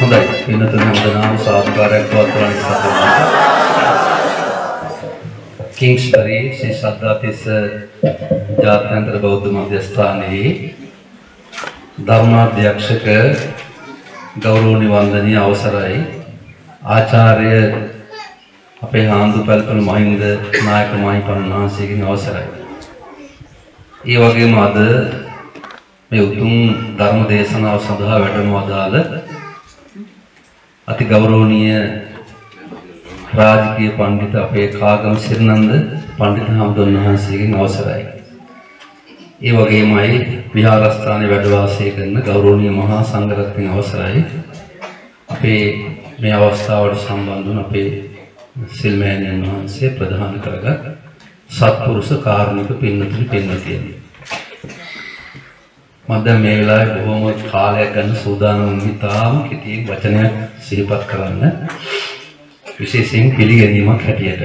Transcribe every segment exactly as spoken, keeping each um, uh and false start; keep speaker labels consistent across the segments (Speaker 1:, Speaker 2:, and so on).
Speaker 1: හොඳයි. වෙනතුන් හැමදාම සාදුකාරයක් පවත්වන කිංස්බරි ශ්‍රී සද්ධාතිස්ස ජාත්‍යන්තර බෞද්ධ මධ්‍යස්ථානයේ ධර්මාධ්‍යක්ෂක ගෞරවනීය වන්දනීය අවසරයි ආචාර්ය අපේ හාමුදුරුවෝ මහින්ද නායක මහින්පන් වහන්සේගෙන් අවසරයි. ඒ වගේම අද මේ උතුම් ධර්ම දේශනාව සඳහා වැඩම වදාළ අති ගෞරවනීය රාජකීය පඬිත අපේ කාගම සිරිනන්ද පඬිත් හාමුදුරුවෝ වහන්සේගෙන් අවසරයි. ඒ වගේමයි විහාරස්ථානයේ වැඩ වාසය කරන ගෞරවනීය මහා සංඝරත්නයේ අවසරයි. අපේ මේ අවස්ථාවට සම්බන්ධ වුණ අපේ සිල්මෑණියන් වහන්සේ ප්‍රධාන කරගත් සත්පුරුෂ කාරුණික පින්වතුනි පින්වතියනි. මම දැන් මේ වෙලාවේ බොහොම කාලයක් ගන්න සූදානම් විතාම කෙටි වචනයක් සිහිපත් කරන්න විශේෂයෙන් පිළිගැනීමක් හැටියට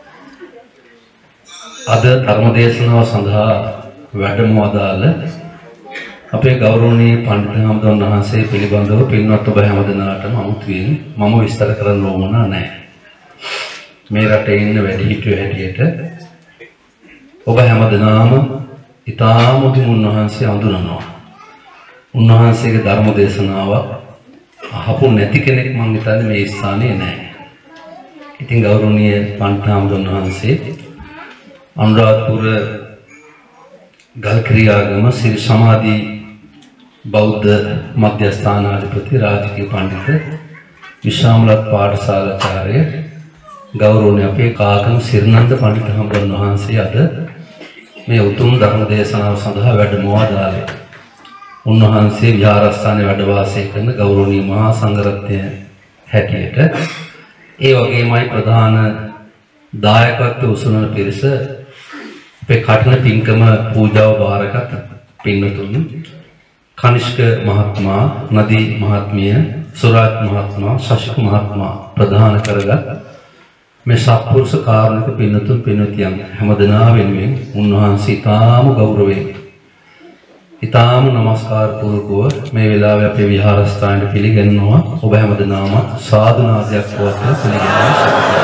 Speaker 1: අද ධර්ම දේශනාව සඳහා වැඩම වදාළ අපේ ගෞරවනීය පඬිත් හාමුදුරන් වහන්සේ පිළිබඳව පින්වත් ඔබ හැමදෙනාටම අමුතුවෙන් මම විස්තර කරන්න ඕන නැහැ. මේ රටේ ඉන්න වැඩිහිටියෝ හැටියට ඔබ හැමදෙනාම ඊටාම උන්වහන්සේ අඳුනනවා. උන්වහන්සේගේ ධර්ම දේශනාව අහපු නැති කෙනෙක් මම හිතන්නේ මේ ස්ථානයේ නැහැ. ඉතින් ගෞරවනීය පඬිත් හාමුදුරන් වහන්සේ අනුරාධපුර ගල්කිරියාගම සිරි සමාධි බෞද්ධ මධ්‍යස්ථානාධිපති රාජකීය පඬිත විශාමලත් පාඨශාලාචාර්ය ගෞරවනීය අපේ කාගම සිරිනන්ද පඬිත් හාමුදුරන් වහන්සේ අද මේ උතුම් ධර්ම දේශනාව සඳහා වැඩම වදාළේ. උන්වහන්සේ විහාරස්ථානයේ වැඩ වාසය කරන ගෞරවනීය මහා සංඝරත්නය හැටියට ඒ වගේමයි ප්‍රධාන දායකත්ව උසුලන පිරිස අපේ කටන පින්කම පූජාව බාරගත් පින්වතුන් කනිෂ්ක මහත්මයා, නදී මහත්මිය, සුරාජ් මහත්මයා, ශශික මහත්මයා ප්‍රධාන කරගත් මේ සත්පුරුෂ කාරුණික පින්වතුන් පින්වතියන් හැමදෙනා වෙනුවෙන් උන්වහන්සේ ඊටාම ගෞරවයෙන් ඊටාම නමස්කාර පූර්වකව මේ වෙලාවේ අපේ විහාරස්ථානයේ පිළිගන්නවා. ඔබ හැමදෙනාම සාදුනාදයක් පවත්වලා පිළිගන්නවා.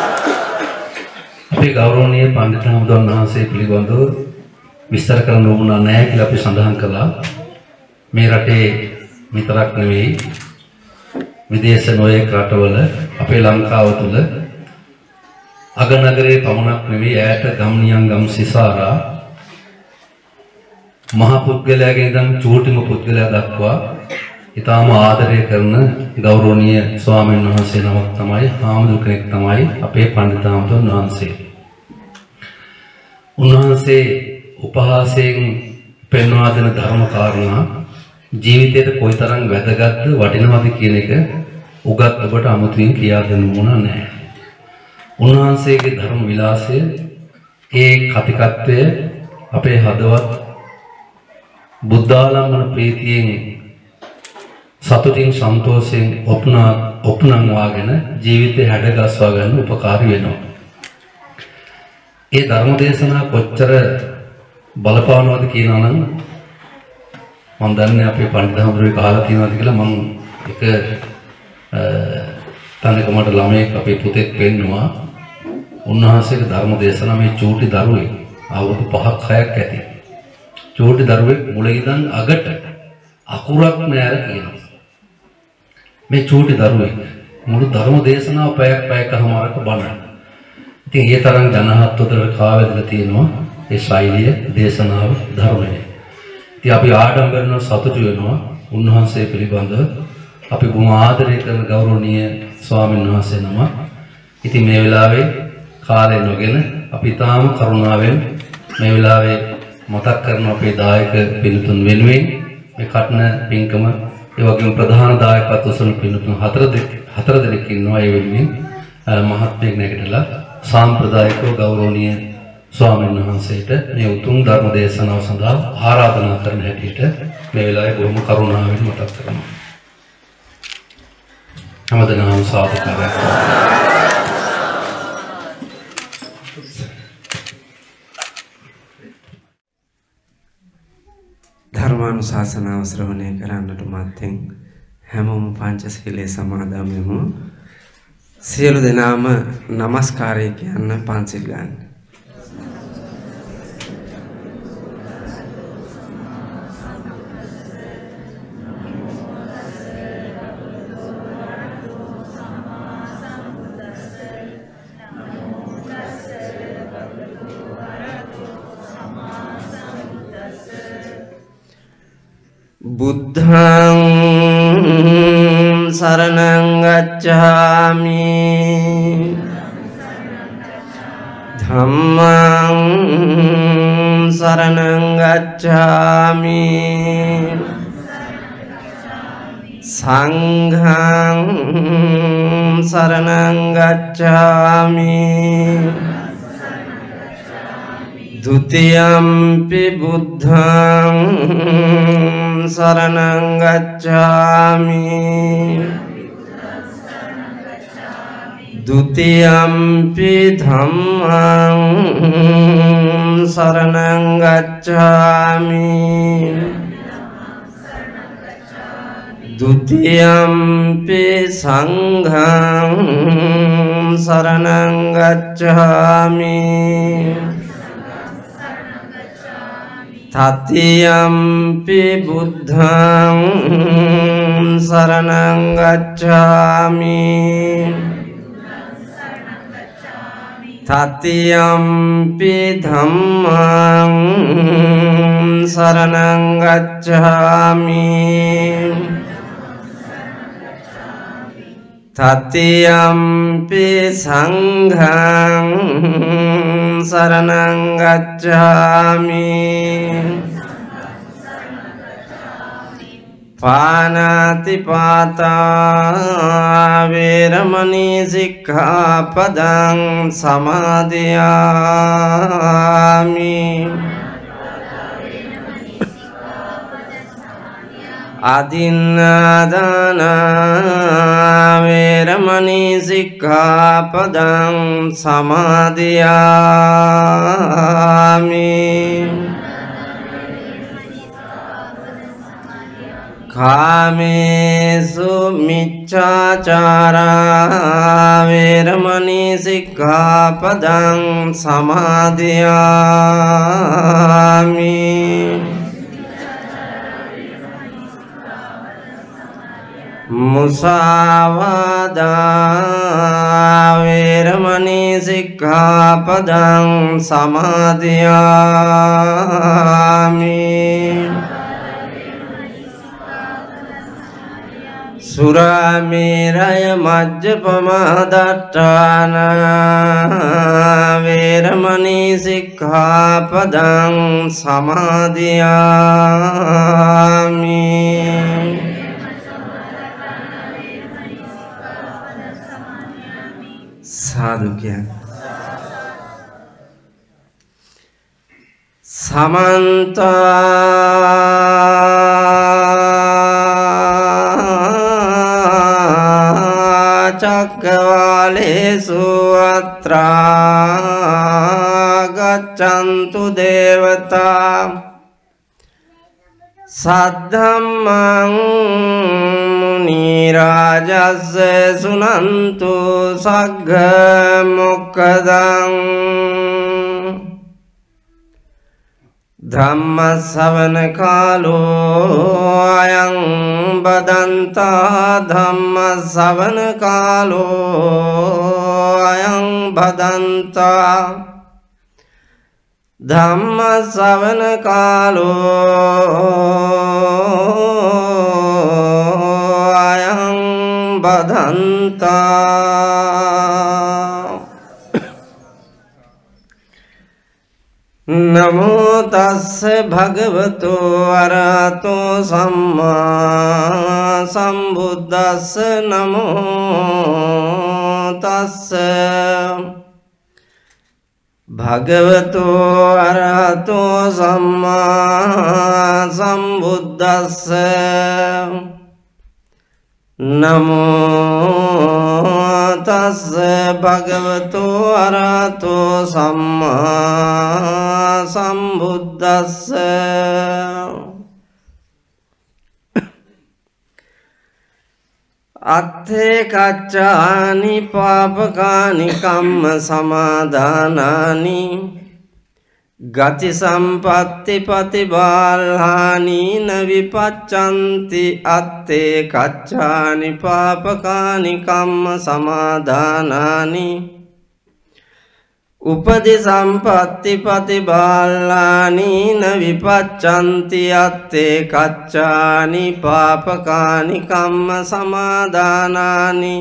Speaker 1: අපේ ගෞරවනීය පඬිත් හාමුදුරන් වහන්සේ පිළිබඳව විස්තර කරන්න ඕන නැහැ කියලා අපි සඳහන් කළා. මේ රටේ විතරක් නෙවෙයි විදේශ නොයෙක් රටවල අපේ ලංකාව තුල අගනගරේ පමණක් නෙවෙයි ඈත ගම් නියම් ගම් සිසාරා මහ පුද්ගලයාගේ ඉඳන් චූටිම පුද්ගලයා දක්වා ඊටාම ආදරය කරන ගෞරවනීය ස්වාමීන් වහන්සේ නමක් තමයි හාමුදුරු කෙනෙක් තමයි අපේ පඬිත් හාමුදුරන් වහන්සේ. උන්වහන්සේ උපහාසයෙන් පෙන්වා දෙන ධර්ම කාරණා ජීවිතයට කොයිතරම් වැදගත්ද වටිනවද කියන එක උගත් ඔබට අමුතුවෙන් කියා දෙන්න ඕන නැහැ. උන්වහන්සේගේ ධර්ම විලාසය ඒ කතිකත්වය අපේ හදවත් බුද්ධාලංඝන ප්‍රීතියෙන් සතුටින් සන්තෝෂයෙන් ඔපනා ඔපනන් වාගෙන ජීවිතේ හැඩගස්වා ගන්න උපකාරී වෙනවා. ඒ ධර්ම දේශනා කොච්චර බලපානවද කියනවා නම් මම දන්නේ අපේ පඬිත් හාමුදුරුවෝ කහලා තියෙනවද කියලා. මම එක තනකමට ළමයෙක් අපේ පුතෙක් පෙන්නවා. උන්වහන්සේගේ ධර්ම දේශනා මේ චූටි දරුවෙක් අවුරුදු පහක් හයක් ඇති චූටි දරුවෙක් මුල ඉඳන් අගට අකුරක් නෑර කියනවා. මේ චූටි දරුවෙක් මුළු ධර්ම දේශනාව පැයක් පැයකමාරක බණක්. ඉතින් ඒ තරම් ජනහත්වතර කාවැදලා තියෙනවා ඒ ශෛලිය දේශනාව ධර්මයේ. ඉතින් අපි ආඩම්බරන සතුටු වෙනවා උන්වහන්සේ පිළිබඳව අපි බොහොම ආදරය කරන ගෞරවනීය ස්වාමීන් වහන්සේ නම. ඉතින් මේ වෙලාවේ කාලය නොගෙන අපි තාම කරුණාවෙන් මේ වෙලාවේ මතක් කරන අපේ දායක පින්තුන් වෙනුවෙන් මේ කටන පින්කම ඒ වගේම ප්‍රධාන දායකත්ව උසුලන පින්තුන් හතර දෙනෙක් හතර දෙනෙක් ඉන්නවා. ඒ වෙනුවෙන් මහත්මයෙක් නැගිටලා සාම්ප්‍රදායිකව ගෞරවනීය ස්වාමීන් වහන්සේට මේ උතුම් ධර්ම දේශනාව සඳහා ආරාධනා කරන හැටියට මේ වෙලාවේ බොහොම කරුණාවෙන් මතක් කරනවා. හැමදෙනාම සාදුකාරයක්.
Speaker 2: ධර්මානුශාසනාව ශ්‍රවණය කරන්නට මත්තෙන් හැමෝම පංචශීලයේ සමාදන් වෙමු. සියලු දෙනාම নমස්කාරය කියන්න පන්සිල් ගන්න. बुद्धं शरणं गच्छामि धम्मं शरणं गच्छामि संघं शरणं गच्छामि द्वितीयंपि बुद्धं शरणं गच्छामि द्वितीयंपि धम्मं शरणं गच्छामि द्वितीयंपि संघं शरणं गच्छामि तृतीयंपि बुद्धं शरणं गच्छामि तृतीयंपि धम्मं शरणं गच्छामि तृतीयंपि संघं शरणं गच्छामि पानातिपाता वेरमणि सिक्खापदं समादयामि आदिन्नादाना वेरमणि सिक्खापदं समादयामि कामेषु मिच्छाचारा वेरमणि सिक्खापदं समादयामि मुसावादा वेरमणि सिक्खापदं समादयामि सुरामेरय मज्जपमादट्टाना वेरमणि सिक्खापदं समादयामि साधु क्या समन्त चक्रवालेषु अत्रा गच्छन्तु देवता सद्धम्मं मुनिराजस्य सुनन्तु सग्गमुक्खदं धम्मश्रवणकालो अयं बदन्ता धम्मश्रवणकालो अयं बदन्ता धम्मश्रवणकालो अयं बदन्ता नमो तस्से भगवतो अरहतो सम्मा सम्बुद्धस्से नमो तस्से भगवतो अरहतो सम्मा सम्बुद्धस्से नमो तस्से भगवतो अरहतो सम्मा सम्बुद्धस्से අත්තේ කච්චානි පාපකානි කම්ම සමාදානානි ගති සම්පත්ති පතිබාල්හානි න විපච්ඡන්ති අත්තේ කච්චානි පාපකානි කම්ම සමාදානානි උපදි සම්පත්ති පතිබාල්හානි න විපච්ඡන්ති අත්තේ කච්චානි පාපකානි කම්ම සමාදානානි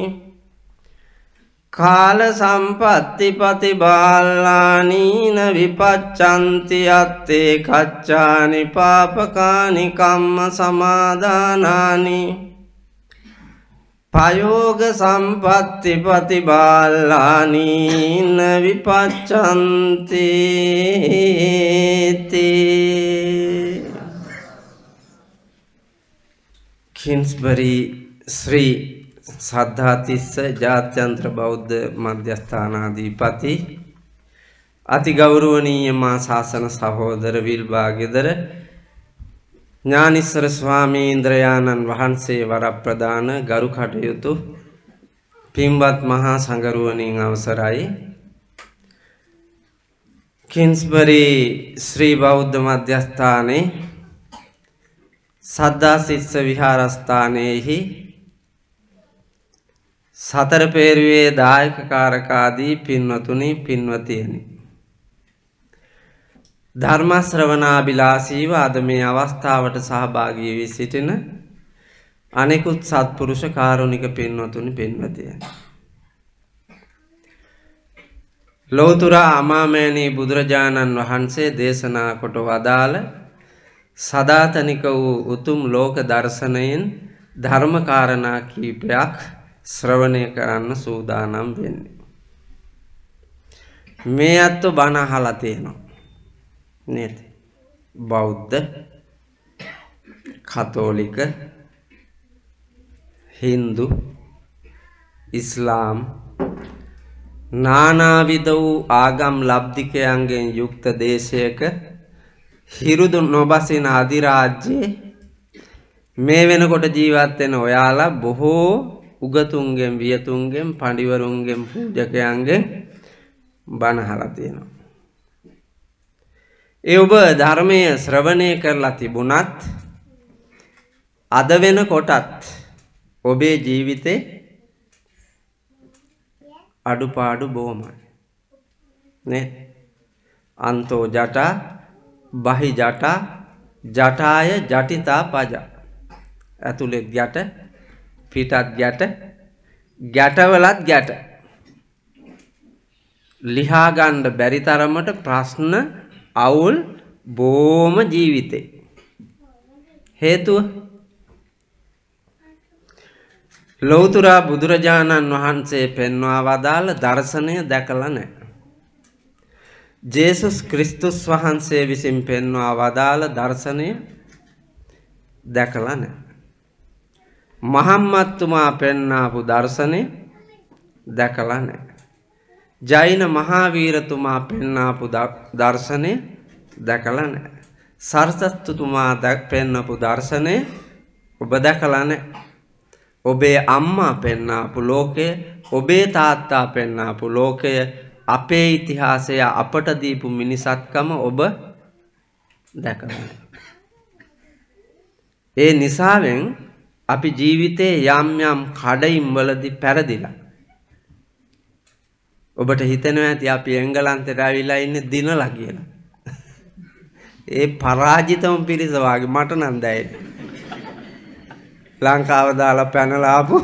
Speaker 2: කාල සම්පත්ති පතිබාල්හානි න විපච්ඡන්ති අත්තේ කච්චානි පාපකානි කම්ම සමාදානානි පයෝග සම්පත්ති පතිබාල්හානි න විපච්ඡන්ති කින්ස්බරි ශ්‍රී සද්ධාතිස්ස ජාත්‍යන්තර බෞද්ධ මධ්‍යස්ථානාධිපති අති ගෞරවනීය මා ශාසන සහෝදර විල්බාගෙදර ඥානිස්සර ස්වාමීන්ද්‍රයාණන් වහන්සේ වරප්‍රදාන ගරු කටයුතු පින්වත් මහා සංඝරුවනින් අවසරයි. කින්ස්බරි ශ්‍රී බෞද්ධ මධ්‍යස්ථානයේ සද්ධාතිස්ස විහාරස්ථානයේහි සතර පේරුවේ දායක කාරකාදී පින්වතුනි පින්වතියනි ධර්ම ශ්‍රවණාබිලාසීව අද මේ අවස්ථාවට සහභාගී වී සිටින අනෙකුත් සත්පුරුෂ කාරුණික පින්වතුනි පින්වතියනි ලෝතුර අමාමෑණී බුදුරජාණන් වහන්සේ දේශනා කොට වදාළ සදාතනික වූ උතුම් ලෝක දර්ශනයෙන් ධර්ම කාරණා කීපයක් ශ්‍රවණය කරන්න සූදානම් වෙන්නේ. මේ අත්ව බණ අහලා තියෙනවා නේද? බෞද්ධ, කතෝලික, හින්දු, ඉස්ලාම් නානාවිධ වූ ආගම් ලබ්ධිකයන්ගෙන් යුක්ත දේශයක හිරුදු නොබසින අධිරාජ්‍යයේ මේ වෙනකොට ජීවත් වෙන ඔයාලා බොහෝ උගතුන්ගෙන් වියතුන්ගෙන් පඬිවරුන්ගෙන් පූජකයන්ගෙන් බණ අහලා තියෙනවා. ඒ ඔබ ධර්මයේ ශ්‍රවණය කරලා තිබුණත් අද වෙනකොටත් ඔබේ ජීවිතේ අඩුපාඩු බොහොමයි නේ. අන්තෝ ජටා බහි ජටා ජටාය ජටිතා පජ ඇතුලේ ගැට පිටත් ගැට ගැටවලත් ගැට ලිහා ගන්න බැරි තරමට ප්‍රශ්න අවුල් බොම ජීවිතේ හේතුව ලෞතර බුදුරජාණන් වහන්සේ පෙන්වා වදාළ දර්ශනය දැකලා නැහැ. ජේසුස් ක්‍රිස්තුස් වහන්සේ විසින් පෙන්වා වදාළ දර්ශනය දැකලා නැහැ. මහම්මත්තුමා පෙන්නාපු දර්ශනය දැකලා නැහැ. ජෛන මහාවීරතුමා පෙන්නාපු දර්ශනය දැකලා නැහැ. සරසත්තුතුමා පෙන්නපු දර්ශනය ඔබ දැකලා නැහැ. ඔබේ අම්මා පෙන්නාපු ලෝකය, ඔබේ තාත්තා පෙන්නාපු ලෝකය, අපේ ඉතිහාසය අපට දීපු මිනිසත්කම ඔබ දැකලා නැහැ. ඒ නිසාවෙන් අපි ජීවිතේ යම් යම් කඩයිම් වලදී පෙරදිලා. ඔබට හිතෙනවා ඇති අපි එංගලන්තයට ආවිලා ඉන්නේ දිනලා කියලා. ඒ පරාජිතම පිරිස වාගේ මට නම් දැනෙන්නේ. ලංකාව දාලා පැනලා ආපු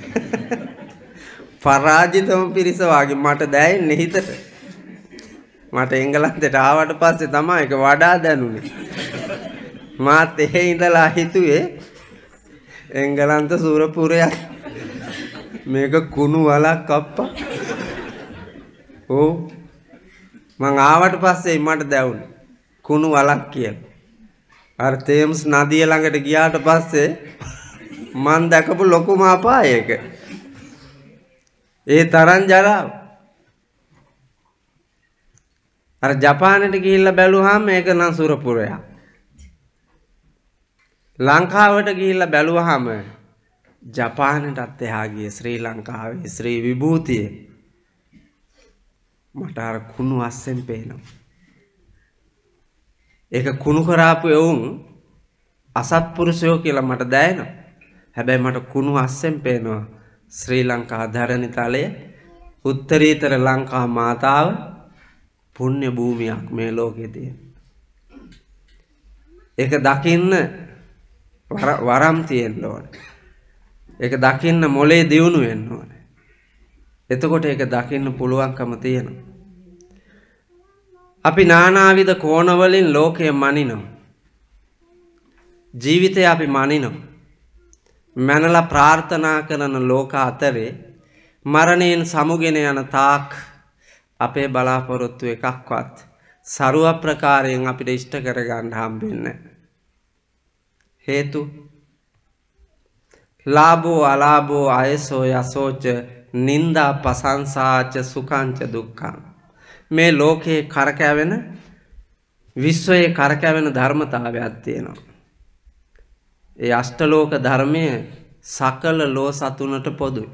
Speaker 2: පරාජිතම පිරිස වාගේ මට දැනෙන්නේ හිතට. මට එංගලන්තයට ආවට පස්සේ තමයි ඒක වඩා දැනුනේ. මාත් එහෙ ඉඳලා හිතුවේ එංගලන්ත සූරපුරයක් මේක කුණු වලක් අප්පා. ඔව් මං ආවට පස්සේ මට දැවුනේ කුණු වලක් කියලා. අර තේම්ස් නදිය ළඟට ගියාට පස්සේ මං දැකපු ලොකුම අපායක. ඒ තරම් ජරාව. අර ජපානට ගිහිල්ලා බැලුවාම මේක නම් සූරපුරයක්. ලංකාවට ගිහිල්ලා බැලුවාම ජපානයටත් එහා ගිය ශ්‍රී ලංකාවේ ශ්‍රී විභූතිය මට අර කුණු අස්සෙන් පේනවා. ඒක කුණු කරාපු එවුන් අසත්පුරුෂයෝ කියලා මට දැනෙනවා. හැබැයි මට කුණු අස්සෙන් පේනවා ශ්‍රී ලංකා ධරණි තලයේ උත්තරීතර ලංකා මාතාව පුණ්‍ය භූමියක් මේ ලෝකේ තියෙන. ඒක දකින්න වරම් තියෙන්න ඕනේ. ඒක දකින්න මොලේ දියුණු වෙන්න ඕනේ. එතකොට ඒක දකින්න පුළුවන්කම තියෙනවා. අපි නානාවිද කෝණ වලින් ලෝකය මනිනවා. ජීවිතය අපි මනිනවා. මනලා ප්‍රාර්ථනා කරන ලෝක අතරේ මරණයෙන් සමුගෙන යන තාක් අපේ බලාපොරොත්තු එකක්වත් සරුව ප්‍රකාරයෙන් අපිට ඉෂ්ට කරගන්න හම්බෙන්නේ නැහැ. හේතු ලාභෝ අලාභෝ අයසෝ යසෝච නින්දා ප්‍රශංසාච සුඛංච දුක්ඛං. මේ ලෝකේ කරකැවෙන විශ්වයේ කරකැවෙන ධර්මතාවයක් තියෙනවා. ඒ අෂ්ටලෝක ධර්මයේ සකල ලෝ සතුනට පොදුයි.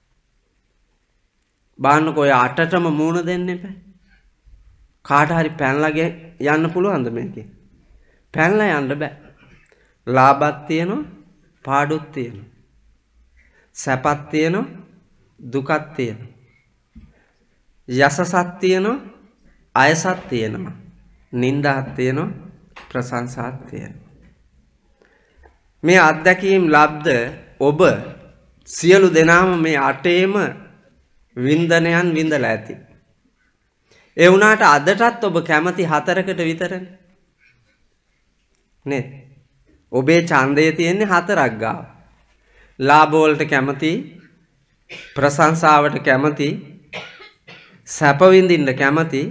Speaker 2: බාන්නකෝ ඔය අටටම මූණ දෙන්න එපා. කාට හරි පැනලා යන්න පුළුවන්ද මේකේ? පැනලා යන්න බෑ. ලාභත් තියෙනවා, පාඩුත් තියෙනවා. සැපත් තියෙනවා, දුකත් තියෙනවා. යසසත් තියෙනවා, අයසත් තියෙනවා. නින්දාත් තියෙනවා, ප්‍රශංසාත් තියෙනවා. මේ අත්දැකීම් ලබ්ද ඔබ සියලු දෙනාම මේ අටේම වින්දනයන් විඳලා ඇති. ඒ වුණාට අදටත් ඔබ කැමති හතරකට විතරනේ. නේද? ඔබේ ඡන්දය තියෙන්නේ හතරක් ගාව. ලාභ වලට කැමති, ප්‍රශංසාවට කැමති, සැප විඳින්න කැමති,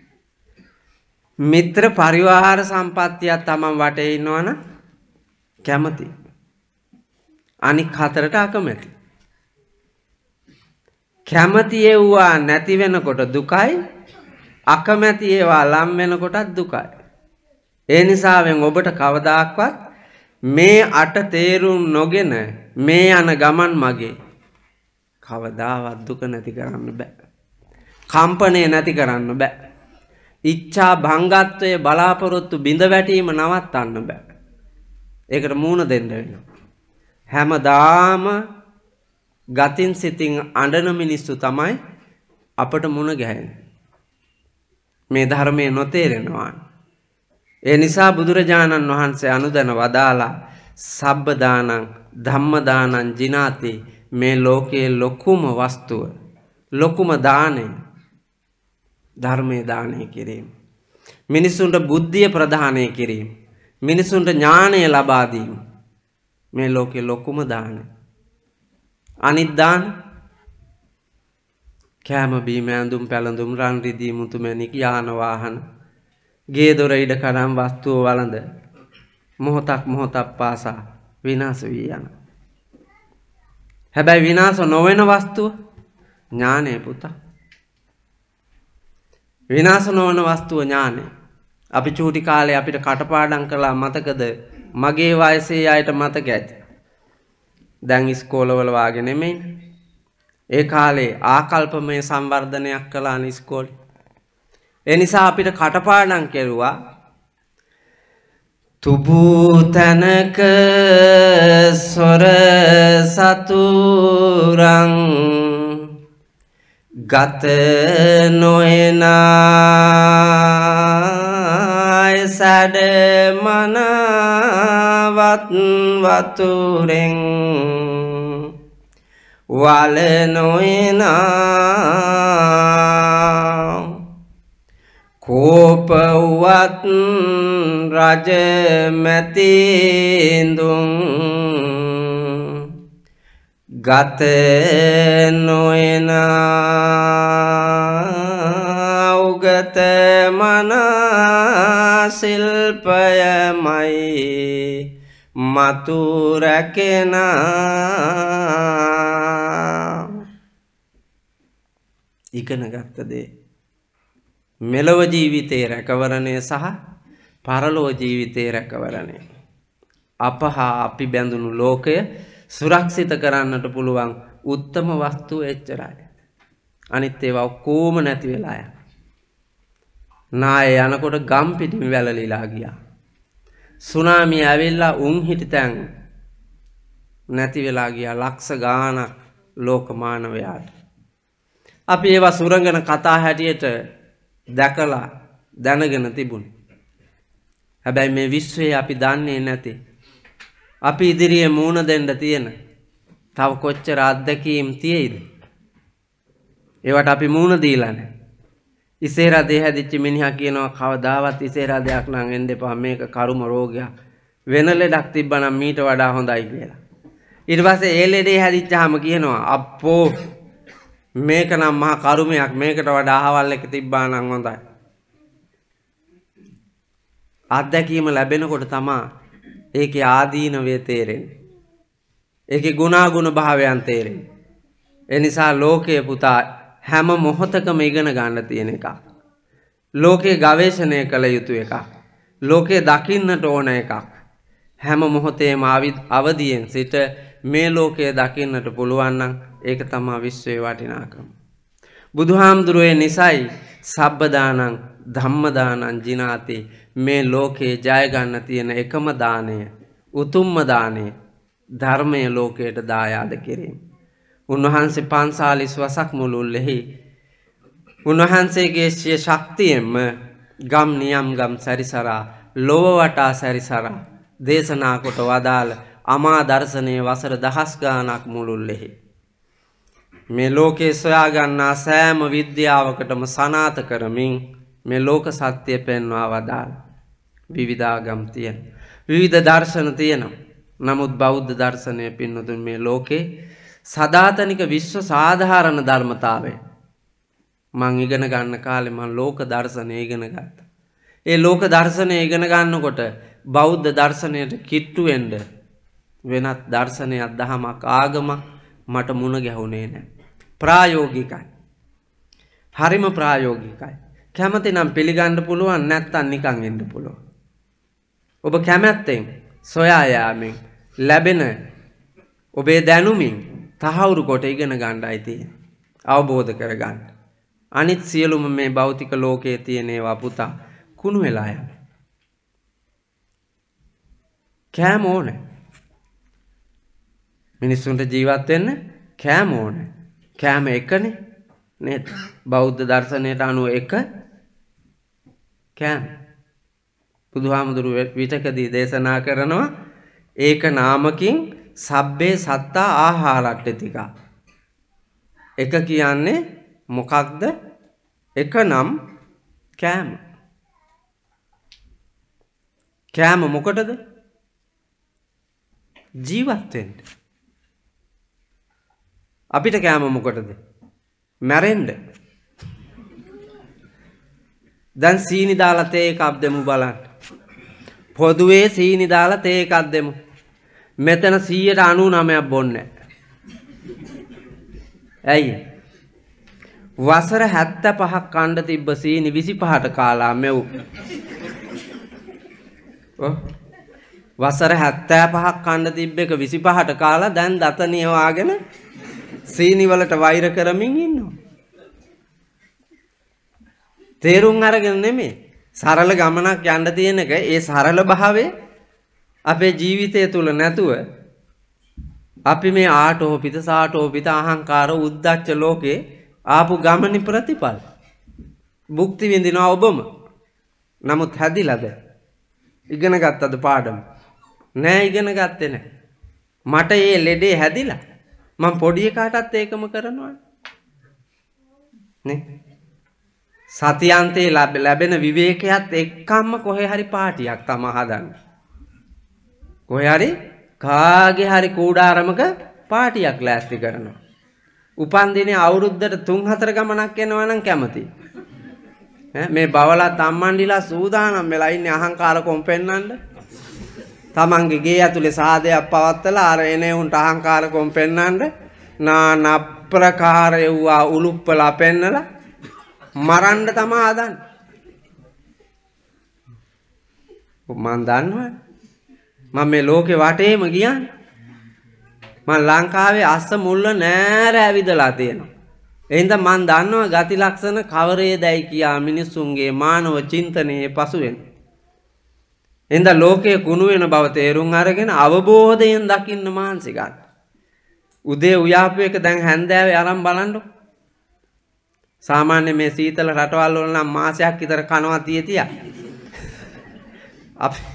Speaker 2: මිත්‍ර පරිවාර සම්පත්තියක් තමන් වටේ ඉන්නවනම් කැමති. අනික් හතරට අකමැති. කැමති ඒවා නැති වෙනකොට දුකයි, අකමැති ඒවා ලම් වෙනකොටත් දුකයි. ඒ නිසාවෙන් ඔබට කවදාක්වත් මේ අට තේරුම් නොගෙන මේ යන ගමන් මගේ කවදාවත් දුක නැති කරන්න බෑ. කම්පණය නැති කරන්න බෑ. ඉච්ඡා භංගත්වයේ බලාපොරොත්තු බිඳ වැටීම නවත්තන්න බෑ. ඒකට මූණ දෙන්න වෙනවා. හැමදාම ගතින් සිතින් අඬන මිනිස්සු තමයි අපට මුණ ගැහෙන්නේ. මේ ධර්මයේ නොතේරෙනවා. ඒ නිසා බුදුරජාණන් වහන්සේ අනුදැන වදාලා සබ්බ දානං ධම්ම දානං ජිනාති. මේ ලෝකයේ ලොකුම වස්තුව, ලොකුම දානය ධර්මයේ දානය කිරීම. මිනිසුන්ට බුද්ධිය ප්‍රදානය කිරීම. මිනිසුන්ට ඥානය ලබා දීම. මේ ලෝකයේ ලොකුම දානය. අනිත් දාන කෑම බීම ඇඳුම් පැළඳුම් රන් රිදී මුතු මැණික් යාන වාහන ගේ දොර ඉඩ කඩම් වස්තුව වළඳ මොහොතක් මොහොතක් පාසා විනාශ වී යන. හැබැයි විනාශ නොවන වස්තුව ඥානය පුතා. විනාශ නොවන වස්තුව ඥානය. අපි චූටි කාලේ අපිට කටපාඩම් කළා මතකද? මගේ වයසේ අයට මතක ඇති. දැන් ඉස්කෝලවල වාගේ නෙමෙයි. ඒ කාලේ ආකල්පමය සංවර්ධනයක් කළානේ ඉස්කෝලේ. ඒ නිසා අපිට කටපාඩම් කෙරුවා තුබූ තනක සොර සතුරං ගත නොයනාය සැඩ මනවත් වතුරෙන් වල නොයනා කෝපවත් රජ මැතිඳුන් ගත නොයනා උගත මනා ශිල්පයමයි මතු රැකෙනා. ඉගෙන ගත්ත දේ මෙලොව ජීවිතයේ රැකවරණය සහ පරලොව ජීවිතයේ රැකවරණය. අප හා අපි බැඳුණු ලෝකය සුරක්ෂිත කරන්නට පුළුවන් උත්තම වස්තුව එච්චරයි. අනිත් ඒවා ඔක්කොම නැති වෙලා යනවා. නාය යනකොට ගම් පිටින් වැළලීලා ගියා. සුනාමිය ඇවිල්ලා උන් හිටිතැන් නැති වෙලා ගියා ලක්ෂ ගාණක් ලෝක මානවයාට. අපි ඒවා සුරංගන කතා හැටියට දැකලා දැනගෙන තිබුණේ. හැබැයි මේ විශ්වයේ අපි දන්නේ නැති. අපි ඉදිරියේ මූණ දෙන්න තියෙන තව කොච්චර අත්දැකීම් තියෙයිද? ඒවට අපි මූණ දීලා නැහැ. ඉසේරා දෙහ හැදිච්ච මිනිහා කියනවා කවදාවත් ඉසේරා දෙයක් නම් එන්න එපා මේක කර්ම රෝගයක්. වෙන ලෙඩක් තිබ්බනම් මීට වඩා හොඳයි කියලා. ඊට පස්සේ ඒ ලෙඩේ හැදිච්චාම කියනවා අප්පෝ මේක නම් මහා කර්මයක් මේකට වඩා අහවල් එක තිබ්බා නම් හොඳයි. අත්දැකීම ලැබෙනකොට තමයි ඒකේ ආදීනවය තේරෙන්නේ. ඒකේ ගුණාගුණ භාවයන් තේරෙන්නේ. ඒ නිසා ලෝකයේ පුතා හැම මොහොතකම ඉගෙන ගන්න තියෙන එකක්. ලෝකේ ගවේෂණය කළ යුතු එකක්. ලෝකේ දකින්නට ඕන එකක්. හැම මොහොතේම අවදියෙන් සිට මේ ලෝකයේ දකින්නට පුළුවන් නම් ඒක තමයි විශ්වයේ වටිනාකම. බුදුහාමුදුරුවෝ නිසයි සබ්බදානං ධම්මදානං ජිනාති මේ ලෝකේ ජය ගන්න තියෙන එකම දාණය උතුම්ම දාණය ධර්මයේ ලෝකයට දායාද කිරීම. උන්වහන්සේ පන්සාලිස් වසක් මුළුල්ලෙහි උන්වහන්සේගේ ශක්තියෙන්ම ගම් නියම් ගම් සැරිසරා ලොව වටා සැරිසරා දේශනා කොට වදාළ අමා දර්ශනයේ වසර දහස් ගාණක් මුළුල්ලෙහි මේ ලෝකේ සොයා ගන්නා සෑම විද්‍යාවකටම සනාත කරමින් මේ ලෝක සත්‍ය පෙන්වා වදාළ විවිධාගම් තියෙන විවිධ දර්ශන තියෙනවා. නමුත් බෞද්ධ දර්ශනය පින්නතුන් මේ ලෝකේ සදාතනික විශ්ව සාධාරණ ධර්මතාවය මං ඉගෙන ගන්න කාලේ මං ලෝක දර්ශනය ඉගෙන ගත්තා. ඒ ලෝක දර්ශනය ඉගෙන ගන්නකොට බෞද්ධ දර්ශනයට කිට්ටු වෙන්න වෙනත් දර්ශනයක් දහමක් ආගමක් මට මුණ ගැහුනේ නැහැ. ප්‍රායෝගිකයි. හරිම ප්‍රායෝගිකයි. කැමති නම් පිළිගන්න පුළුවන් නැත්නම් නිකන් ඉන්න පුළුවන්. ඔබ කැමැත්තෙන් සොයා යාමෙන් ලැබෙන ඔබේ දැනුමින් තහවුරු කොට ඉගෙන ගන්නයි තියෙන්නේ. අවබෝධ කරගන්න. අනිත් සියලුම මේ භෞතික ලෝකයේ තියෙන ඒවා පුතා කුණු වෙලා යන. කෑම ඕනේ. මිනිස්සුන්ට ජීවත් වෙන්න කෑම ඕනේ. කෑම එකනේ නේද? බෞද්ධ දර්ශනයට අනුව එක කෑම. බුදුහාමුදුරුවෝ විතකදී දේශනා කරනවා ඒක නාමකින් සබ්බේ සත්තා ආහාරට්ඨිතිකා. එක කියන්නේ මොකක්ද? එක නම් කෑම. කෑම මොකටද? ජීවත් වෙන්න. අපිට කෑම මොකටද? මැරෙන්න. දැන් සීනි දාලා තේ එකක් දෙමු බලන්න. පොදුවේ සීනි දාලා තේ එකක් දෙමු. මෙතන සීයට අනූ නවයක් බොන්නේ. ඇයි? වසර හැත්තෑපහක් කන්න තිබ්බ සීනි විසිපහට කාලා මෙව්. ඔව්. වසර හැත්තෑපහක් කන්න තිබ්බ එක විසිපහට කාලා දැන් දත නියවාගෙන සීනි වලට වෛර කරමින් ඉන්නවා. තේරුම් අරගෙන නෙමෙයි. සරල ගමනක් යන්න තියෙන එක ඒ සරල භාවය අපේ ජීවිතය තුල නැතුව අපි මේ ආටෝපිත සාටෝපිත අහංකාර උද්දච්ච ලෝකේ ආපු ගමනි ප්‍රතිපල භුක්ති විඳිනවා ඔබම. නමුත් හැදිලාද? ඉගෙන ගත්තද පාඩම? නෑ ඉගෙන ගත්තේ නෑ. මට මේ ලෙඩේ හැදිලා මම පොඩි එකාටත් ඒකම කරනවා නේ. සතියන්තේ ලැබෙන විවේකයක් එක්කම්ම කොහේ හරි පාටියක් තම හදන්නේ. කොහේ හරි කාගේ හරි කූඩාරමක පාටියක් ලෑස්ති කරනවා. උපන් දිනේ අවුරුද්දට තුන් හතර ගමනක් යනවා නම් කැමතියි. ඈ මේ බවලත් අම්මන්ඩිලා සූදානම් වෙලා ඉන්නේ අහංකාර කොම් පෙන්නන්න. තමන්ගේ ගේ ඇතුලේ සාදයක් පවත්තලා අර එනේ උන්ට අහංකාර කොම් පෙන්නන්න නාන ප්‍රකාර යුවා උලුප්පලා පෙන්නලා මරන්න තමයි හදන්නේ. මම දන්නවා මම මේ ලෝකේ වටේම ගියානේ. මම ලංකාවේ අස්ස මුල්ල නෑර ඇවිදලා තියෙනවා. එහෙනම් මම දන්නවා ගති ලක්ෂණ කවරේදයි කියා මිනිසුන්ගේ මානව චින්තනයේ පසුවෙන්. එහෙනම් ලෝකයේ කුණු වෙන බව තේරුම් අරගෙන අවබෝධයෙන් දකින්න මානසි ගන්න. උදේ උයාපු එක දැන් හැන්දෑවේ අරන් බලන්නකො. සාමාන්‍ය මේ සීතල රටවල් වල නම් මාසයක් විතර කනවා තිය තියා. අපි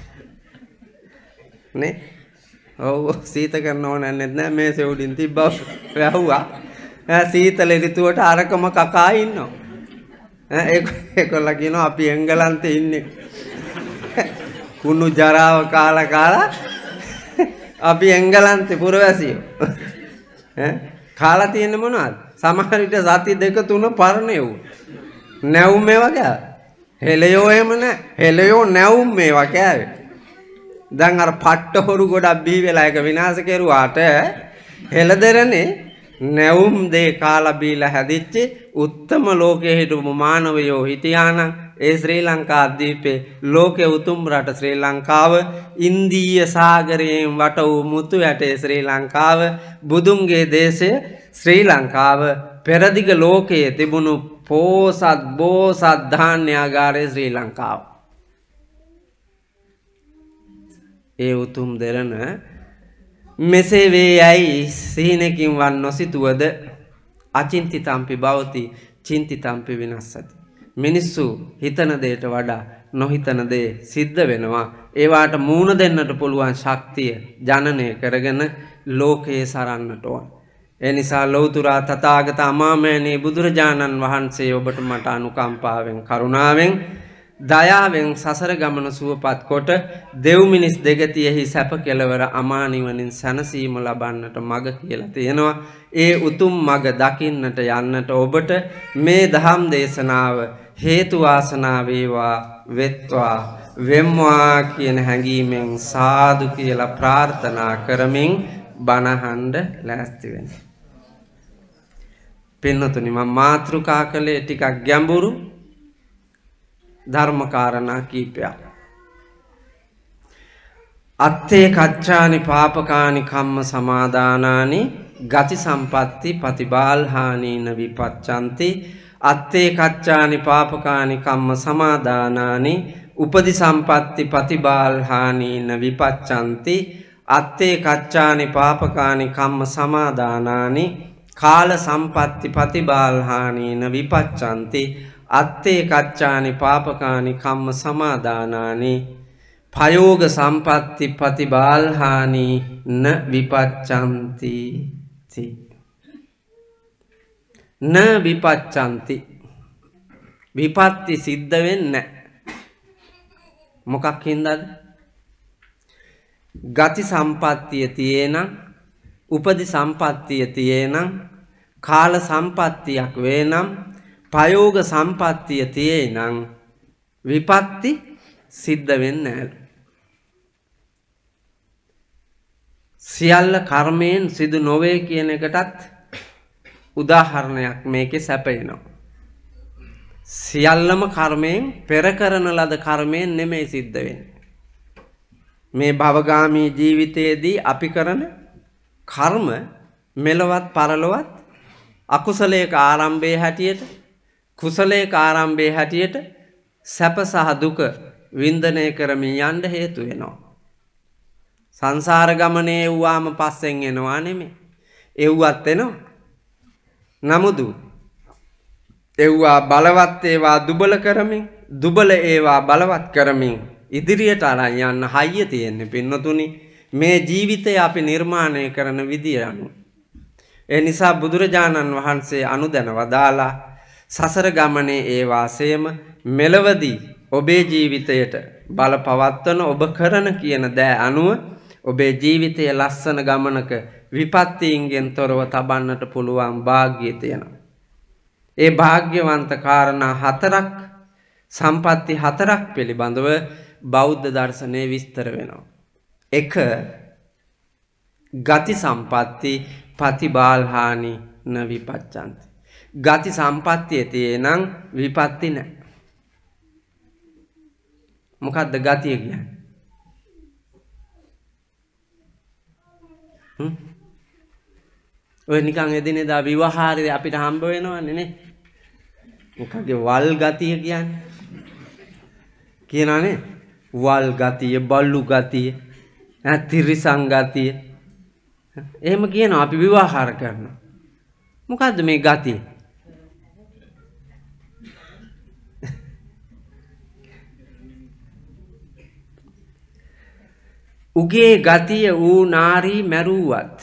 Speaker 2: නේ ඔව් සීත කරන ඕනේ නැහැ මේ සෙවුඩින් තිබ්බා වැහුවා. සීතල ඍතුවට අරකම කකා ඉන්නවා. ඈ ඒකොල්ල කියනවා අපි එංගලන්තේ ඉන්නේ. කුණු ජරාව කාලා කාලා අපි එංගලන්තේ පුරවැසියෝ. ඈ කාලා තියෙන්නේ මොනවද? සමහර විට සති දෙක තුන පරණ එව්. නැවුම් මේවා කෑවා. හෙළයෝ එහෙම නැහැ. හෙළයෝ නැවුම් මේවා කෑවේ. දැන් අර පට්ට හොරු ගොඩක් බිහි වෙලා එක විනාශ කෙරුවාට හෙළදරනේ නැවුම් දේ කාලා බීලා හැදිච්ච උත්තම ලෝකයේ හිටපු මානවයෝ හිටියානම් ඒ ශ්‍රී ලංකා දීපේ ලෝකේ උතුම් රට ශ්‍රී ලංකාව ඉන්දීය සාගරයෙන් වට වූ මුතු යටේ ශ්‍රී ලංකාව බුදුන්ගේ දේශය ශ්‍රී ලංකාව පෙරදිග ලෝකයේ තිබුණු පෝසත් බෝසත් ධාන්‍යාගාරයේ ශ්‍රී ලංකාව. ඒ උතුම් දෙරණ මෙසේ වේයයි සිහිනකින් වන් නොසිතුවද අචින්තිතම්පි භවති චින්තිතම්පි විනස්සති. මිනිස්සු හිතන දෙයට වඩා නොහිතන දේ සිද්ධ වෙනවා. ඒවාට මූණ දෙන්නට පුළුවන් ශක්තිය ජනනය කරගෙන ලෝකයේ සරන්නට ඕන. ඒ නිසා ලෞතුරා තථාගත අමාමෑණී බුදුරජාණන් වහන්සේ ඔබට මට අනුකම්පාවෙන් කරුණාවෙන් දයාවෙන් සසර ගමන සුවපත් කොට දෙව් මිනිස් දෙගතියෙහි සැප කෙලවර අමා නිවනින් සැනසීම ලබන්නට මඟ කියලා තියෙනවා. ඒ උතුම් මඟ දකින්නට යන්නට ඔබට මේ දහම් දේශනාව හේතු වාසනා වේවා වෙත්වා වෙම්වා කියන හැඟීමෙන් සාදු කියලා ප්‍රාර්ථනා කරමින් බණහඬ ලෑස්ති වෙන්න. පින්නතුනි මම මාතෘකා කළේ ටිකක් ගැඹුරු ධර්මකාරණා කීපයක්. අත්තේ කච්චානි පාපකානි කම්ම සමාදානානි ගති සම්පatti පතිබාල්හානීන විපච්ඡanti අත්තේ කච්චානි පාපකානි කම්ම සමාදානානි උපදි සම්පatti පතිබාල්හානීන විපච්ඡanti අත්තේ කච්චානි පාපකානි කම්ම සමාදානානි කාල සම්පatti පතිබාල්හානීන විපච්ඡanti අත්තේ කච්චානි පාපකානි කම්ම සමාදානානි පයෝග සම්පatti පතිබාල්හානි න විපච්ඡanti න විපච්ඡanti විපත්ති සිද්ධ වෙන්නේ මොකක් හින්දාද? ගති සම්පත්තිය තියෙනම් උපදි සම්පත්තිය තියෙනම් කාල සම්පත්තියක් වේනම් පයෝග සම්පත්තිය තියෙනම් විපත්ති සිද්ධ වෙන්නේ නැහැ. සියල්ල කර්මයෙන් සිදු නොවේ කියන එකටත් උදාහරණයක් මේකේ සැපේනවා. සියල්ලම කර්මයෙන් පෙර කරන ලද කර්මයෙන් නෙමෙයි සිද්ධ වෙන්නේ. මේ භවගාමී ජීවිතයේදී අපි කරන කර්ම මෙලවත් පරලොවත් අකුසලයක ආරම්භයේ හැටියට කුසලයක ආරම්භයේ හැටියට සැප සහ දුක වින්දනය කරමින් යන්න හේතු වෙනවා. සංසාර ගමනේ එව්වාම පස්සෙන් එනවා නෙමෙයි. එව්වත් එනවා. නමුදු එව්වා බලවත් ඒවා දුබල කරමින් දුබල ඒවා බලවත් කරමින් ඉදිරියට අරන් යන්න හයිය තියෙන්නේ පින්නතුනි මේ ජීවිතය අපි නිර්මාණය කරන විදිය අනුව. ඒ නිසා බුදුරජාණන් වහන්සේ අනුදැන වදාලා සසර ගමනේ ඒ වාසයම මෙලවදී ඔබේ ජීවිතයට බලපවත්වන ඔබ කරන කියන දෑ අනුව ඔබේ ජීවිතයේ ලස්සන ගමනක විපත්තීන්ගෙන් තොරව තබන්නට පුළුවන් වාග්යය තියෙනවා. ඒ වාග්යවන්ත කාරණා හතරක් සම්පatti හතරක් පිළිබඳව බෞද්ධ දර්ශනයේ විස්තර වෙනවා. එක ගති සම්පatti පතිබාල්හානි න විපච්ඡanti. ගති සම්පත්තිය තියෙනම් විපත්ති නැහැ. මොකද්ද ගතිය කියන්නේ? හ්ම් ඔය නිකන් එදිනෙදා විවහාරේ අපිට හම්බ වෙනවනේ නේ. මොකක්ද වල් ගතිය කියන්නේ? කියනවානේ වල් ගතිය, බල්ලු ගතිය, තිරිසන් ගතිය. එහෙම කියනවා අපි විවහාර කරනවා. මොකද්ද මේ ගතිය? උගේ ගතිය ඌ නාරී මැරුවත්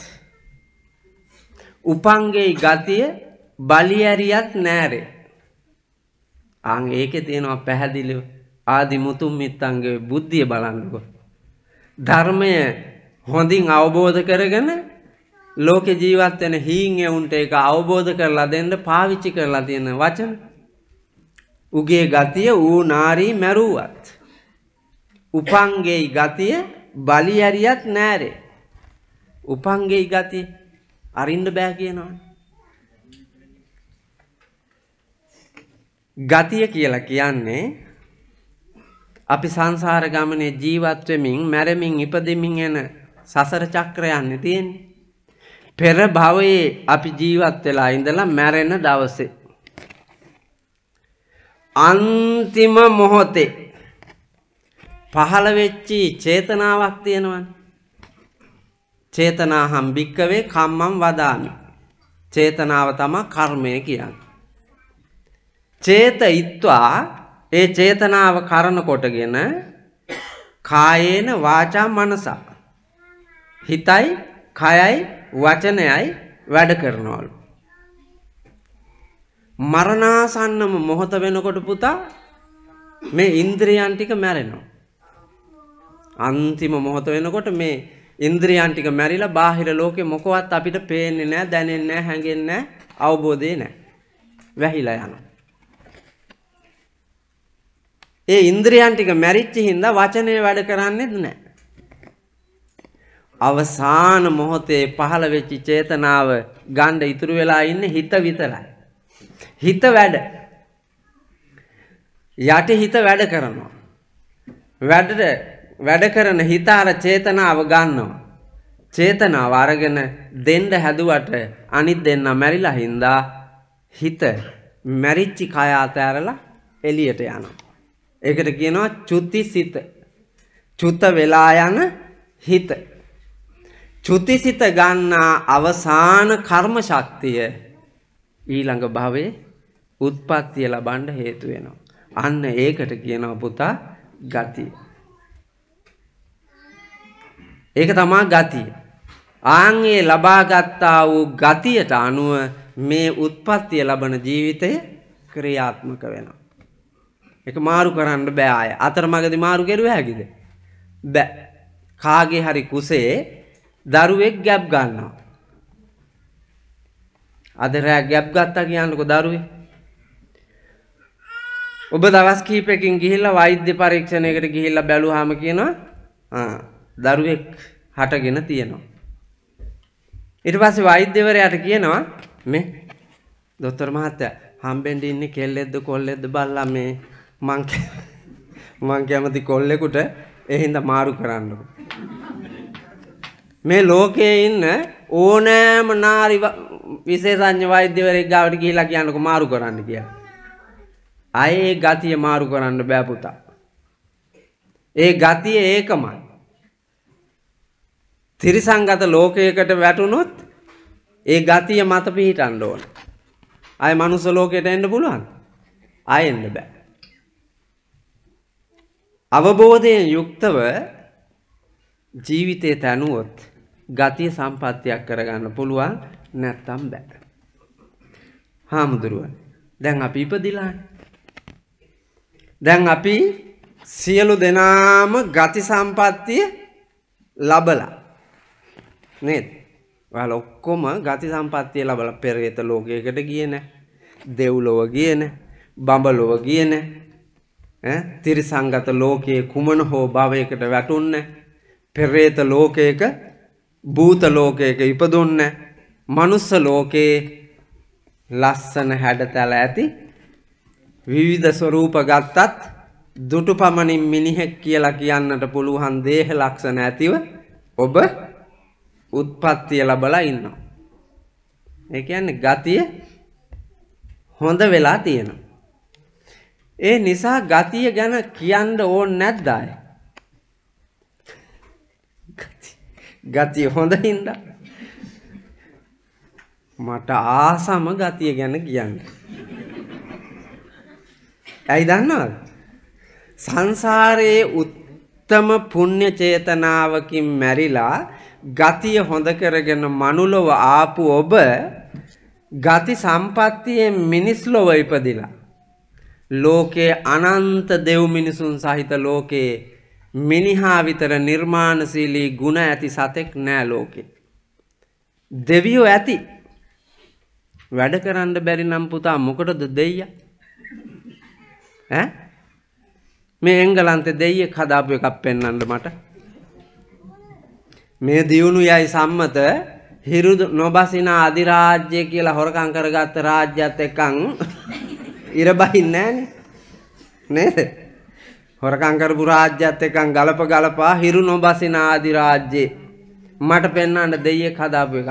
Speaker 2: උපංගේ ගතිය බලියරියත් නෑරේ. ආන් ඒකේ තියෙනවා පැහැදිලිව ආදි මුතුන් මිත්තන්ගේ බුද්ධිය බලන්නකො. ධර්මය හොඳින් අවබෝධ කරගෙන ලෝකේ ජීවත් වෙන හීන් එවුන්ට ඒක අවබෝධ කරලා දෙන්න පාවිච්චි කරලා තියෙන වචන. උගේ ගතිය ඌ නාරී මැරුවත් උපංගේ ගතිය බලියරියත් නෑරේ. උපංගේ ගතිය අරින්න බෑ කියනවා. ගතිය කියලා කියන්නේ අපි සංසාර ගමනේ ජීවත් වෙමින් මැරෙමින් ඉපදෙමින් යන සසර චක්‍රයන්නේ තියෙන්නේ. පෙර භවයේ අපි ජීවත් වෙලා ඉඳලා මැරෙන දවසේ අන්තිම මොහොතේ පහළ වෙච්චි චේතනාවක් තියෙනවනේ. චේතනාහම් භික්කවේ කම්මං වදාමි. චේතනාව තමයි කර්මය කියන්නේ. චේතයිත්වා ඒ චේතනාව කරන කොටගෙන කායේන වාචා මනසා හිතයි කයයි වචනයයි වැඩ කරනවලු. මරණාසන්නම මොහොත වෙනකොට පුතා මේ ඉන්ද්‍රියයන් ටික මැරෙනවා. අන්තිම මොහොත වෙනකොට මේ ඉන්ද්‍රියයන් ටික මැරිලා බාහිර ලෝකෙ මොකවත් අපිට පේන්නේ නැහැ, දැනෙන්නේ නැහැ, හැඟෙන්නේ නැහැ, අවබෝධේ නැහැ. වැහිලා යනවා. ඒ ඉන්ද්‍රියයන් ටික මැරිච්ච හින්දා වචනේ වැඩ කරන්නේත් නැහැ. අවසාන මොහොතේ පහළ වෙච්ච චේතනාව ගන්න ඉතුරු වෙලා ඉන්නේ හිත විතරයි. හිත වැඩ. යටි හිත වැඩ කරනවා. වැඩට වැඩ කරන හිත අර චේතනාව ගන්නවා. චේතනාව අරගෙන දෙන්න හැදුවට අනිත් දෙන්න මැරිලා හින්දා හිත මැරිච්ච කය අතහැරලා එළියට යනවා. ඒකට කියනවා චුතිසිත. චුත වෙලා යන හිත. චුතිසිත ගන්නා අවසාන කර්ම ශක්තිය ඊළඟ භවයේ උත්පත්තිය ලබන්න හේතු වෙනවා. අන්න ඒකට කියනවා පුතා ගතිය. ඒක තමයි ගතිය. ආන්ගේ ලබාගත්තා වූ ගතියට අනුව මේ උත්පත්තිය ලබන ජීවිතය ක්‍රියාත්මක වෙනවා. ඒක මාරු කරන්න බෑ ආය. අතරමඟදී මාරු කරුව හැකිද? බෑ. කාගේ හරි කුසේ දරුවෙක් ගැබ් ගන්නවා. අද රෑ ගැබ් ගත්තා කියන්නකො දරුවේ. ඔබ දවස් කිහිපයකින් ගිහිල්ලා වෛද්‍ය පරීක්ෂණයකට ගිහිල්ලා බැලුවාම කියනවා ආ දරුවෙක් හටගෙන තියෙනවා. ඊට පස්සේ වෛද්‍යවරයාට කියනවා මේ දොස්තර මහත්තයා හම්බෙන්න ඉන්නේ කෙල්ලෙක්ද කොල්ලෙක්ද බලලා මේ මං මං කැමති කොල්ලෙකුට ඒ හින්දා මාරු කරන්නකො. මේ ලෝකයේ ඉන්න ඕනෑම නාරි විශේෂඥ වෛද්‍යවරයෙක් ගාවට ගිහිල්ලා කියන්නකො මාරු කරන්න කියලා. ආයේ ගතිය මාරු කරන්න බෑ පුතා. ඒ ගතිය ඒකමයි. තිරිසංගත ලෝකයකට වැටුනොත් ඒ ගතිය මත පිහිටන්න ඕන. ආයේ මනුස්ස ලෝකයට එන්න පුළුවන්? ආයෙ එන්න බෑ. අවබෝධයෙන් යුක්තව ජීවිතේ තනුවොත් ගතිය සම්පත්තියක් කරගන්න පුළුවන්, නැත්තම් බෑ. හාමුදුරුවනේ දැන් අපි ඉපදිලානේ. දැන් අපි සියලු දෙනාම ගති සම්පත්තිය ලබලා නේද? ඔයාලා ඔක්කොම ගති සම්පත්තිය ලබලා පෙරේත ලෝකයකට ගියේ නැහැ. දෙව්ලොව ගියේ නැහැ. බඹලොව ගියේ නැහැ. ඈ තිරිසංගත ලෝකයේ කුමන හෝ භවයකට වැටුන්නේ නැහැ. පෙරේත ලෝකයක භූත ලෝකයක ඉපදුන්නේ නැහැ. මනුස්ස ලෝකේ ලස්සන හැඩතල ඇති විවිධ ස්වරූප ගත්තත් දුටු පමණින් මිනිහෙක් කියලා කියන්නට පුළුවන් දේහ ලක්ෂණ ඇතිව ඔබ උත්පත්තිය ලැබලා ඉන්නවා. ඒ කියන්නේ ගතිය හොඳ වෙලා තියෙනවා. ඒ නිසා ගතිය ගැන කියන්න ඕනේ නැද්ද අය? ගතිය හොඳින්ද? මට ආසම ගතිය ගැන කියන්න. ඇයි දන්නවද? සංසාරයේ උත්තම පුණ්‍ය චේතනාවකින් මැරිලා ගතිය හොඳ කරගෙන මනුලව ආපු ඔබ ගති සම්පත්තියෙන් මිනිස් ලොව ඉපදිලා ලෝකේ අනන්ත දෙව් මිනිසුන් සහිත ලෝකේ මිනිහා විතර නිර්මාණශීලී ගුණ ඇති සතෙක් නෑ ලෝකේ. දෙවියෝ ඇති. වැඩ කරන්න බැරි නම් පුතා මොකටද දෙයියා? ඈ මේ එංගලන්තේ දෙයියෙක් හදාපු එකක් පෙන්වන්න මට. මේ දියුණු යයි සම්මත හිරු නොබසින අධිරාජ්‍ය කියලා හොරකම් කරගත්ත රාජ්‍යත් එක්කන් ඉර බහින්නේ නෑනේ නේද? හොරකම් කරපු රාජ්‍යත් එක්කන් ගලප ගලපා හිරු නොබසින අධිරාජ්‍යේ මට පෙන්වන්න දෙයියෙක් හදාපු එකක්.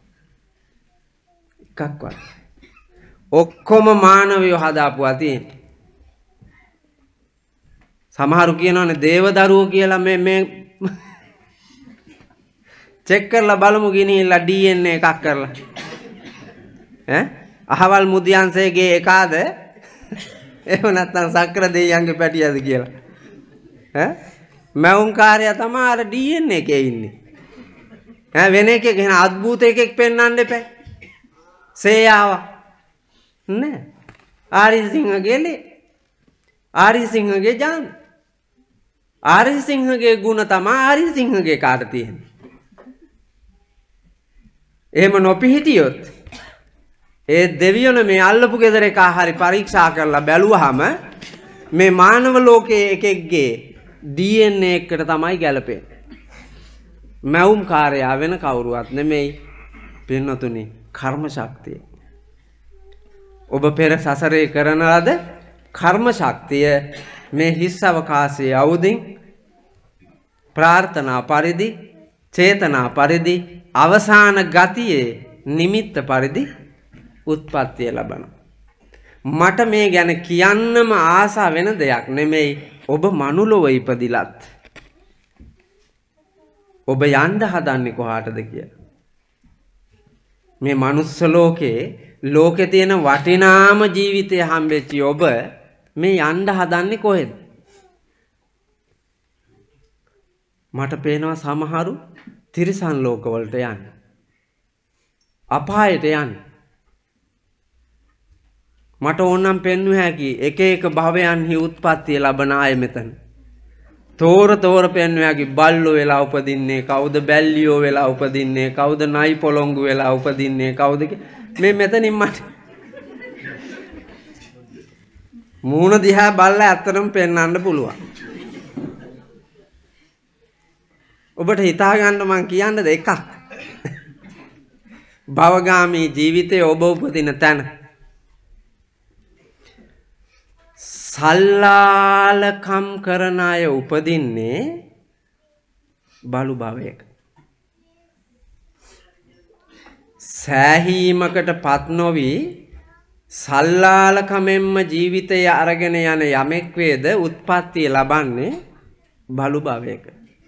Speaker 2: එකක්වත්. ඔක්කොම මානවයෝ හදාපුවා තියෙන්නේ. සමහරු කියනවානේ දේවදරුවෝ කියලා මේ මේ චෙක් කරලා බලමු ගිනිහිල්ලා ඩී එන් ඒ එකක් කරලා. ඈ අහවල් මුදියන්සේගේ එකාද එහෙම නැත්නම් සක්‍ර දෙයියන්ගේ පැටියද කියලා. ඈ මවුන් කාර්යය තමයි අර ඩී එන් එකේ ඉන්නේ. ඈ වෙන එකෙක් එහෙන අద్භූත එකෙක් පෙන්වන්න එපා. සේයාව නෑ. ආරිසිංහගේ ලේ. ආරිසිංහගේ ජාන. ආරිසිංහගේ ගුණ තමයි ආරිසිංහගේ කාට තියෙන්නේ. එහෙම නොපිහිටියොත් ඒ දෙවියන මේ අල්ලපු ගෙදර එක හරි පරීක්ෂා කරලා බැලුවාම මේ මානව ලෝකයේ එකෙක්ගේ ඩී එන් ඒ එකට තමයි ගැලපෙන්නේ. මවුම් කාර්යය වෙන කවුරුවත් නෙමෙයි පින්නතුනි කර්ම ශක්තිය. ඔබ පෙර සසරේ කරන ලද කර්ම ශක්තිය මේ හිස් අවකාශයේ අවුදින් ප්‍රාර්ථනා පරිදි චේතනා පරිදි අවසාන ගතියේ නිමිත්ත පරිදි උත්පත්තිය ලබනවා. මට මේ ගැන කියන්නම ආසා වෙන දෙයක් නෙමෙයි. ඔබ මනුලොව ඉපදිලත් ඔබ යන්න හදන්නේ කොහාටද කියලා. මේ මනුස්ස ලෝකේ ලෝකේ තියෙන වටිනාම ජීවිතය හම්බෙච්ච ඔබ මේ යන්න හදන්නේ කොහෙද? මට පේනවා සමහරු තිරිසන් ලෝකවලට යන්නේ. අපායට යන්නේ. මට ඕනනම් පෙන්වුව හැකි එක එක භවයන්හි උත්පත්තිය ලබන අය මෙතන. තෝර තෝර පෙන්වුව හැකි බල්ලෝ වෙලා උපදින්නේ කවුද? බැල්ලියෝ වෙලා උපදින්නේ කවුද? නයි පොළොංගු වෙලා උපදින්නේ කවුද? මේ මෙතනින් මට මූණ දිහා බලලා ඇත්තටම පෙන්වන්න පුළුවන්. ඔබට හිතා ගන්න මං කියන්න දෙකක්. භවගාමී ජීවිතයේ ඔබ උපදින තැන සල්ලාලකම් කරන අය උපදින්නේ බලු භවයක. සෑහීමකට පත් නොවි සල්ලාලකමෙන්ම ජීවිතය අරගෙන යන යමෙක් වේද උත්පත්තිය ලබන්නේ බලු භවයක.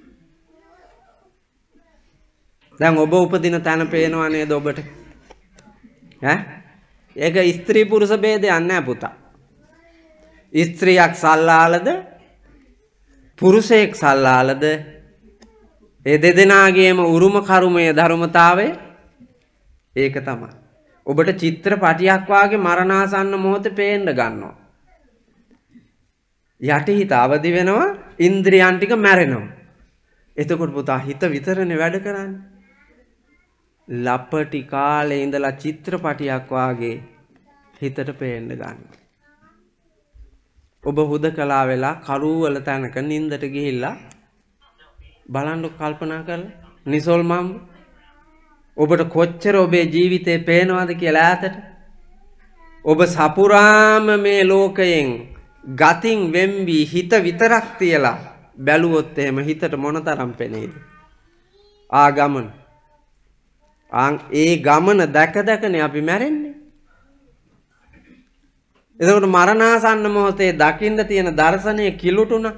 Speaker 2: දැන් ඔබ උපදින තැන පේනවා නේද ඔබට? ඈ ඒක ස්ත්‍රී පුරුෂ ભેදයක් නෑ පුතා. ස්ත්‍රියක් සල්ලාලද පුරුෂයෙක් සල්ලාලද ඒ දෙදෙනාගේම උරුම කරුමයේ ධර්මතාවය ඒක තමයි. ඔබට චිත්‍රපටියක් වාගේ මරණාසන්න මොහොතේ පේන්න ගන්නවා. යටිහිත අවදි වෙනවා, ඉන්ද්‍රියන් ටික මැරෙනවා. එතකොට පුතා හිත විතරනේ වැඩ කරන්නේ. ලපටි කාලේ ඉඳලා චිත්‍රපටියක් වාගේ හිතට පේන්න ගන්නවා. ඔබ හුදකලා වෙලා කරුවල තැනක නින්දට ගිහිල්ලා බලන්න කල්පනා කරලා නිසොල් මම් ඔබට කොච්චර ඔබේ ජීවිතේ පේනවද කියලා ඈතට. ඔබ සපුරාම මේ ලෝකයෙන් ගතින් වෙම්වි හිත විතරක් තියලා බැලුවොත් එහෙම හිතට මොනතරම් පෙනේද? ආගමන ආන් ඒ ගමන දැක දැකනේ අපි මැරෙන්නේ. එතකොට මරණාසන්න මොහොතේ දකින්න තියෙන දර්ශනය කිලුටුණා.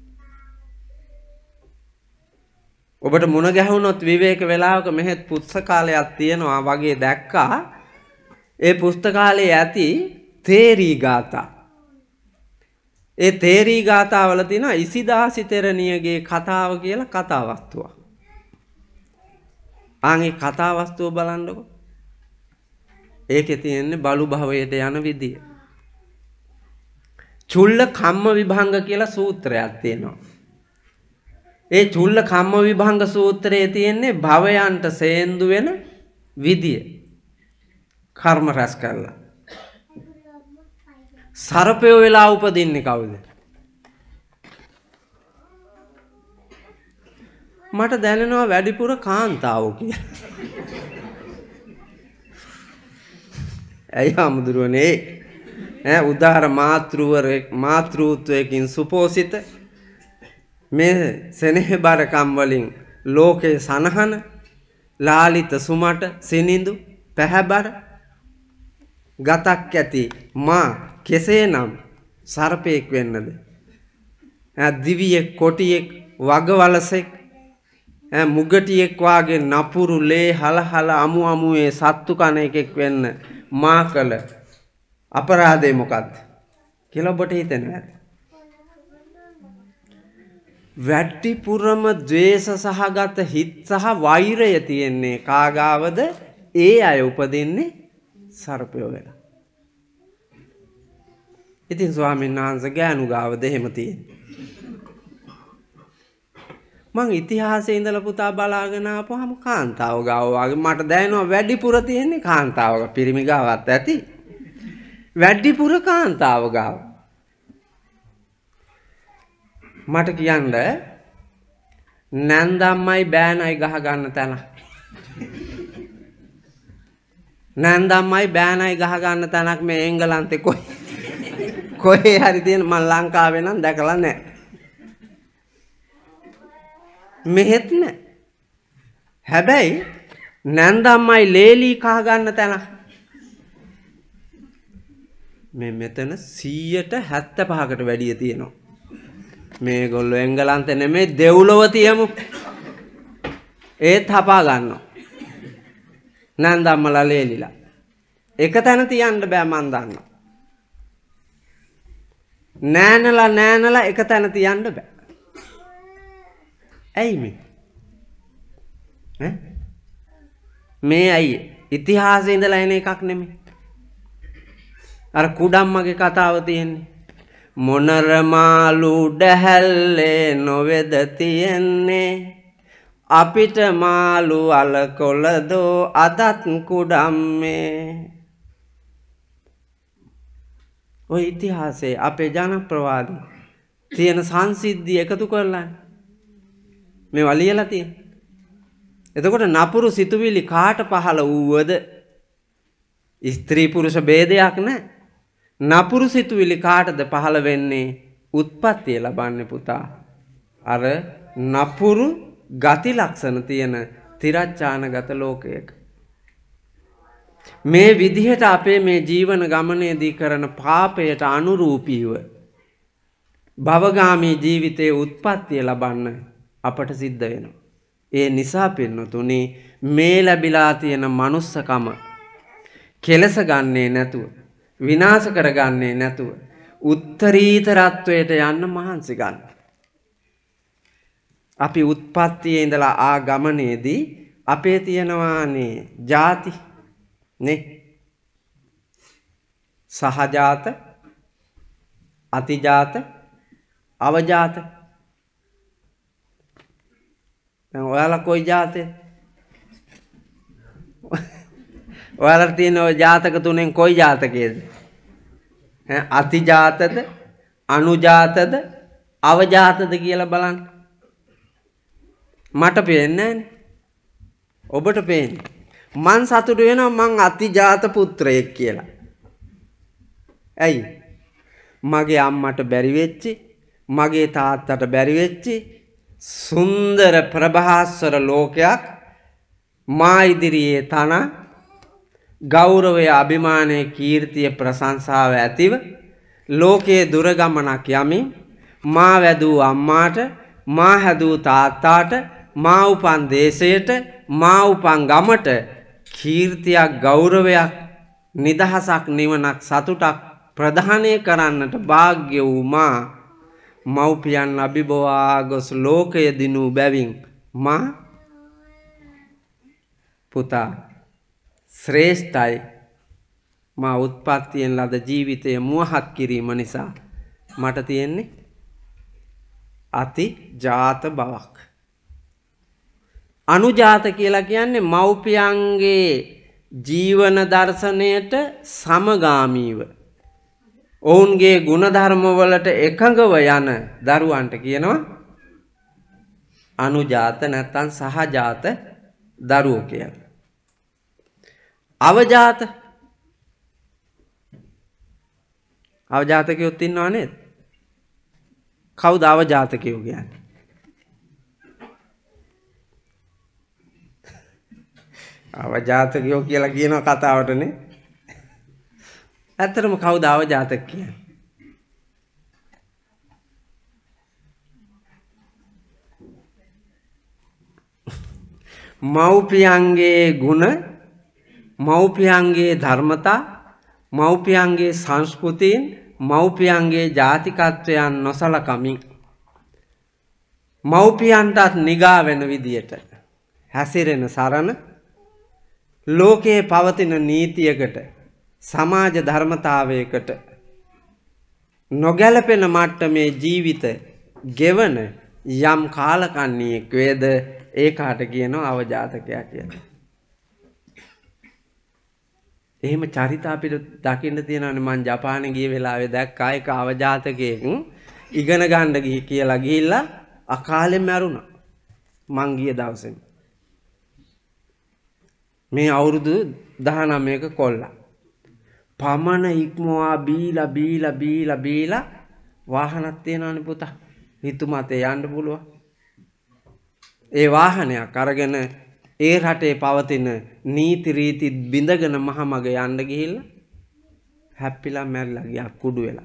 Speaker 2: ඔබට මුණ ගැහුනොත් විවේක වේලාවක මෙහෙත් පුස්තකාලයක් තියෙනවා වගේ දැක්කා. ඒ පුස්තකාලයේ ඇති තේරී ගාථා. ඒ තේරී ගාථාවල තියෙන ඉසිදාසි තෙරණියගේ කතාව කියලා කතා වස්තුවක්. ආන් ඒ කතා වස්තුව බලන්නකො. ඒකේ තියෙන්නේ බලු භවයට යන විදිය. චුල්ල කම්ම විභංග කියලා සූත්‍රයක් තියෙනවා. ඒ චුල්ල කම්ම විභංග සූත්‍රයේ තියෙන්නේ භවයන්ට සේන්දු වෙන විදිය. කර්ම රැස් කරලා. සර්පය වෙලා උපදින්නේ කවුද? මට දැනෙනවා වැඩිපුර කාන්තාවෝ කියලා. ඇයි හමුදුරුවනේ? ඈ උදාර මාතෘවරෙක් මාතෘත්වයකින් සුපෝසිත මේ සෙනෙහබරකම් වලින් ලෝකේ සනහන ලාලිත සුමට සිනිඳු පැහැබර ගතක් ඇති මා කෙසේනම් සර්පයෙක් වෙන්නද? ඈ දිවියෙක් කොටියෙක් වගවලසෙක් ඈ මුගටියෙක් වාගේ නපුරු ලේ හලහල අමු අමුවේ සත්තු කන එකෙක් වෙන්න මා කළ අපරාධය මොකක්ද කියලා ඔබට හිතෙනවා. වැඩිපුරම ද්වේෂ සහගත හිත් සහ වෛරය තියෙන්නේ කාගාවද? ඒ අය උපදින්නේ සර්පයෝ වෙලා. ඉතින් ස්වාමීන් වහන්සේ ගෑනු ගාවද එහෙම තියෙන්නේ. මං ඉතිහාසයේ ඉඳලා පුතා බලාගෙන ආපුවාම කාන්තාව ගාව වගේ මට දැනෙනවා වැඩිපුර තියෙන්නේ කාන්තාව. පිරිමි ගාවත් ඇති. වැඩිපුර කාන්තාව ගාව. මට කියන්න නැන්දම්මයි බෑනයි ගහ ගන්න තැන. නැන්දම්මයි බෑනයි ගහ ගන්න තැනක් මේ එංගලන්තේ කොයි කොහේ හරි තියෙන මම ලංකාවේ නම් දැකලා නැහැ. මෙහෙත් නැහැ. හැබැයි නැන්දම්මයි ලේලි කහ ගන්න තැන මේ මෙතන සීයට හැත්තෑපහකට වැඩිය තියෙනවා. මේගොල්ලෝ එංගලන්තේ නෙමෙයි දෙව්ලොව තියමු. ඒත් හපා ගන්නවා. නැන්දම්මලා ලේලිලා. එක තැන තියන්න බෑ මන් දන්නවා. නෑනලා නෑනලා එක තැන තියන්න බෑ. ඇයි මේ? ඈ මේ අයියේ ඉතිහාසයේ ඉඳලා එන එකක් නෙමෙයි. අර කුඩම්මගේ කතාව තියෙන්නේ. මොනර මාළු ඩැහැල්ලේ නොවේද තියෙන්නේ අපිට මාළු අලකොළදෝ අදත් කුඩම්මේ. ඔය ඉතිහාසයේ අපේ ජනප්‍රවාදී තියෙන සංසිද්ධිය එකතු කරලා මේවා ලියලා තියෙනවා. එතකොට නපුරු සිතුවිලි කාට පහළ වූවද? ස්ත්‍රී පුරුෂ ભેදයක් නැහැ. නපුරු සිතුවිලි කාටද පහළ වෙන්නේ? උත්පත්තිය ලබන්නේ පුතා අර නපුරු ගති ලක්ෂණ තියෙන තිරච්ඡානගත ලෝකයක. මේ විදිහට අපේ මේ ජීවන ගමනේදී කරන පාපයට අනුරූපීව භවගාමී ජීවිතයේ උත්පත්තිය ලබන්න අපට සිද්ධ වෙනවා. ඒ නිසා පින්නතුනි මේ ලැබිලා තියෙන manussකම කෙලස ගන්නේ නැතුව විනාශ කරගන්නේ නැතුව උත්තරීතරත්වයට යන්න මහන්සි ගන්න. අපි උත්පත්තියේ ඉඳලා ආ ගමනේදී අපේ තියෙනවානේ ಜಾති නේ සහජාත අතිජාත අවජාත. දැන් ඔයාලා කොයි જાතේ? ඔයාලා තියෙන ඔය ජාතක තුනෙන් කොයි ජාතකයේද? ඈ අතිජාතද අනුජාතද අවජාතද කියලා බලන්න. මට පේන්නේ නැහනේ. ඔබට පේන්නේ. මං සතුටු වෙනවා මං අතිජාත පුත්‍රයෙක් කියලා. ඇයි? මගේ අම්මට බැරි වෙච්චි, මගේ තාත්තට බැරි වෙච්චි සුන්දර ප්‍රභාස්වර ලෝකයක් මා ඉදිරියේ තන ගෞරවය අභිමානයේ කීර්තිය ප්‍රශංසාව ඇතිව ලෝකයේ දුරගමනක් යමින් මා වැදූ අම්මාට මා හැදූ තාත්තාට මා උපන් දේශයට මා උපන් ගමට කීර්තියක් ගෞරවයක් නිදහසක් නිවනක් සතුටක් ප්‍රදානය කරන්නට වාග්ය වූ මා මව්පියන් අභිබවා ගොස් ලෝකය දිනූ බැවින් මා පුතා ශ්‍රේෂ්ඨයි මා උත්පත්තියෙන් ලද ජීවිතය මුවහත් කිරීම නිසා මට තියෙන්නේ අති ජාත බවක්. අනුජාත කියලා කියන්නේ මව්පියන්ගේ ජීවන දර්ශනයට සමගාමීව ඔවුන්ගේ ගුණධර්ම වලට එකඟව යන දරුවන්ට කියනවා අනුජාත නැත්නම් සහජාත දරුවෝ කියලා. අවජාත අවජාතකයොත් ඉන්නව නේද? කවුද අවජාතකයෝ කියන්නේ? අවජාතකයෝ කියලා කියන කතාවටනේ. ඇත්තටම කවුද අවජාතක කියන්නේ? මව්පියන්ගේ ගුණ, මව්පියන්ගේ ධර්මතා, මව්පියන්ගේ සංස්කෘතීන්, මව්පියන්ගේ ජාතිකත්වයන් නොසලකමින් මව්පියන්ටත් නිගා වෙන විදියට හැසිරෙන සරණ ලෝකයේ පවතින නීතියකට සමාජ ධර්මතාවයකට නොගැලපෙන මට්ටමේ ජීවිත ගෙවන යම් කාලකන්ණියෙක් වේද ඒකට කියනවා අවජාතකයා කියලා. එහෙම චරිත අපිට දකින්න තියෙනවානේ. මං ජපානේ ගිය වෙලාවේ දැක්කා එක අවජාතකයෙක් ඉගෙන ගන්න ගිහි කියලා ගිහිල්ලා අකාලෙම මැරුණා. මං ගිය දවසේ මේ අවුරුදු දහනවයක කොල්ලා පමණ ඉක්මවා බීලා බීලා බීලා බීලා වාහනක් තියනවනේ පුතා. හිතුමතේ යන්න පුළුවන්. ඒ වාහනයක් අරගෙන ඒ රටේ පවතින නීති රීති බිඳගෙන මහමග යන්න ගිහිල්ලා හැප්පිලා මැරිලා ගියා කුඩු වෙලා.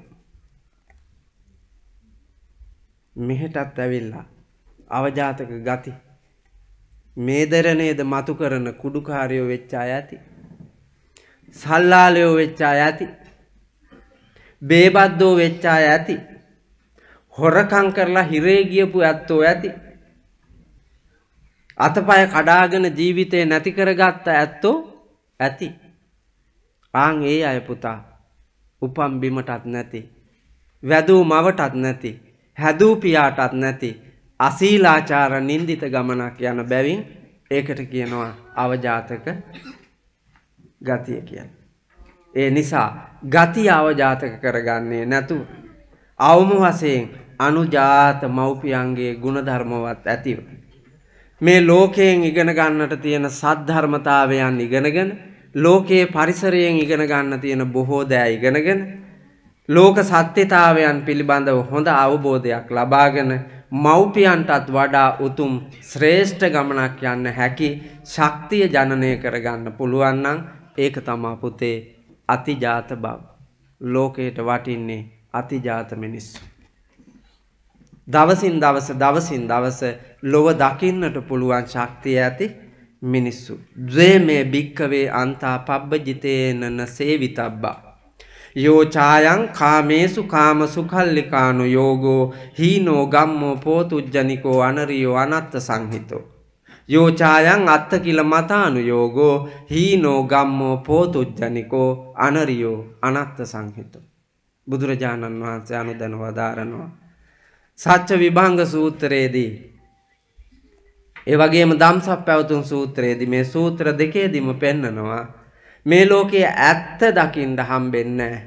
Speaker 2: මෙහෙටත් ඇවිල්ලා අවජාතක ගති මේදර නේද මතු කරන කුඩුකාරයෝ වෙච්ච අය ඇති. සල්ලාලයෝ වෙච්ච අය ඇති. බේබද්දෝ වෙච්ච අය ඇති. හොරකම් කරලා හිරේ ගියපු ඇත්තෝ ඇති. අතපය කඩාගෙන ජීවිතේ නැති කරගත්ත ඇත්තෝ ඇති. ආන් ඒ අය පුතා උපම් බිමටත් නැති, වැදූ මවටත් නැති, හැදූ පියාටත් නැති අසීලාචාර නින්දිත ගමනක් යන බැවින් ඒකට කියනවා අවජාතක ගතිය කියලා. ඒ නිසා ගතිය අවජාතක කරගන්නේ නැතුව අවම වශයෙන් අනුජාත මව්පියන්ගේ ගුණධර්මවත් ඇතිව මේ ලෝකයෙන් ඉගෙන ගන්නට තියෙන සද්ධර්මතාවයන් ඉගෙනගෙන ලෝකයේ පරිසරයෙන් ඉගෙන ගන්න තියෙන බොහෝ දෑ ඉගෙනගෙන ලෝක සත්‍යතාවයන් පිළිබඳව හොඳ අවබෝධයක් ලබාගෙන මව්පියන්ටත් වඩා උතුම් ශ්‍රේෂ්ඨ ගමනක් යන්න හැකි ශක්තිය ජනනය කරගන්න පුළුවන් නම් ඒක තමයි පුතේ අතිජාත බව. ලෝකයට වටින්නේ අතිජාත මිනිස්සු. දවසින් දවස දවසින් දවස ලොව දකින්නට පුළුවන් ශක්තිය ඇති මිනිස්සු. ද්වේමේ භික්කවේ අන්තා පබ්බජිතේනන සේවිතබ්බා යෝ ඡායං කාමේසු කාම සුඛල්ලිකානු යෝගෝ හීනෝ ගම්මෝ පෝතුජ්ජනිකෝ අනරියෝ අනත්ත සංහිතෝ යෝ ඡායං අත්ත කිල මතානු යෝගෝ හීනෝ ගම්මෝ පෝතුජ්ජනිකෝ අනරියෝ අනත්ත සංහිතෝ. බුදුරජාණන් වහන්සේ අනුදැන වදාරනවා සච්ච විභංග සූත්‍රයේදී ඒ වගේම ධම්සප්පවතුන් සූත්‍රයේදී මේ සූත්‍ර දෙකේදීම පෙන්නනවා මේ ලෝකයේ ඇත්ත දකින්න හම්බෙන්නේ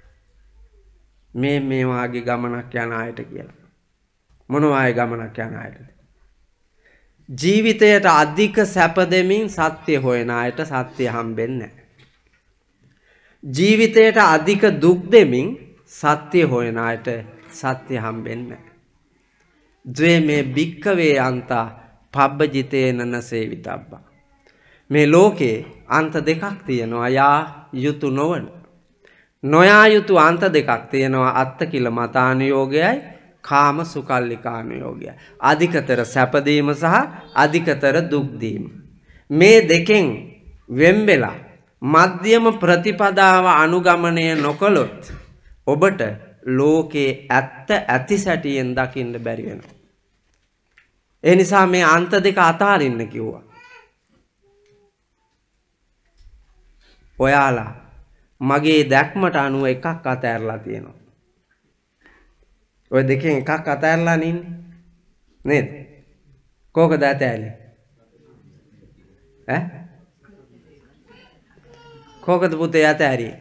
Speaker 2: මේ මේ වාගේ ගමනක් යන අයට කියලා. මොන වාගේ ගමනක් යන අයටද? ජීවිතයට අධික සැප දෙමින් සත්‍ය හොයන අයට සත්‍ය හම්බෙන්නේ නැහැ. ජීවිතයට අධික දුක් දෙමින් සත්‍ය හොයන අයට සත්‍ය හම්බෙන්නේ නැහැ. ද්වේමේ භික්කවේ අන්තා පබ්බජිතේනන සේවිතබ්බා මේ ලෝකේ අන්ත දෙකක් තියෙනවා යා යුතු නොවන. නොයා යුතු අන්ත දෙකක් තියෙනවා අත්ත කිල මතානුයෝගයයි කාම සුකල්ලිකානුයෝගයයි. අධිකතර සැපදීම සහ අධිකතර දුක්දීම. මේ දෙකෙන් වෙන් වෙලා මධ්‍යම ප්‍රතිපදාව අනුගමනය නොකළොත් ඔබට ලෝකේ ඇත්ත ඇති සැටියෙන් දකින්න බැරි වෙනවා. ඒ නිසා මේ අන්ත දෙක අතාරින්න කිව්වා. ඔයාලා මගේ දැක්මට අනුව එකක් අතෑරලා තියෙනවා. ඔය දෙකෙන් එකක් අතෑරලා නින්නේ නේද? කෝකද අතෑරලා? ඈ? කෝකද පුතේ අතෑරියේ?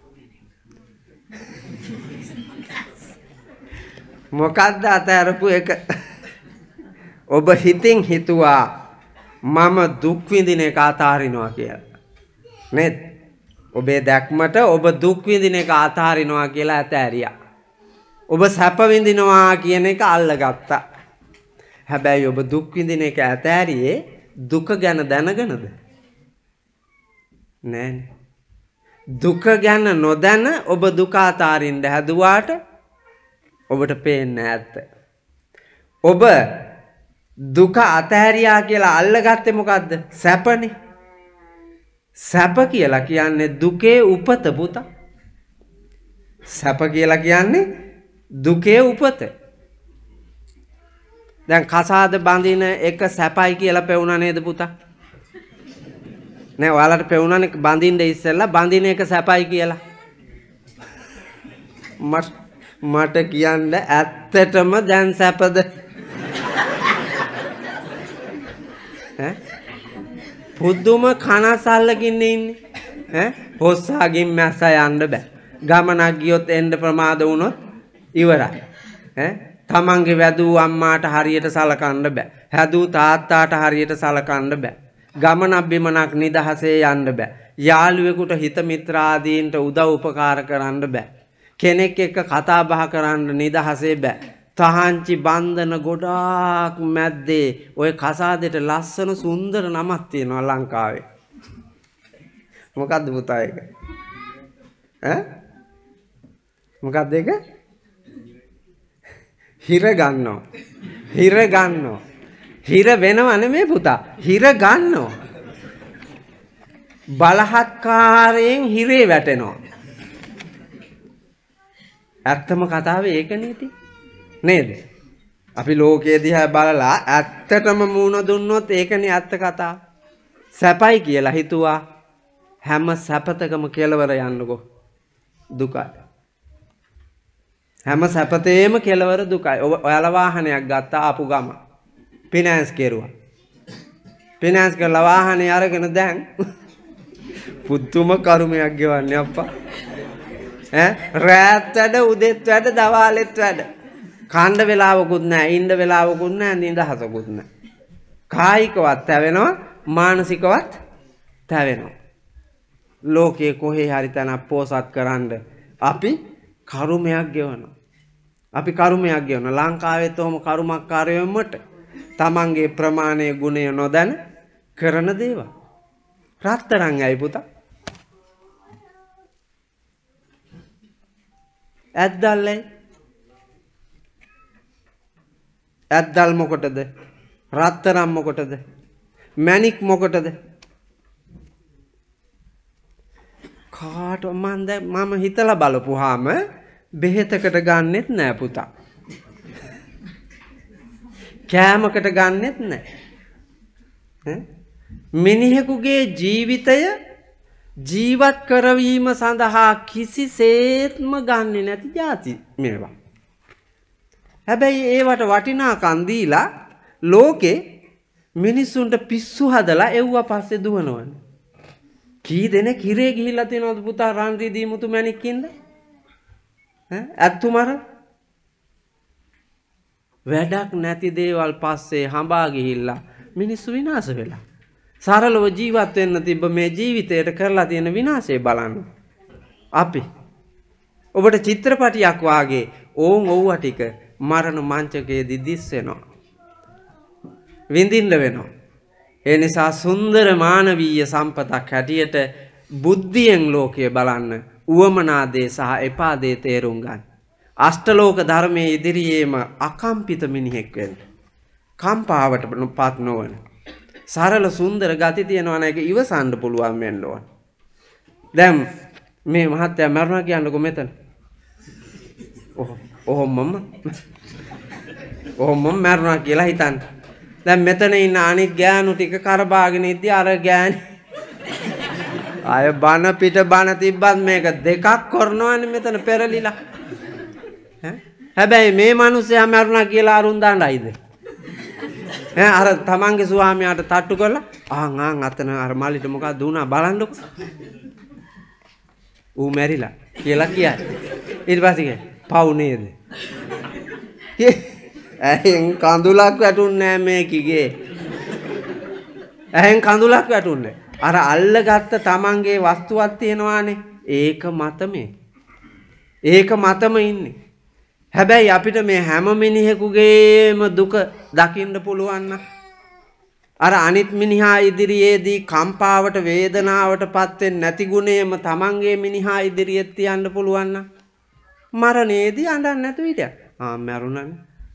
Speaker 2: මොකද්ද අතෑරපු එක? ඔබ හිතින් හිතුවා මම දුක් විඳින එක අතාරිනවා කියලා. නේද? ඔබේ දැක්මට ඔබ දුක් විඳින එක අතාරිනවා කියලා අතෑරියා. ඔබ සැප විඳිනවා කියන එක අල්ලගත්තා. හැබැයි ඔබ දුක් විඳින එක අතෑරියේ දුක ගැන දැනගෙනද? නෑනේ. දුක ගැන නොදැන ඔබ දුක අතාරින්න හැදුවාට ඔබට පේන්නේ නැත්ත. ඔබ දුක අතෑරියා කියලා අල්ලගත්තේ මොකද්ද? සැපනේ. සැප කියලා කියන්නේ දුකේ උපත පුතා. සැප කියලා කියන්නේ දුකේ උපත. දැන් කසාද බඳින එක සැපයි කියලා පෙවුණා නේද පුතා? නෑ ඔයාලට පෙවුණානේ බඳින්න ඉස්සෙල්ලා බඳින එක සැපයි කියලා. මට මට කියන්න ඇත්තටම දැන් සැපද? ඈ පුදුම කනසල්ලකින් ඉන්නේ. ඈ හොස්සාගින් මැස්ස යන්න බෑ. ගමනක් ගියොත් එන්න ප්‍රමාද වුණොත් ඉවරයි. ඈ තමන්ගේ වැදූ අම්මාට හරියට සලකන්න බෑ. හැදූ තාත්තාට හරියට සලකන්න බෑ. ගමනක් බිමනක් නිදහසේ යන්න බෑ. යාළුවෙකුට හිත මිත්‍රාදීන්ට උදව් උපකාර කරන්න බෑ. කෙනෙක් එක්ක කතා බහ කරන්න නිදහසේ බෑ. තහංචි බන්ධන ගොඩාක් මැද්දේ ඔය කසාදෙට ලස්සන සුන්දර නමක් තියෙනවා ලංකාවේ. මොකද්ද පුතා ඒක? ඈ? මොකද්ද ඒක? හිර ගන්නවා. හිර ගන්නවා. හිර වෙනව නෙමෙයි පුතා. හිර ගන්නවා. බලහත්කාරයෙන් හිරේ වැටෙනවා. ඇත්තම කතාවේ ඒක නීති. නේද? අපි ලෝකයේ දිහා බලලා ඇත්තටම මූණ දුන්නොත් ඒකනේ ඇත්ත කතාව. සැපයි කියලා හිතුවා හැම සැපතකම කෙලවර යන්නකෝ දුකයි. හැම සැපතේම කෙලවර දුකයි. ඔබ ඔයාලා වාහනයක් ගත්තා ආපු ගම. ෆිනෑන්ස් කෙරුවා. ෆිනෑන්ස් කරලා වාහනේ අරගෙන දැන් පුදුම කර්මයක් ගෙවන්නේ අප්පා. ඈ රාත් වැඩ උදෙත් වැඩ දවාලෙත් වැඩ. කණ්ඩ වෙලාවකුත් නැහැ, ඉන්න වෙලාවකුත් නැහැ, නිදහසකුත් නැහැ. කායිකවත් තැවෙනවා, මානසිකවත් තැවෙනවා. ලෝකයේ කොහේ හරි තැනක් පෝසත් කරන්න අපි කර්මයක් ගෙවනවා. අපි කර්මයක් ගෙවනවා. ලංකාවෙත් ඔහොම කර්මකාරයොමට තමන්ගේ ප්‍රමාණයේ ගුණය නොදැන කරන දේවල්. රත්තරන් ඇයි පුතා? ඇද්දල්ලයි. ඇද්දල් මොකටද? රත්තරන් මොකටද? මැණික් මොකටද? කාට මන් දැන් මම හිතලා බලපුවාම බෙහෙතකට ගන්නෙත් නෑ පුතා. කෑමකට ගන්නෙත් නෑ. මිනිහෙකුගේ ජීවිතය ජීවත් කරවීම සඳහා කිසිසේත්ම ගන්නෙ නැති જાති මේවා. හැබැයි ඒවට වටිනාකම් දීලා ලෝකේ මිනිස්සුන්ට පිස්සු හදලා එව්වා පස්සේ දුවනවනේ. කී දෙනෙක් හිරේ ගිහිල්ලා තියෙනවද පුතා රන් රිදී මුතු මැණික්කින්ද? ඈ ඇත්තුමර වැඩක් නැති දේවල් පස්සේ හඹා ගිහිල්ලා මිනිස්සු විනාශ වෙලා. සරලව ජීවත් වෙන්න තිබ්බ මේ ජීවිතයට කරලා තියෙන විනාශය බලන්න. අපි ඔබට චිත්‍රපටියක් වාගේ ඕන් ඔව්වා ටික මරණ මංචකයේදී දිස් වෙනවා. විඳින්න වෙනවා. ඒ නිසා සුන්දර මානවීය සම්පතක් හැටියට බුද්ධියෙන් ලෝකය බලන්න උවමනා දේ සහ එපා දේ තේරුම් ගන්න. අෂ්ටලෝක ධර්මයේ ඉදිරියේම අකම්පිත මිනිහෙක් වෙන්න. කම්පාවට පත් නොවන. සරල සුන්දර ගති තියෙනවා නේද ඉවසන්න පුළුවන් වෙන්න ඕන. දැන් මේ මහත්තයා මරණා කියන්නකො මෙතන. ඔහො ඔහොමම ඔහොමම මරණා කියලා හිතන්න. දැන් මෙතන ඉන්න අනිත් ගෑනු ටික කරබාගෙන ඉද්දි අර ගෑණි ආය බන පිට බන තිබ්බත් මේක දෙකක් කරනවනේ මෙතන පෙරලිලා. හැබැයි මේ මිනිස්සයා මරුණා කියලා අරුන් දාන්නයිද? ඈ අර තමන්ගේ ස්වාමියාට තට්ටු කරලා ආන් ආන් අතන අර මල්ලිට මොකක්ද වුණා බලන්නකො. ඌ මැරිලා කියලා කියයි. ඊට පස්සේ පව් නේද? ඇහෙන් කඳුලක් වැටුන්නේ නෑ මේකිගේ. ඇහෙන් කඳුලක් වැටුන්නේ. අර අල්ලගත්ත තමන්ගේ වස්තුවක් තියෙනවානේ. ඒක මතමේ. ඒක මතම ඉන්නේ. හැබැයි අපිට මේ හැම මිනිහෙකුගේම දුක දකින්න පුළුවන් නම් අර අනිත් මිනිහා ඉදිරියේදී කම්පාවට වේදනාවටපත් වෙන්නේ නැති ගුණයම තමන්ගේ මිනිහා ඉදිරියේ තියන්න පුළුවන් නම් මරණයේදී අඬන්නේ නැතුව හිටියා. ආ මරුණානේ.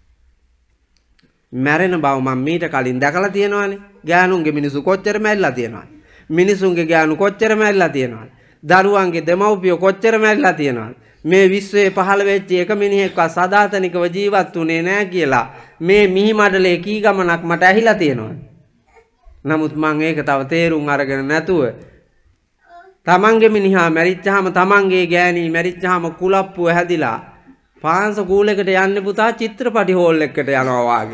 Speaker 2: මැරෙන බව මම මීට කලින් දැකලා තියෙනවානේ. ගෑනුන්ගේ මිනිස්සු කොච්චර මැරිලා තියෙනවද? මිනිසුන්ගේ ගෑනු කොච්චර මැරිලා තියෙනවද? දරුවන්ගේ දෙමව්පියෝ කොච්චර මැරිලා තියෙනවද? මේ විශ්වයේ පහළ වෙච්ච එක මිනිහෙක්වත් සදාතනිකව ජීවත් වුණේ නැහැ කියලා මේ මිහි මඩලේ කී ගමනක් මට ඇහිලා තියෙනවා. නමුත් මම ඒක තව තේරුම් අරගෙන නැතුව තමන්ගේ මිනිහා මැරිච්චාම තමන්ගේ ගෑණි මැරිච්චාම කුලප්පුව හැදිලා පාංශ කූලයකට යන්නේ පුතා චිත්‍රපටි හෝල් එකකට යනවා වාගේ.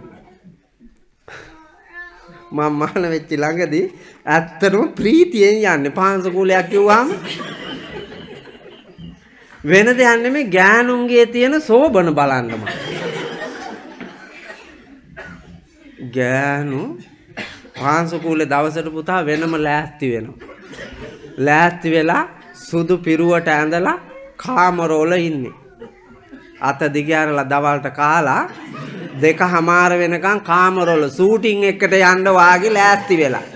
Speaker 2: මම මහාන වෙච්ච ළඟදී ඇත්තටම ප්‍රීතියෙන් යන්නේ පාංශ කූලයක් කිව්වම වෙන දෙයක් නෙමෙයි ගෑනුන්ගේ තියෙන සෝබන බලන්නම. ගෑනු පාංශ කූලේ දවසට පුතා වෙනම ලෑස්ති වෙනවා. ලෑස්ති වෙලා සුදු පිරුවට ඇඳලා කාමරවල ඉන්නේ. අත දිගහැරලා දවල්ට කාලා දෙකමාර වෙනකන් කාමරවල ෂූටින් එකට යන්න වාගේ ලෑස්ති වෙලා.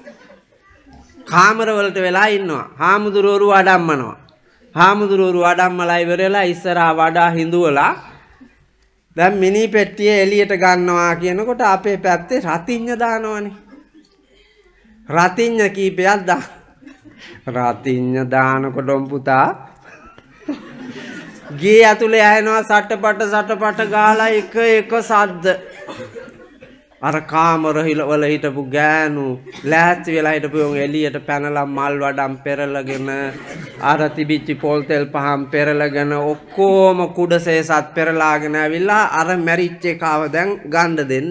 Speaker 2: කාමරවලට වෙලා ඉන්නවා. හාමුදුරුවෝ වඩම්මනවා. හාමුදුරුවෝ වඩම්මලා ඉවරලා ඉස්සරහා වඩා හිඳුවලා දැන් මිනි පෙට්ටිය එළියට ගන්නවා කියනකොට අපේ පැත්තේ රතිඤ්ඤ දානවනේ. රතිඤ්ඤ කීපයක් දා. රතිඤ්ඤ දානකොට පුතා ගේ ඇතුලේ ඇහෙනවා සටපට සටපට ගාලා එක එක සද්ද. අර කාමර වල හිටපු ගෑනු ලෑස්ති වෙලා හිටපු උන් එළියට පැනලා මල් වඩම් පෙරලගෙන අර තිබිච්ච පොල් තෙල් පහම් පෙරලගෙන ඔක්කොම කුඩසේසත් පෙරලාගෙන ඇවිල්ලා අර මැරිච් එකව දැන් ගන්න දෙන්න.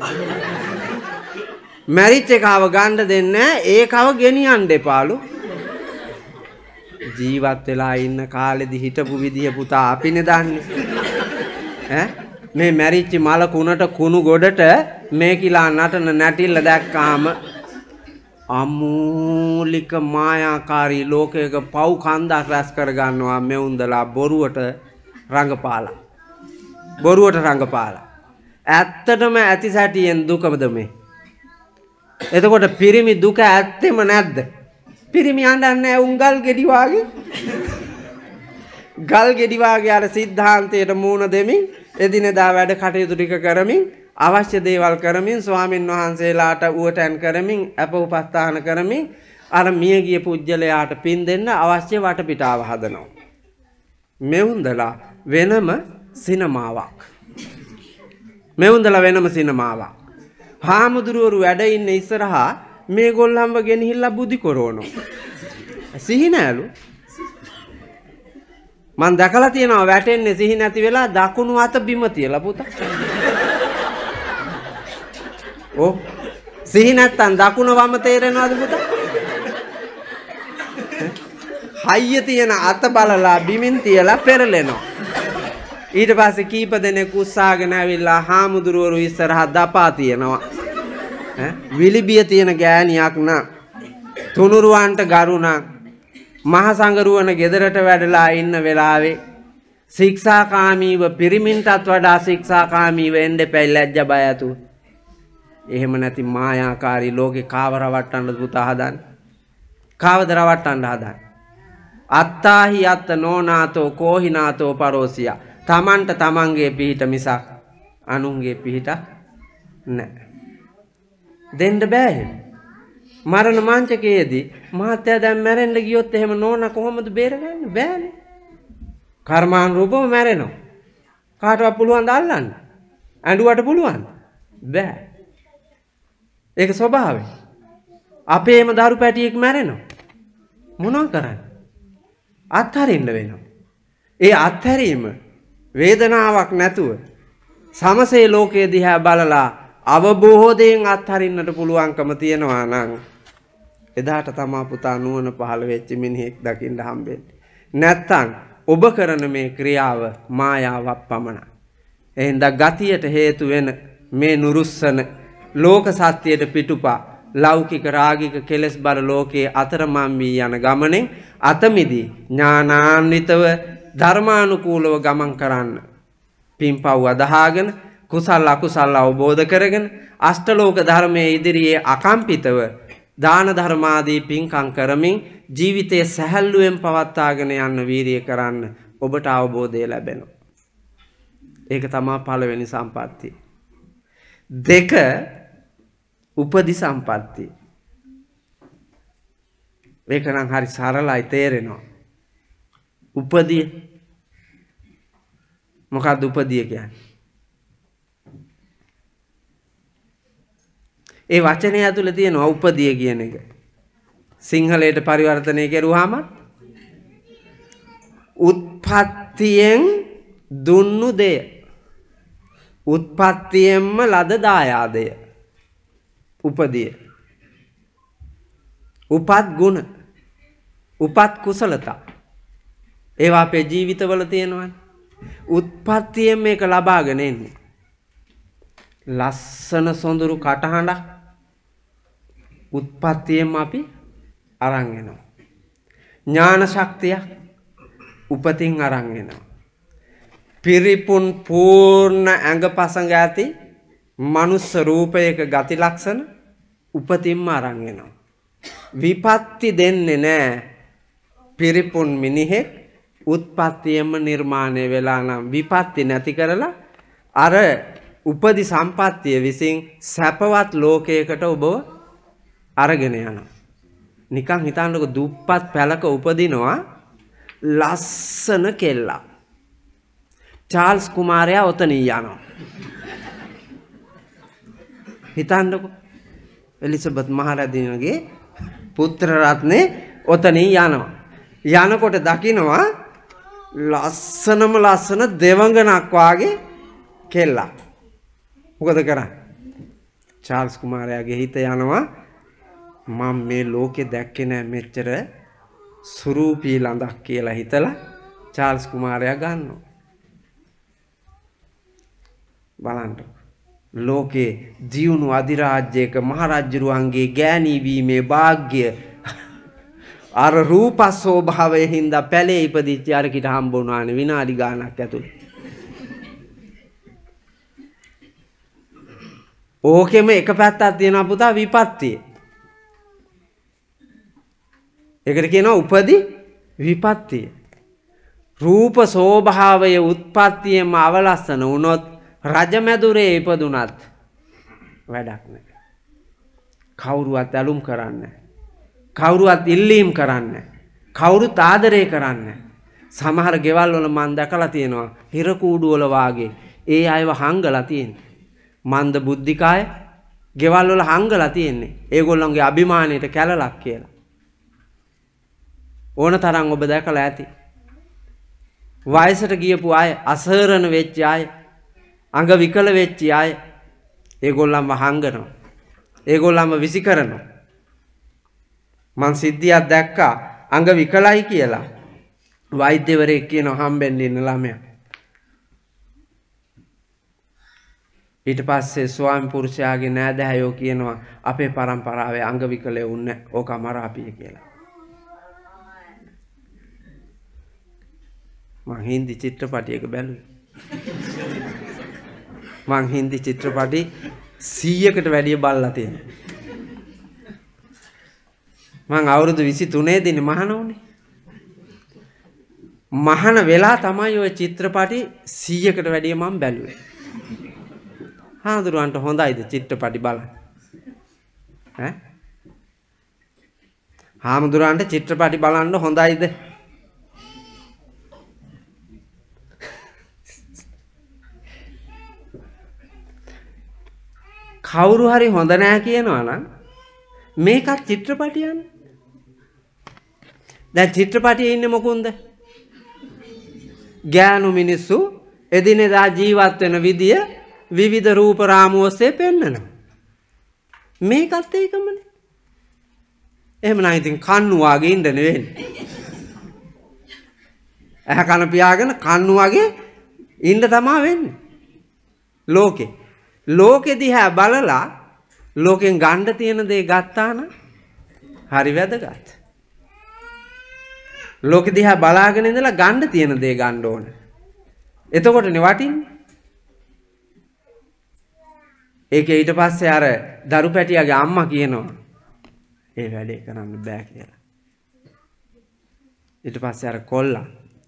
Speaker 2: මැරිච් එකව ගන්න දෙන්න ඒකව ගෙනියන්න එපාලු. ජීවත් වෙලා ඉන්න කාලෙදි හිටපු විදිය පුතා අපිනේ දන්නේ. ඈ මේ මැරිච්ච මල කුණට කුණු ගොඩට මේ කිලා නටන නැටිල්ල දැක්කාම අමූලික මායාකාරී ලෝකයක පව් කන්දක් රැස් කර ගන්නවා මෙවුන්දලා බොරුවට රංගපාලා. බොරුවට රංගපාලා. ඇත්තටම ඇති සැටියෙන් දුකද මේ? එතකොට පිරිමි දුක ඇත්තෙම නැද්ද? පිරිමි අඬන්නේ උංගල් ගෙඩි වාගේ. ගල් ගෙඩි වාගේ අර සිද්ධාන්තයට මූණ දෙමින් එදිනෙදා වැඩ කටයුතු ටික කරමින් අවශ්‍ය දේවල් කරමින් ස්වාමින් වහන්සේලාට උවටැන් කරමින් අප උපස්ථාන කරමින් අර මියගිය පුජ්‍යලයාට පින් දෙන්න අවශ්‍ය වටපිටාව හදනවා. මෙවුන්දලා වෙනම සිනමාවක්. මෙවුන්දලා වෙනම සිනමාවක්. හාමුදුරුවරු වැඩ ඉන්න ඉස්සරහා මේගොල්ලන්ව ගෙනහිල්ලා බුදි කරවනවා. සිහි නෑලු. මං දැකලා තියෙනවා වැටෙන්නේ සිහි නැති වෙලා දකුණු අත බිම තියලා පුතා. ඔව්. සිහි නැත්තම් දකුණ වම තේරෙනවද පුතා? හයිය තියෙන අත බලලා බිමින් තියලා පෙරලෙනවා. ඊට පස්සේ කීප දෙනෙක් උස්සාගෙන ඇවිල්ලා හාමුදුරුවරු ඉස්සරහා දපා තියනවා. ඈ විලිබිය තියෙන ගෑණියක් නා තුනුරුවන්ට ගරුණා මහ සංගරුවන ගෙදරට වැඩලා ඉන්න වෙලාවේ ශික්ෂාකාමීව පිරිමින්ටත් වඩා ශික්ෂාකාමීව එන්න එපැයි ලැජ්ජ බය ඇතුව. එහෙම නැති මායාකාරී ලෝකේ කාව රවට්ටන්නද පුතා හදන්නේ? කාවද රවට්ටන්න හදන්නේ? අත්තාහි අත්ත නෝනාතෝ කෝහිනාතෝ පරෝසියා. තමන්ට තමන්ගේ පිහිට මිසක් අනුන්ගේ පිහිට නැහැ. දෙන්න බෑ. මරණ මාංචකයේදී මහත්තයා දැන් මැරෙන්න ගියොත් එහෙම නෝනා කොහොමද බේරගන්නේ? බෑනේ. කර්මානුරූපව මැරෙනවා. කාටවත් පුළුවන් ද අල්ලන්න? ඇඬුවට පුළුවන්? බෑ. ඒක ස්වභාවය. අපේම දරු පැටියෙක් මැරෙනවා. මොනවා කරන්නේ? අත්හරින්න වෙනවා. ඒ අත්හැරීම වේදනාවක් නැතුව සමසේ ලෝකයේ දිහා බලලා අවබෝධයෙන් අත්හරින්නට පුළුවන්කම තියනවා නම් එදාට තමා පුතා නුවණ පහළ වෙච්ච මිනිහෙක් දකින්න හම්බෙන්නේ. නැත්තම් ඔබ කරන මේ ක්‍රියාව මායාවක් පමණයි. එහෙනම් ගතියට හේතු වෙන මේ නුරුස්සන ලෝක සත්‍යයට පිටුපා ලෞකික රාගික කෙලස් බර ලෝකයේ අතරමං වී යන ගමනේ අතමිදී ඥානාන්විතව ධර්මානුකූලව ගමන් කරන්න. පින්පව් අදහාගෙන කුසල අකුසල අවබෝධ කරගෙන අෂ්ටලෝක ධර්මයේ ඉදිරියේ අකම්පිතව දාන ධර්මාදී පින්කම් කරමින් ජීවිතයේ සැහැල්ලුවෙන් පවත්වාගෙන යන්න වීරිය කරන්න ඔබට අවබෝධය ලැබෙනවා. ඒක තමයි පළවෙනි සම්පත්තිය. දෙක උපදි සම්පත්තිය. ඒක නම් හරි සරලයි තේරෙනවා. උපදිය මොකක්ද උපදිය කියන්නේ? ඒ වචනේ ඇතුලේ තියෙනවා උපදිය කියන එක. සිංහලයට පරිවර්තනය කරුවාම උත්පත්තියෙන් දුන්නු දෙය. උත්පත්තියෙන්ම ලද දායාදය. උපදිය. උපත් ගුණ. උපත් කුසලතා. ඒවා අපේ ජීවිතවල තියෙනවානේ. උත්පත්තියෙන් මේක ලබාගෙන එන්නේ. ලස්සන සොඳුරු කටහඬක් උත්පත්තියෙන් අපි අරන් එනවා. ඥාන ශක්තියක් උපතින් අරන් එනවා. පිරිපුන් පූර්ණ ඇඟපසඟ ඇති මනුස්ස රූපයක ගති ලක්ෂණ උපතින්ම අරන් එනවා. විපත්ති දෙන්නේ නැහැ. පිරිපුන් මිනිහෙක් උත්පත්තියෙන්ම නිර්මාණය වෙලා නම් විපත්ති නැති කරලා අර උපදි සම්පත්තිය විසින් සැපවත් ලෝකයකට ඔබ අරගෙන යනවා. නිකන් හිතන්නකො දුප්පත් පැලක උපදිනවා ලස්සන කෙල්ලක්. චාල්ස් කුමාරයා ඔතන යනවා. හිතන්නකො එලිසබෙත් මහරජිනගේ පුත්‍ර රත්නේ ඔතන යනවා. යනකොට දකින්නවා ලස්සනම ලස්සන දෙවඟනක් වාගේ කෙල්ලක්. මොකද කරන්නේ? චාල්ස් කුමාරයාගේ හිත යනවා මම මේ ලෝකේ දැක්කේ නෑ මෙච්චර සුරූපී ළඳක් කියලා හිතලා චාල්ස් කුමාරයා ගන්නවා. බලන්න. ලෝකේ දියුණු අධිරාජ්‍යයක මහරජුරුවන්ගේ ගෑණී වීමේ වාග්ය අර රූප ස්වභාවයෙන් හින්දා පැලේ ඉපදිච්ච අරකිට හම්බ වුණානේ විනාඩි ගාණක් ඇතුළේ. ඕකෙම එක පැත්තක් තියෙනවා පුතා විපත්තිය. ඒකට කියනවා උපදි විපත්තිය. රූප ස්වභාවය උත්පත්තියෙම අවලස්සන වුණොත් රජමැදුරේ ඉපදුනත් වැඩක් නැහැ. කවුරුවත් ඇලුම් කරන්නේ කවුරුවත් ඉල්ලීම් කරන්නේ කවුරුත් ආදරය කරන්නේ. සමහර ගෙවල් වල මම දැකලා තියෙනවා හිර කූඩු වල වාගේ ඒ අයව හංගලා තියෙන්නේ. මන්ද බුද්ධිකාය ගෙවල් වල හංගලා තියෙන්නේ. ඒගොල්ලන්ගේ අභිමානයට කැලලක් කියලා. ඕන තරම් ඔබ දැකලා ඇති. වයසට ගියපු අය, අසරණ වෙච්ච අය, අංග විකල වෙච්ච අය ඒගොල්ලන්ව හංගනවා. ඒගොල්ලන්ව විසි කරනවා. මං සිද්ධියක් දැක්කා අංග විකලයි කියලා. වෛද්‍යවරයෙක් කියනවා හම්බෙන්න ඉන්න ළමයා. ඊට පස්සේ ස්වාමි පුරුෂයාගේ නෑදෑයෝ කියනවා අපේ පරම්පරාවේ අංග විකලය වුන්නේ ඕක අමරාපිය කියලා. මං හින්දි චිත්‍රපටයක බැලුවේ. මං හින්දි චිත්‍රපටි සීයකට වැඩිය බල්ලා තියෙනවා. මං අවුරුදු විසිතුනේ දිනේ මහාන වුණේ. මහාන වෙලා තමයි ওই චිත්‍රපටි සීයකට වැඩිය මම බැලුවේ. හාමුදුරුවන්ට හොඳයිද චිත්‍රපටි බලන්න? ඈ? හාමුදුරුවන්ට චිත්‍රපටි බලන්න හොඳයිද? කවුරු හරි හොඳ නැහැ කියනවා නම් මේකත් චිත්‍රපටියන්නේ. දැන් චිත්‍රපටියේ ඉන්නේ මොකුන්ද? ගෑනු මිනිස්සු එදිනෙදා ජීවත් වෙන විදිය විවිධ රූප රාමු ඔස්සේ පෙන්වනවා. මේකත් ඒකමනේ. එහෙමනම් ඉතින් කන්නු වගේ ඉන්න නෙවෙයි. ඇහ කන පියාගෙන කන්නු වගේ ඉන්න තමයි වෙන්නේ. ලෝකේ. ලෝකෙ දිහා බලලා ලෝකෙන් ගන්න තියෙන දේ ගත්තා නම් හරි වැදගත්. ලෝකෙ දිහා බලාගෙන ඉඳලා ගන්න තියෙන දේ ගන්න ඕන. එතකොටනේ වටින්නේ. ඒකේ ඊට පස්සේ අර දරු පැටියාගේ අම්මා කියනවා ඒ වැඩේ කරන්න බෑ කියලා. ඊට පස්සේ අර කොල්ලා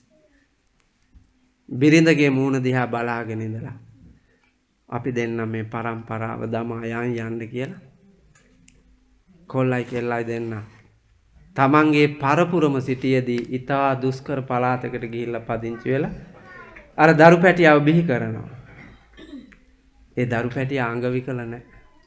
Speaker 2: බිරිඳගේ මූණ දිහා බලාගෙන ඉඳලා අපි දෙන්න මේ පරම්පරාව දමා යන් යන්න කියලා කොල්ලයි කෙල්ලයි දෙන්න තමන්ගේ පරපුරම සිටියේදී ඊටා දුෂ්කර පළාතකට ගිහිල්ලා පදිංචි වෙලා අර දරු පැටියව බිහි කරනවා. ඒ දරු පැටිය අංග විකල නැහැ.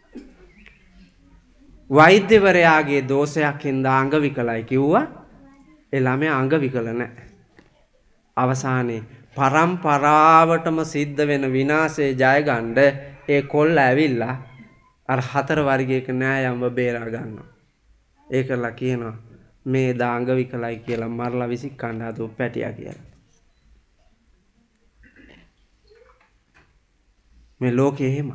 Speaker 2: වෛද්‍යවරයාගේ දෝෂයක් හින්දා අංග විකලයි කිව්වා. ඒ ළමයා අංග විකල නැහැ. අවසානයේ පරම්පරාවටම සිද්ධ වෙන විනාශේ ජය ගන්න ඒ කොල්ල ඇවිල්ලා අර හතර වර්ගයක න්යායම්ව බේරා ගන්නවා. ඒකලා කියනවා මේ දාංග විකලයි කියලා මරලා විසිකන්න හදු පැටියා කියලා. මේ ලෝකේ එහෙම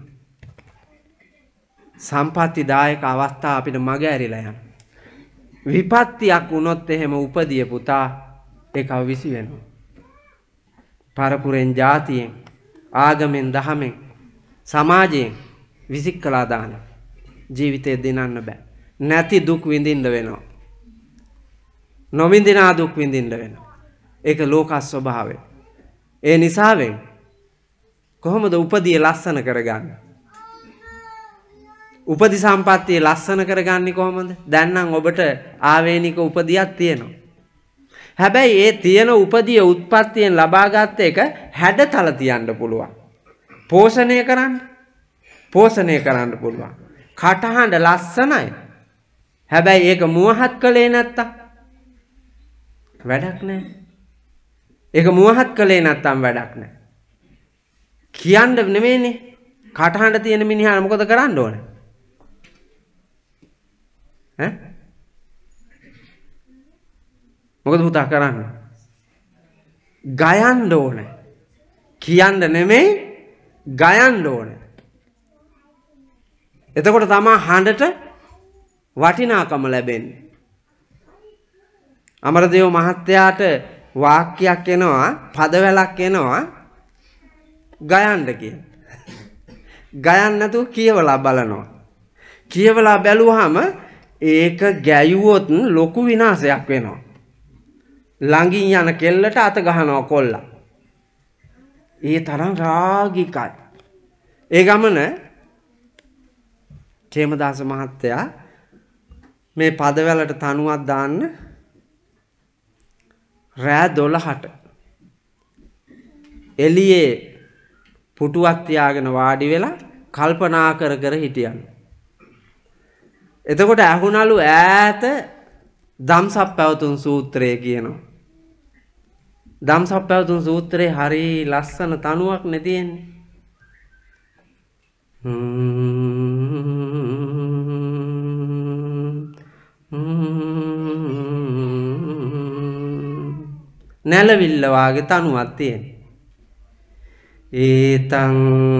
Speaker 2: සම්පත්තිදායක අවස්ථා අපිට මග ඇරිලා යනවා. විපත්තියක් වුණොත් එහෙම උපදිය පුතා ඒකව විසි වෙනවා. පරපුරෙන් ජාතියෙන් ආගමෙන් දහමෙන් සමාජයෙන් විසිකලා දාන ජීවිතේ දිනන්න බෑ. නැති දුක් විඳින්න වෙනවා. නොවිඳිනා දුක් විඳින්න වෙනවා. ඒක ලෝක ස්වභාවය. ඒ නිසාවෙන් කොහොමද උපදී ලස්සන කරගන්නේ? උපදි සම්පත්තිය ලස්සන කරගන්නේ කොහොමද? දැන් නම් ඔබට ආවේනික උපදියක් තියෙනවා. හැබැයි ඒ තියෙන උපදිය උත්පත්තියෙන් ලබාගත් එක හැඩතල තියන්න පුළුවන්. පෝෂණය කරන්න. පෝෂණය කරන්න පුළුවන්. කටහඬ ලස්සනයි. හැබැයි ඒක මුවහත් කළේ නැත්තම් වැඩක් නැහැ. ඒක මුවහත් කළේ නැත්තම් වැඩක් නැහැ. කියන්න නෙමෙයිනේ. කටහඬ තියෙන මිනිහා මොකද කරන්න ඕනේ? ඈ? මොකද පුතා කරන්නේ? ගයන්න ඕනේ. කියන්න නෙමෙයි ගයන්න ඕනේ. එතකොට තමයි හඬට වටිනාකම ලැබෙන්නේ. අමරදේව මහත්තයාට වාක්‍යයක් එනවා, පදවැලක් එනවා ගයන්න කියන. ගයන්න නැතුව කියවලා බලනවා. කියවලා බැලුවාම ඒක ගැයුවොත් ලොකු විනාශයක් වෙනවා. ළඟින් යන කෙල්ලට අත ගහනවා කොල්ලා. ඒ තරම් රාගිකයි. ඒ ගමන කේමදාස මහත්තයා මේ පදවැලට තනුවක් දාන්න රෑ දොළහට එළියේ පුටුවක් තියාගෙන වාඩි වෙලා කල්පනා කර කර හිටියන්. එතකොට ඇහුණලු ඈත ධම්සප්පවතුන් සූත්‍රය කියනවා. ධම්සප්පවතුන් සූත්‍රයේ හරි ලස්සන තනුවක් නේ තියෙන්නේ. නැලවිල්ල වාගේ තනුවක් තියෙන්නේ. ඒතං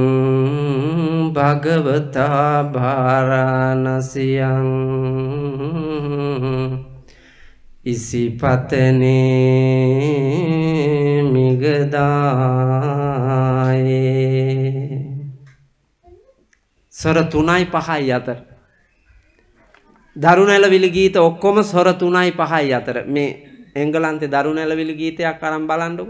Speaker 2: භගවතා භාරාණසියං ඉසිපතනේ මිගදායේ ස්වර තුනයි පහයි අතර. දරුණැලවිලි ගීත ඔක්කොම ස්වර තුනයි පහයි අතර. මේ එංගලන්තේ දරුණැලවිලි ගීතයක් අරන් බලන්නකො.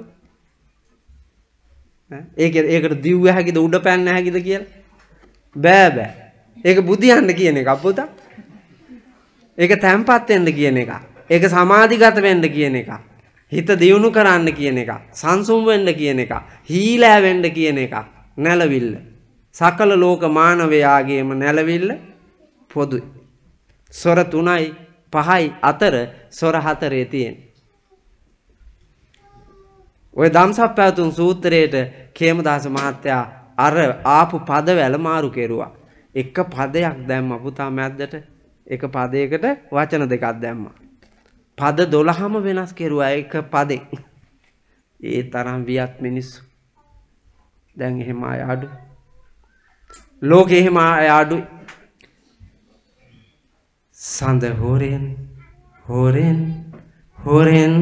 Speaker 2: ඒක ඒකට දිව්ව හැකිද උඩ පැන්න හැකිද කියලා? බෑ බෑ. ඒක බුදියන්න කියන එක අපුතා. ඒක තැම්පත් වෙන්න කියන එක. ඒක සමාධිගත වෙන්න කියන එක. හිත දියුණු කරන්න කියන එක. සංසුම් වෙන්න කියන එක. හීලෑ වෙන්න කියන එක. නැලවිල්ල. සකල ලෝක මානවයාගේම නැලවිල්ල පොදුයි. ස්වර තුනයි පහයි අතර ස්වර හතරේ තියෙන. ඔය ධම්සප්පවතුන් සූත්‍රයේට කේමදාස මහත්තයා අර ආපු පදවැල මාරු කෙරුවා. එක පදයක් දැම්ම පුතා මැද්දට. එක පදයකට වචන දෙකක් දැම්මා. පද දොළහම වෙනස් කෙරුවා එක පදෙන්. ඒ තරම් වියත් මිනිස්සු. දැන් එහෙම අය අඩු. ලෝකේ එහෙම අය අඩුයි. සඳ හොරෙන් හොරෙන් හොරෙන්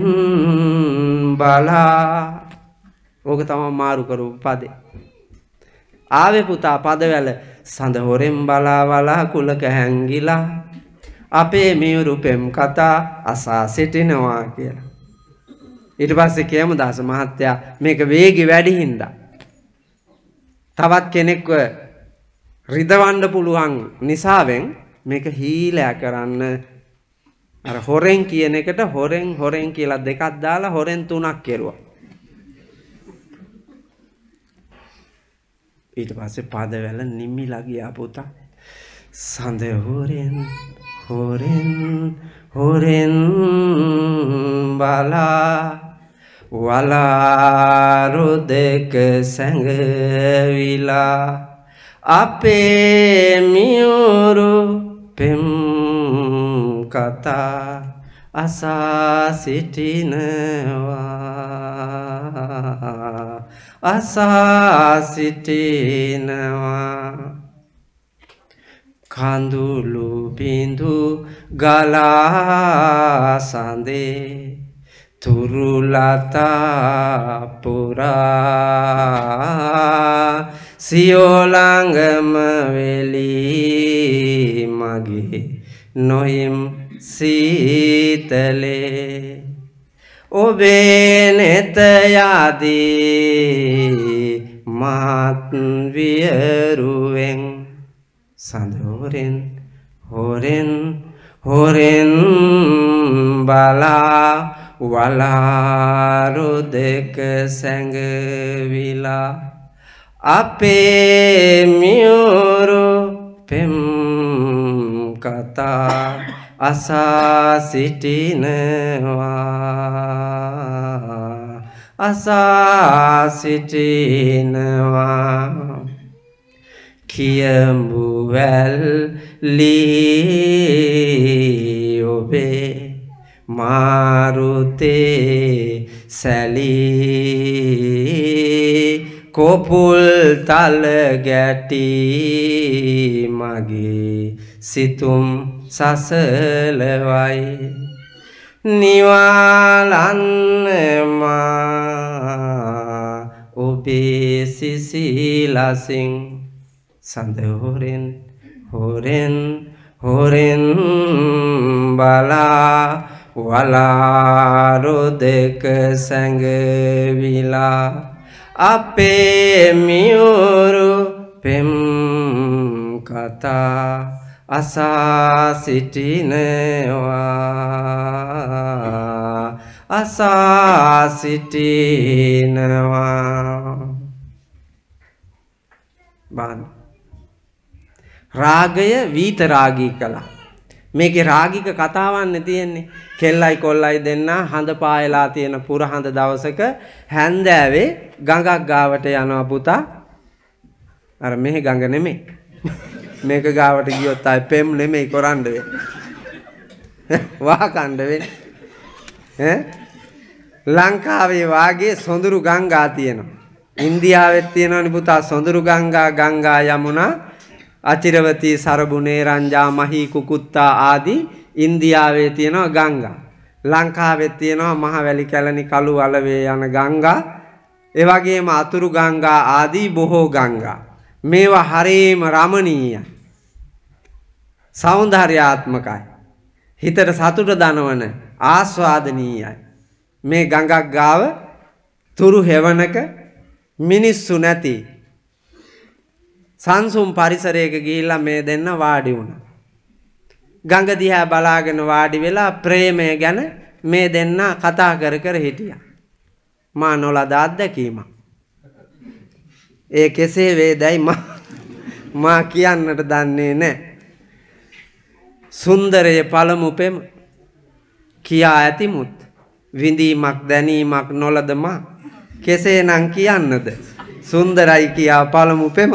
Speaker 2: බලා. ඕක තමයි මාරු කරපු පදේ. ආවේ පුතා පදවැල සඳ හොරෙන් බලා බලා කුලක හැංගිලා අපේ මියුරු පෙම් කතා අසා සිටිනවා කියලා. ඊට පස්සේ කේමදාස මහත්තයා මේක වේගي වැඩි හින්දා තවත් කෙනෙක්ව රිදවන්න පුළුවන් නිසාවෙන් මේක හීලෑ කරන්න අර හොරෙන් කියන එකට හොරෙන් හොරෙන් කියලා දෙකක් දාලා හොරෙන් තුනක් කෙරුවා. ඊට පස්සේ පදවැල නිමිලා ගියා පුතා. සඳ හොරෙන් හොරෙන් හොරෙන් බලා වලාරු දෙක සැඟවිලා අපේ මියුරු පෙම් කතා අසා සිටිනවා අසා සිටිනවා කඳුළු බිඳු ගලා සඳේ තුරුලතා පුරා සියෝලංගම වෙලී මගේ නොහිම් සීතලේ ඔබේ නෙත යදී මත් වියරුවෙන් සඳ හොරෙන් හොරෙන් හොරෙන් බලා වලාරු දෙක සැඟවිලා අපේ මියුරු පෙම් කතා අසා සිටිනවා අසා සිටිනවා කියමු වැල්ලී ඔබේ මාරුතේ සැලී කොපුල් තල ගැටි මගේ සිතුම් සසලවයි නිවාලන්නවා ඔබේ සිසිලසින් සඳ හොරෙන් හොරෙන් හොරෙන් බලා වලාරු දෙක සැඟවිලා අපේ මියුරු පෙම් කතා අසා සිටිනවා අසා සිටිනවා බාන රාගය වීත රාගී කළා. මේකේ රාගික කතාවන්නේ තියෙන්නේ. කෙල්ලයි කොල්ලයි දෙන්න හඳ පායලා තියෙන පුර හඳ දවසක හැන්දෑවේ ගඟක් ගාවට යනවා පුතා. අර මෙහි ගඟ නෙමෙයි. මේක ගාවට ගියොත් ආයි පෙම් නෙමෙයි කරන්න වෙන්නේ. වහකණ්ඩ වෙන්නේ. ඈ ලංකාවේ වාගේ සොඳුරු ගංගා තියෙනවා. ඉන්දියාවෙත් තියෙනවනේ පුතා සොඳුරු ගංගා ගංගා යමුනා අචිරවතී සරබුනේ රංජා මහී කුකුත්තා ආදී ඉන්දියාවේ තියෙනවා ගංගා. ලංකාවේ තියෙනවා මහවැලි කැලණි කළු අලවේ යන ගංගා. ඒ වගේම අතුරු ගංගා ආදී බොහෝ ගංගා. මේවා හරීම රමණීයයි. සෞන්දර්යාත්මකයි. හිතට සතුට දනවන ආස්වාදනීයයි. මේ ගඟක් ගාව තුරු හෙවණක මිනිස්සු නැති සංසුම් පරිසරයක ගිහිල්ලා මේ දෙන්න වාඩි වුණා. ගඟ දිහා බලාගෙන වාඩි වෙලා ප්‍රේමය ගැන මේ දෙන්න කතා කර කර හිටියා. මා නොලද අත්දැකීමක්. ඒ කෙසේ වේදයි මා මා කියන්නට දන්නේ නැහැ. සුන්දරයේ පළමු පෙම කියා ඇතිමුත් විඳීමක් දැනීමක් නොලද මා කෙසේනම් කියන්නද සුන්දරයි කියා පළමු පෙම.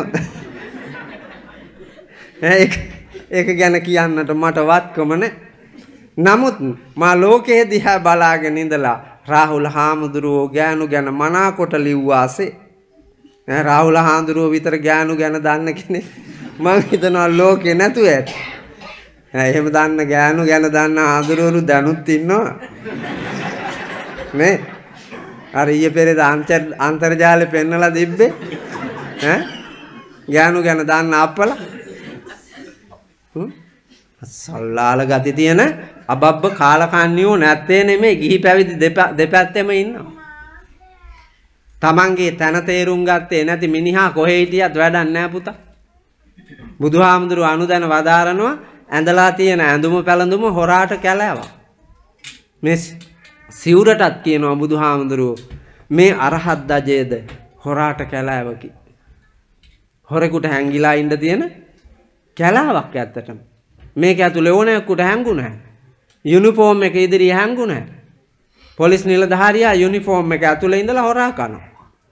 Speaker 2: ඒක ඒක ගැන කියන්නට මට වත්කම නැහැ. නමුත් මා ලෝකයේ දිහා බලාගෙන ඉඳලා රාහුල හාමුදුරුවෝ ගෑනු ගැන මනාකොට ලිව්වාසේ. රාහුල හාමුදුරුවෝ විතර ගෑනු ගැන දන්න කෙනෙක් මම හිතනවා ලෝකේ නැතුව ඇති. එහෙම දන්න ගෑනු ගැන දන්න ආදුරවරු දැනුත් ඉන්නවා නේ. අර ඊයේ පෙරේද අන්තර්ජාලේ පෙන්නලා තිබ්බේ ඈ ගෑනු ගැන දන්න අප්පලා සල්ලාල ගති තියෙන අබබ්බ කාලකන්නියෝ නැත්තේ නෙමෙයි ගිහි පැවිදි දෙපැත්තෙම ඉන්නවා. තමන්ගේ තන තේරුම් ගත්තේ නැති මිනිහා කොහේ හිටියත් වැඩක් නැහැ පුතා. බුදුහාමුදුරුවෝ අනුදැන වදාරනවා ඇඳලා තියෙන ඇඳුම පැළඳුම හොරාට කැලෑවක්. මේ සිවුරටත් කියනවා බුදුහාමුදුරුවෝ මේ අරහත් දජේද හොරාට කැලෑවකි. හොරෙකුට හැංගිලා ඉන්න තියෙන කැලාවක් ඇත්තටම. මේක ඇතුලේ ඕනෙකුට හැංගුණා. යුනිෆෝම් එක ඉදිරියේ හැංගුණා. පොලිස් නිලධාරියා යුනිෆෝම් එක ඇතුලේ ඉඳලා හොරා කනවා.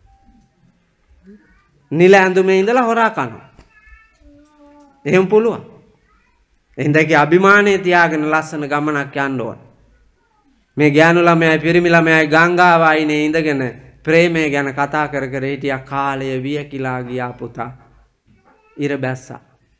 Speaker 2: නිල ඇඳුමේ ඉඳලා හොරා කනවා. එහෙම පුළුවන්. එහින්දකේ අභිමානය තියාගෙන ලස්සන ගමනක් යන්න ඕන. මේ ගෑනු ළමයයි පිරිමි ළමයයි ගංගාව අයිනේ ඉඳගෙන ප්‍රේමය ගැන කතා කර කර හිටියා. කාලය වියකිලා ගියා පුතා. ඉර බැස්සා.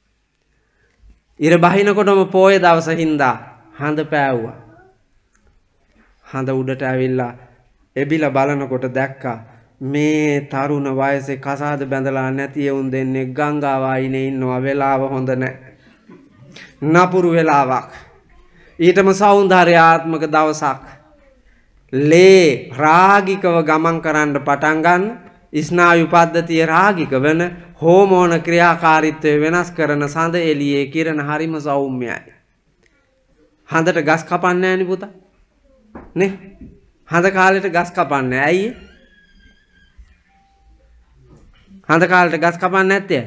Speaker 2: ඉර බහිනකොටම පොයේ දවස හින්දා හඳ පෑවුවා. හඳ උඩට ඇවිල්ලා එබිලා බලනකොට දැක්කා මේ තරුණ වයසේ කසාද බැඳලා නැති එවුන් දෙන්නේ ගංගාව අයිනේ ඉන්නවා. වෙලාව හොඳ නැහැ. නපුරු වෙලාවක්. ඊටම සෞන්දර්යාත්මක දවසක්. ලේ රාගිකව ගමන් කරන්න පටන් ගන්න. ස්නායු පද්ධතිය රාගික වෙන හෝමෝන ක්‍රියාකාරීත්වය වෙනස් කරන සඳ එළියේ කිරණ හරිම සෞම්‍යයි. හඳට ගස් කපන්නේ නැහැ නේ පුතා. නේ? හඳ කාලෙට ගස් කපන්නේ ඇයි? හඳ කාලෙට ගස් කපන්නේ නැත්තේ?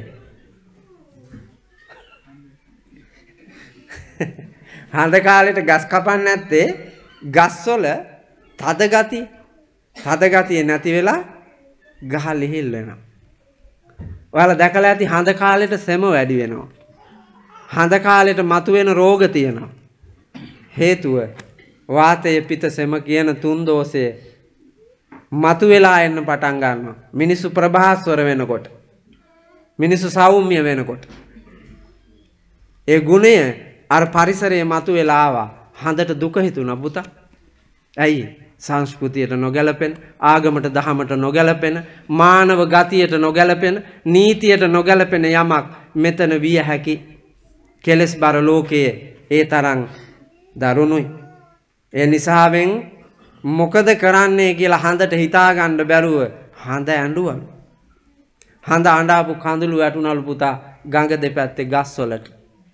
Speaker 2: හඳ කාලෙට ගස් කපන්නේ නැත්තේ ගස්වල තද ගතිය. තද ගතිය නැති වෙලා ගහ ලිහිල් වෙනවා. ඔයාලා දැකලා ඇති හඳ කාලෙට සෙම වැඩි වෙනවා. හඳ කාලෙට මතුවෙන රෝග තියෙනවා. හේතුව වාතය පිත සෙම කියන තුන් දෝෂය මතුවලා එන්න පටන් ගන්නවා. මිනිස්සු ප්‍රභාස්වර වෙනකොට. මිනිස්සු සෞම්‍ය වෙනකොට. ඒ ගුණය අර පරිසරයේ මතුවලා ආවා. හඳට දුක හිතුණා පුතා. ඇයි? සංස්කෘතියට නොගැලපෙන, ආගමට දහමට නොගැලපෙන, මානව ගතියට නොගැලපෙන, නීතියට නොගැලපෙන යමක් මෙතන විය හැකි. කෙලස් බර ලෝකයේ ඒ තරම් දරුණුයි. ඒ නිසාවෙන් මොකද කරන්නේ කියලා හඳට හිතා ගන්න බැරුව හඳ ඇඬුවා. හඳ අඬාපු කඳුළු වැටුණලු පුතා ගඟ දෙපැත්තේ ගස්වලට.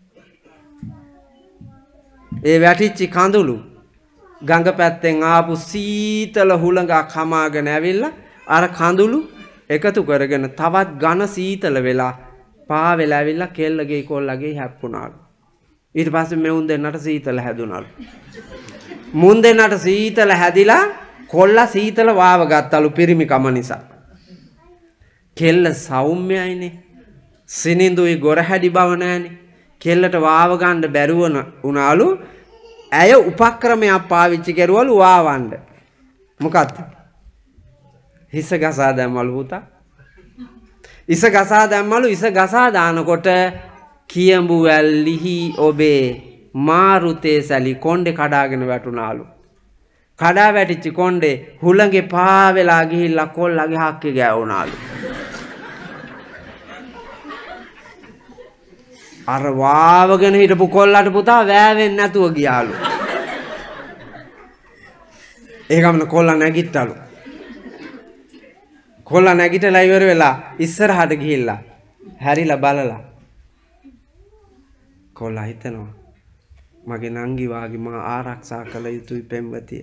Speaker 2: ඒ වැටිච්ච කඳුළු ගඟ පැත්තෙන් ආපු සීතල හුළඟක් හමාගෙන ඇවිල්ලා අර කඳුළු එකතු කරගෙන තවත් ඝන සීතල වෙලා පා වෙලා ඇවිල්ලා කෙල්ලගේ කොල්ලගේ හැප්පුණාලු. ඊට පස්සේ මෙවුන් දෙන්නට සීතල හැදුණාලු. මුන් දෙන්නට සීතල හැදිලා කොල්ලා සීතල වාව ගත්තලු පිරිමිකම නිසා. කෙල්ල සෞම්‍යයිනේ. සිනිඳුයි ගොරහැඩි බව නැහනේ. කෙල්ලට වාව ගන්න බැරුව උනාලු. ඇය උපක්‍රමයක් පාවිච්චි කරුවලු වාවන්න. මොකක්ද? හිස ගසා දැම්මලු පුතා. හිස ගසා දැම්මලු. හිස ගසා දානකොට කියඹු වැල්ලිහි ඔබේ මාරුතේ සැලි කොණ්ඩේ කඩාගෙන වැටුණාලු. කඩා වැටිච්ච කොණ්ඩේ හුළඟේ පා වෙලා ගිහිල්ලා කොල්ලගේ හක්කේ ගෑවුණාලු. අර වාවගෙන හිටපු කොල්ලට පුතා වෑවෙන්නේ නැතුව ගියාලු. ඒ ගමන කොල්ලා නැගිට්ටලු. කොල්ලා නැගිටලා ඉවර වෙලා ඉස්සරහට ගිහිල්ලා හැරිලා බලලා කොල්ලා හිතනවා මගේ නංගි වාගේ මා ආරක්ෂා කළ යුතුයි පෙම්වතිය.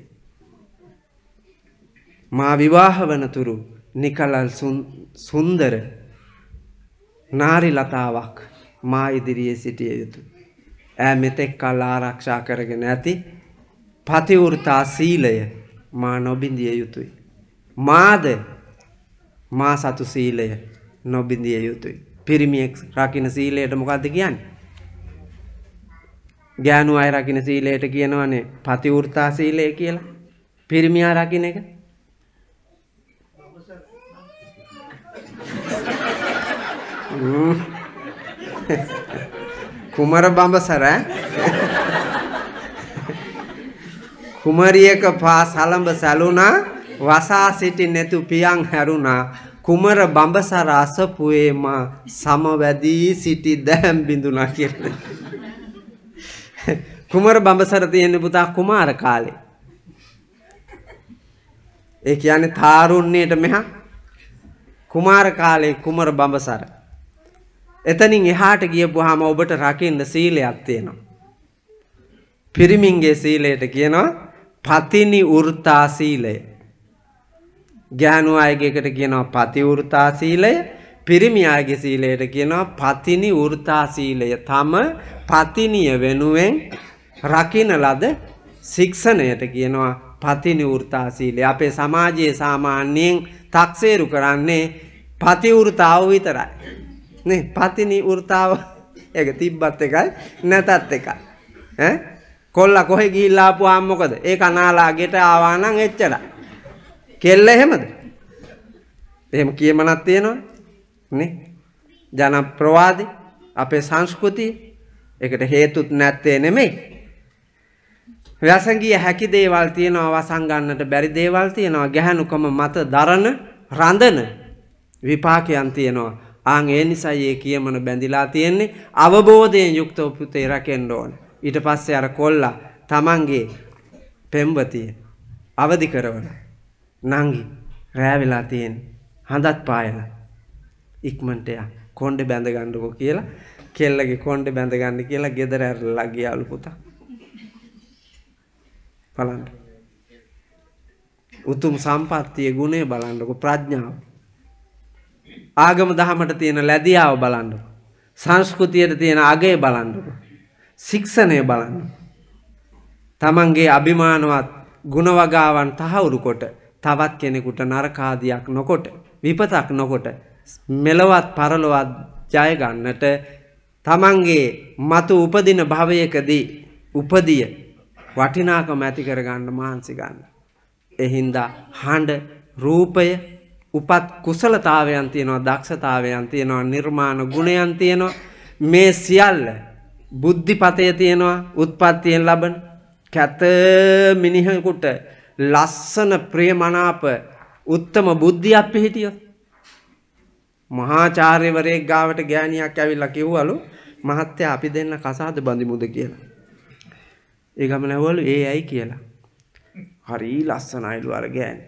Speaker 2: මා විවාහ වනතුරු නිකලල් සුන්දර නාරි ලතාවක් මා ඉදිරියේ සිටිය යුතුයි. ඈ මෙතෙක් කල් ආරක්ෂා කරගෙන ඇති පතිවෘතා සීලය මා නොබිඳිය යුතුයි. මාද මා සතු සීලය නොබිඳිය යුතුයි. පිරිමියෙක් රකින්න සීලයට මොකද්ද කියන්නේ? ගෑනු අය රකින්න සීලයට කියනවනේ පතිවෘතා සීලය කියලා. පිරිමියා රකින්න එක කුමර බඹසර කුමරියක පා සලඹ සැලුණා වසා සිටි නැතු පියන් හැරුණා කුමර බඹසර අසපුවේ මා සමවැදී සිටි දැම් බිඳුණා කියලා. කුමර බඹසර තියෙන පුතා කුමාර කාලේ. ඒ කියන්නේ තාරුණ්‍යයට මෙහා කුමාර කාලේ කුමර බඹසර. එතනින් එහාට ගියපුවාම ඔබට රකින්න සීලයක් තියෙනවා. පිරිමින්ගේ සීලයට කියනවා පතිනි වෘතා සීලය. ගෑනු අයගේ එකට කියනවා පති වෘතා සීලය. පිරිමි අයගේ සීලයට කියනවා පතිනි වෘතා සීලය. තම පතිනිය වෙනුවෙන් රකින්න ලද ශික්ෂණයට කියනවා පතිනි වෘතා සීලය. අපේ සමාජයේ සාමාන්‍යයෙන් තක්සේරු කරන්නේ පති වෘතාව විතරයි. නේ පතිනි වෘතාව ඒක තිබ්බත් එකයි නැතත් එකයි. ඈ කොල්ලා කොහෙ ගිහිල්ලා ආපුවාම මොකද? ඒක අනාලා ගෙට ආවා නම් එච්චරයි. කෙල්ල එහෙමද? එහෙම කියමනක් තියෙනවනේ. නේ? ජනප්‍රවාදී අපේ සංස්කෘතිය ඒකට හේතුත් නැත්තේ නෙමෙයි. වසංගිය හැකි දේවල් තියෙනවා වසං ගන්නට බැරි දේවල් තියෙනවා ගැහණුකම මත දරන රඳන විපාකයන් තියෙනවා. ආන් ඒ නිසා මේ කියමන බැඳිලා තියෙන්නේ අවබෝධයෙන් යුක්තව පුතේ රැකෙන්න ඕන. ඊට පස්සේ අර කොල්ලා තමන්ගේ පෙම්වතිය අවදි කරවන නංගි රෑ වෙලා තියෙන හඳත් පායලා ඉක්මනට යා කොණ්ඩේ බැඳ ගන්නකො කියලා කෙල්ලගේ කොණ්ඩේ බැඳ ගන්න කියලා ගෙදර ඇරලා ගියාලු පුතා. බලන්න. උතුම් සම්පත්තියේ ගුණය බලන්නකො ප්‍රඥාව. ආගම දහමට තියෙන ලැබියාව බලන්නකො. සංස්කෘතියට තියෙන අගය බලන්නකො. ශික්ෂණය බලන්න. තමන්ගේ අභිමානවත් ගුණ වගාවන් තහවුරු කොට තවත් කෙනෙකුට නරකාදියක් නොකොට විපතක් නොකොට මෙලවත් පරලොවත් ජය ගන්නට තමන්ගේ මතු උපදින භවයකදී උපදිය වටිනාකම ඇති කර ගන්න මහන්සි ගන්න. ඒ හින්දා හඬ රූපය උපත් කුසලතාවයන් තියෙනවා දක්ෂතාවයන් තියෙනවා නිර්මාණ ගුණයන් තියෙනවා මේ සියල්ල බුද්ධිපතේ තියෙනවා උත්පත්තියෙන් ලබන කැත මිනිහෙකුට ලස්සන ප්‍රේමනාප උත්තම බුද්ධියක් පිහිටියොත් මහාචාර්යවරයෙක් ගාවට ගෑණියක් ඇවිල්ලා කිව්වලු මහත්තයා අපි දෙන්න කසාද බඳිමුද කියලා. ඒ ගමන ඇහුවලු ඒ ඇයි කියලා. හරි ලස්සනයිලු අර ගෑණි.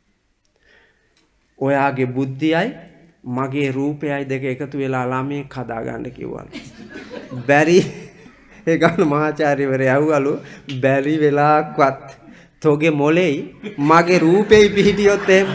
Speaker 2: ඔයාගේ බුද්ධියයි මගේ රූපයයි දෙක එකතු වෙලා ළමයෙක් හදා ගන්න කිව්වලු. බැරි ඒ ගමන මහාචාර්යවරයා ඇහුවලු බැරි වෙලාවක්වත් තෝගේ මොලේයි මගේ රූපෙයි පිහිටියොත් එහෙම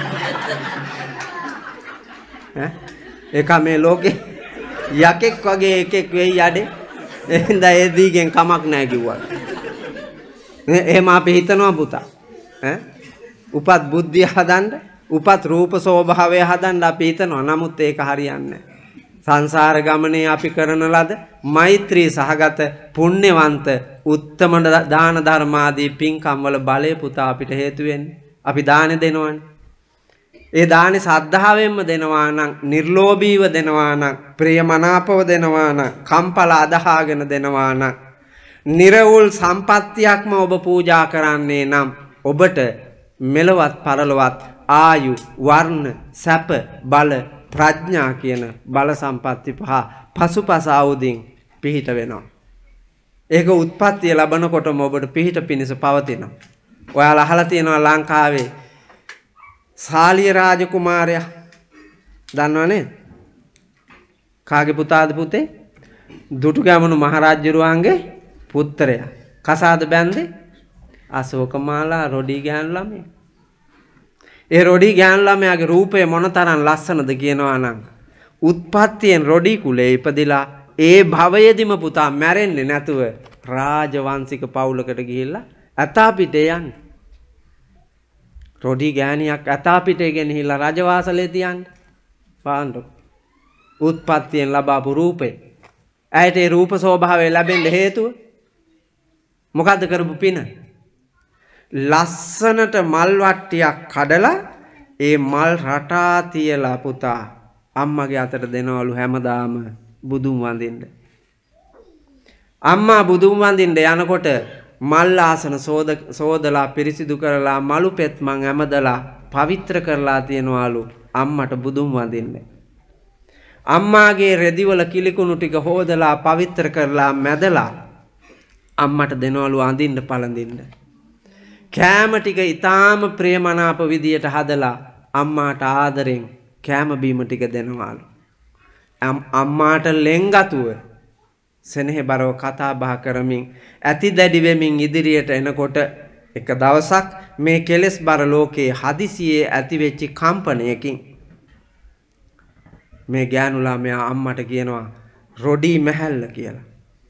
Speaker 2: ඈ ඒක මේ ලෝකේ යකෙක් වගේ එකෙක් වෙයි යඩේ එහෙනම් ඒ දීගෙන් කමක් නැහැ කිව්වා. එහෙම අපි හිතනවා පුතා ඈ උපත් බුද්ධිය හදන්න උපත් රූප ස්වභාවය හදන්න අපි හිතනවා. නමුත් ඒක හරියන්නේ නැහැ. සංසාර ගමනේ අපි කරන ලද මෛත්‍රී සහගත පුණ්‍යවන්ත උත්තම දාන ධර්මාදී පින්කම් වල බලය පුතා අපිට හේතු වෙන්නේ. අපි දාන දෙනවනේ. ඒ දානේ සද්ධාවෙන්ම දෙනවා නම් නිර්ලෝභීව දෙනවා නම් ප්‍රියමනාපව දෙනවා නම් කම්පල අදහාගෙන දෙනවා නම් නිර්වුල් සම්පත්තියක්ම ඔබ පූජා කරන්නේ නම් ඔබට මෙලවත් පරලොවත් ආයු වර්ණ සැප බල ප්‍රඥා කියන බල සම්පatti පහ පසුපස ආවුදින් පිහිට වෙනවා. ඒක උත්පත්තිය ලැබනකොටම ඔබට පිහිට පිණිස පවතිනවා. ඔයාලා අහලා තියෙනවා ලංකාවේ සාලිය රාජකුමාරයා දන්නව නේද? කාගේ පුතාද පුතේ? දුටුගැමුණු මහරජුරුවන්ගේ පුත්‍රයා. කසාද බැන්දේ අශෝකමාලා රොඩි ගෑනු ළමයා. ඒ රොඩි ගෑනු ළමයාගේ රූපය මොනතරම් ලස්සනද කියනවා නම් උත්පත්තියෙන් රොඩි කුලේ ඉපදිලා ඒ භවයේදීම පුතා මැරෙන්නේ නැතුව රාජවංශික පවුලකට ගිහිල්ලා අතාපිටේ යන්නේ. රොඩි ගෑණියක් අතාපිටේ ගෙනහිල්ලා රජවාසලේ තියන්නේ. පාණ්ඩු උත්පත්තියෙන් ලබාපු රූපේ. ඇයට ඒ රූප ස්වභාවය ලැබෙන්න හේතුව මොකද්ද කරපු පින? ලස්සනට මල් වට්ටියක් කඩලා ඒ මල් රටා තියලා පුතා අම්මගේ අතට දෙනවලු හැමදාම බුදුන් වඳින්න. අම්මා බුදුන් වඳින්න යනකොට මල් ආසන සෝද සෝදලා පිරිසිදු කරලා මලු පෙත් මං හැමදලා පවිත්‍ර කරලා තියනවලු අම්මට බුදුන් වඳින්න. අම්මාගේ රෙදිවල කිලිකුණු ටික හොදලා පවිත්‍ර කරලා මැදලා අම්මට දෙනවලු අඳින්න පළඳින්න. කෑම ටික ඊටාම ප්‍රේමනාප විදියට හදලා අම්මාට ආදරෙන් කෑම බීම ටික දෙනවලු. අම්මාට ලෙන්ගතුව සෙනෙහබරව කතා බහ කරමින් ඇති දැඩි වෙමින් ඉදිරියට එනකොට එක දවසක් මේ කෙලෙස් බර ලෝකයේ හදිසියේ ඇති වෙච්ච කම්පනයකින් මේ ගෑනු ළමයා අම්මට කියනවා රොඩි මැහැල්ල කියලා.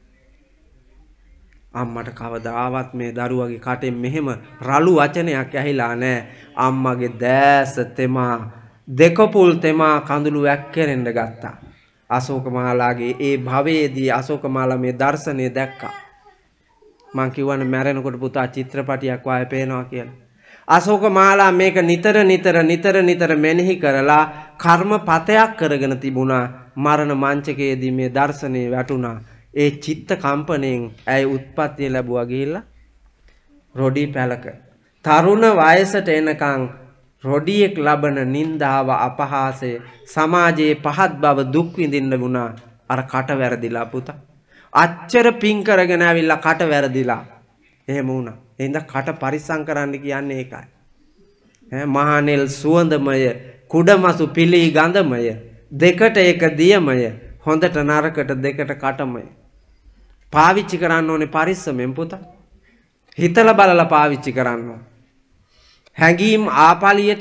Speaker 2: අම්මට කවදාවත් මේ දරුවගේ කටෙන් මෙහෙම රළු වචනයක් ඇහිලා නැහැ. අම්මගේ දැස තෙමා දෙකපුල් තෙමා කඳුළු වැක්කෙරෙන්න ගත්තා. අශෝකමාලාගේ ඒ භවයේදී අශෝකමාලා මේ දර්ශනය දැක්කා. මං කියවනේ මැරෙනකොට පුතා චිත්‍රපටියක් වායේ පේනවා කියලා. අශෝකමාලා මේක නිතර නිතර නිතර නිතර මෙනෙහි කරලා කර්මපතයක් කරගෙන තිබුණා. මරණ මංචකයේදී මේ දර්ශනේ වැටුණා. ඒ චිත්ත කම්පණයෙන් ඇය උත්පත්තිය ලැබුවා ගිහිල්ලා රොඩි පැලක තරුණ වයසට එනකන් රොඩියෙක් ලබන නින්දාව අපහාසය සමාජයේ පහත් බව දුක් විඳින්න වුණා. අර කට වැරදිලා පුතා. අච්චර පිං කරගෙන ආවිල්ලා කට වැරදිලා. එහෙම වුණා. එහෙනම් කට පරිස්සම් කරන්න කියන්නේ ඒකයි. ඈ මහානෙල් සුවඳමය කුඩමසු පිලි ගඳමය දෙකට එක දියමය හොඳට නරකට දෙකට කටමය. පාවිච්චි කරන්න ඕනේ පරිස්සමෙන් පුතා. හිතලා බලලා පාවිච්චි කරන්න ඕනේ. හැඟීම් ආපලියට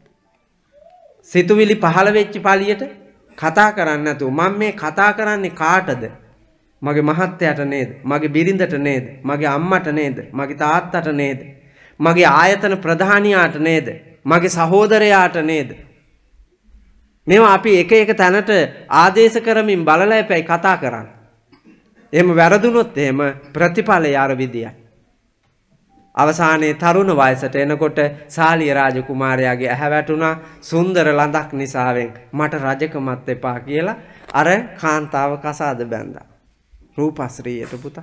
Speaker 2: සිතුවිලි පහළ වෙච්ච පළියට කතා කරන්නේ නැතුව මම මේ කතා කරන්නේ කාටද? මගේ මහත්තයාට නේද? මගේ බිරිඳට නේද? මගේ අම්මට නේද? මගේ තාත්තට නේද? මගේ ආයතන ප්‍රධානියාට නේද? මගේ සහෝදරයාට නේද? මේවා අපි එක එක තැනට ආදේශ කරමින් බලලා එපැයි කතා කරන්න. එහෙම වැරදුනොත් එහෙම ප්‍රතිඵලය අර විදියයි. අවසානයේ තරුණ වයසට එනකොට සාලිය රාජකුමාරයාගේ ඇහැ වැටුණා සුන්දර ලඳක් නිසාවෙන් මට රජකමත් එපා කියලා අර කාන්තාව කසාද බැන්දා. රූපශ්‍රීයට පුතා.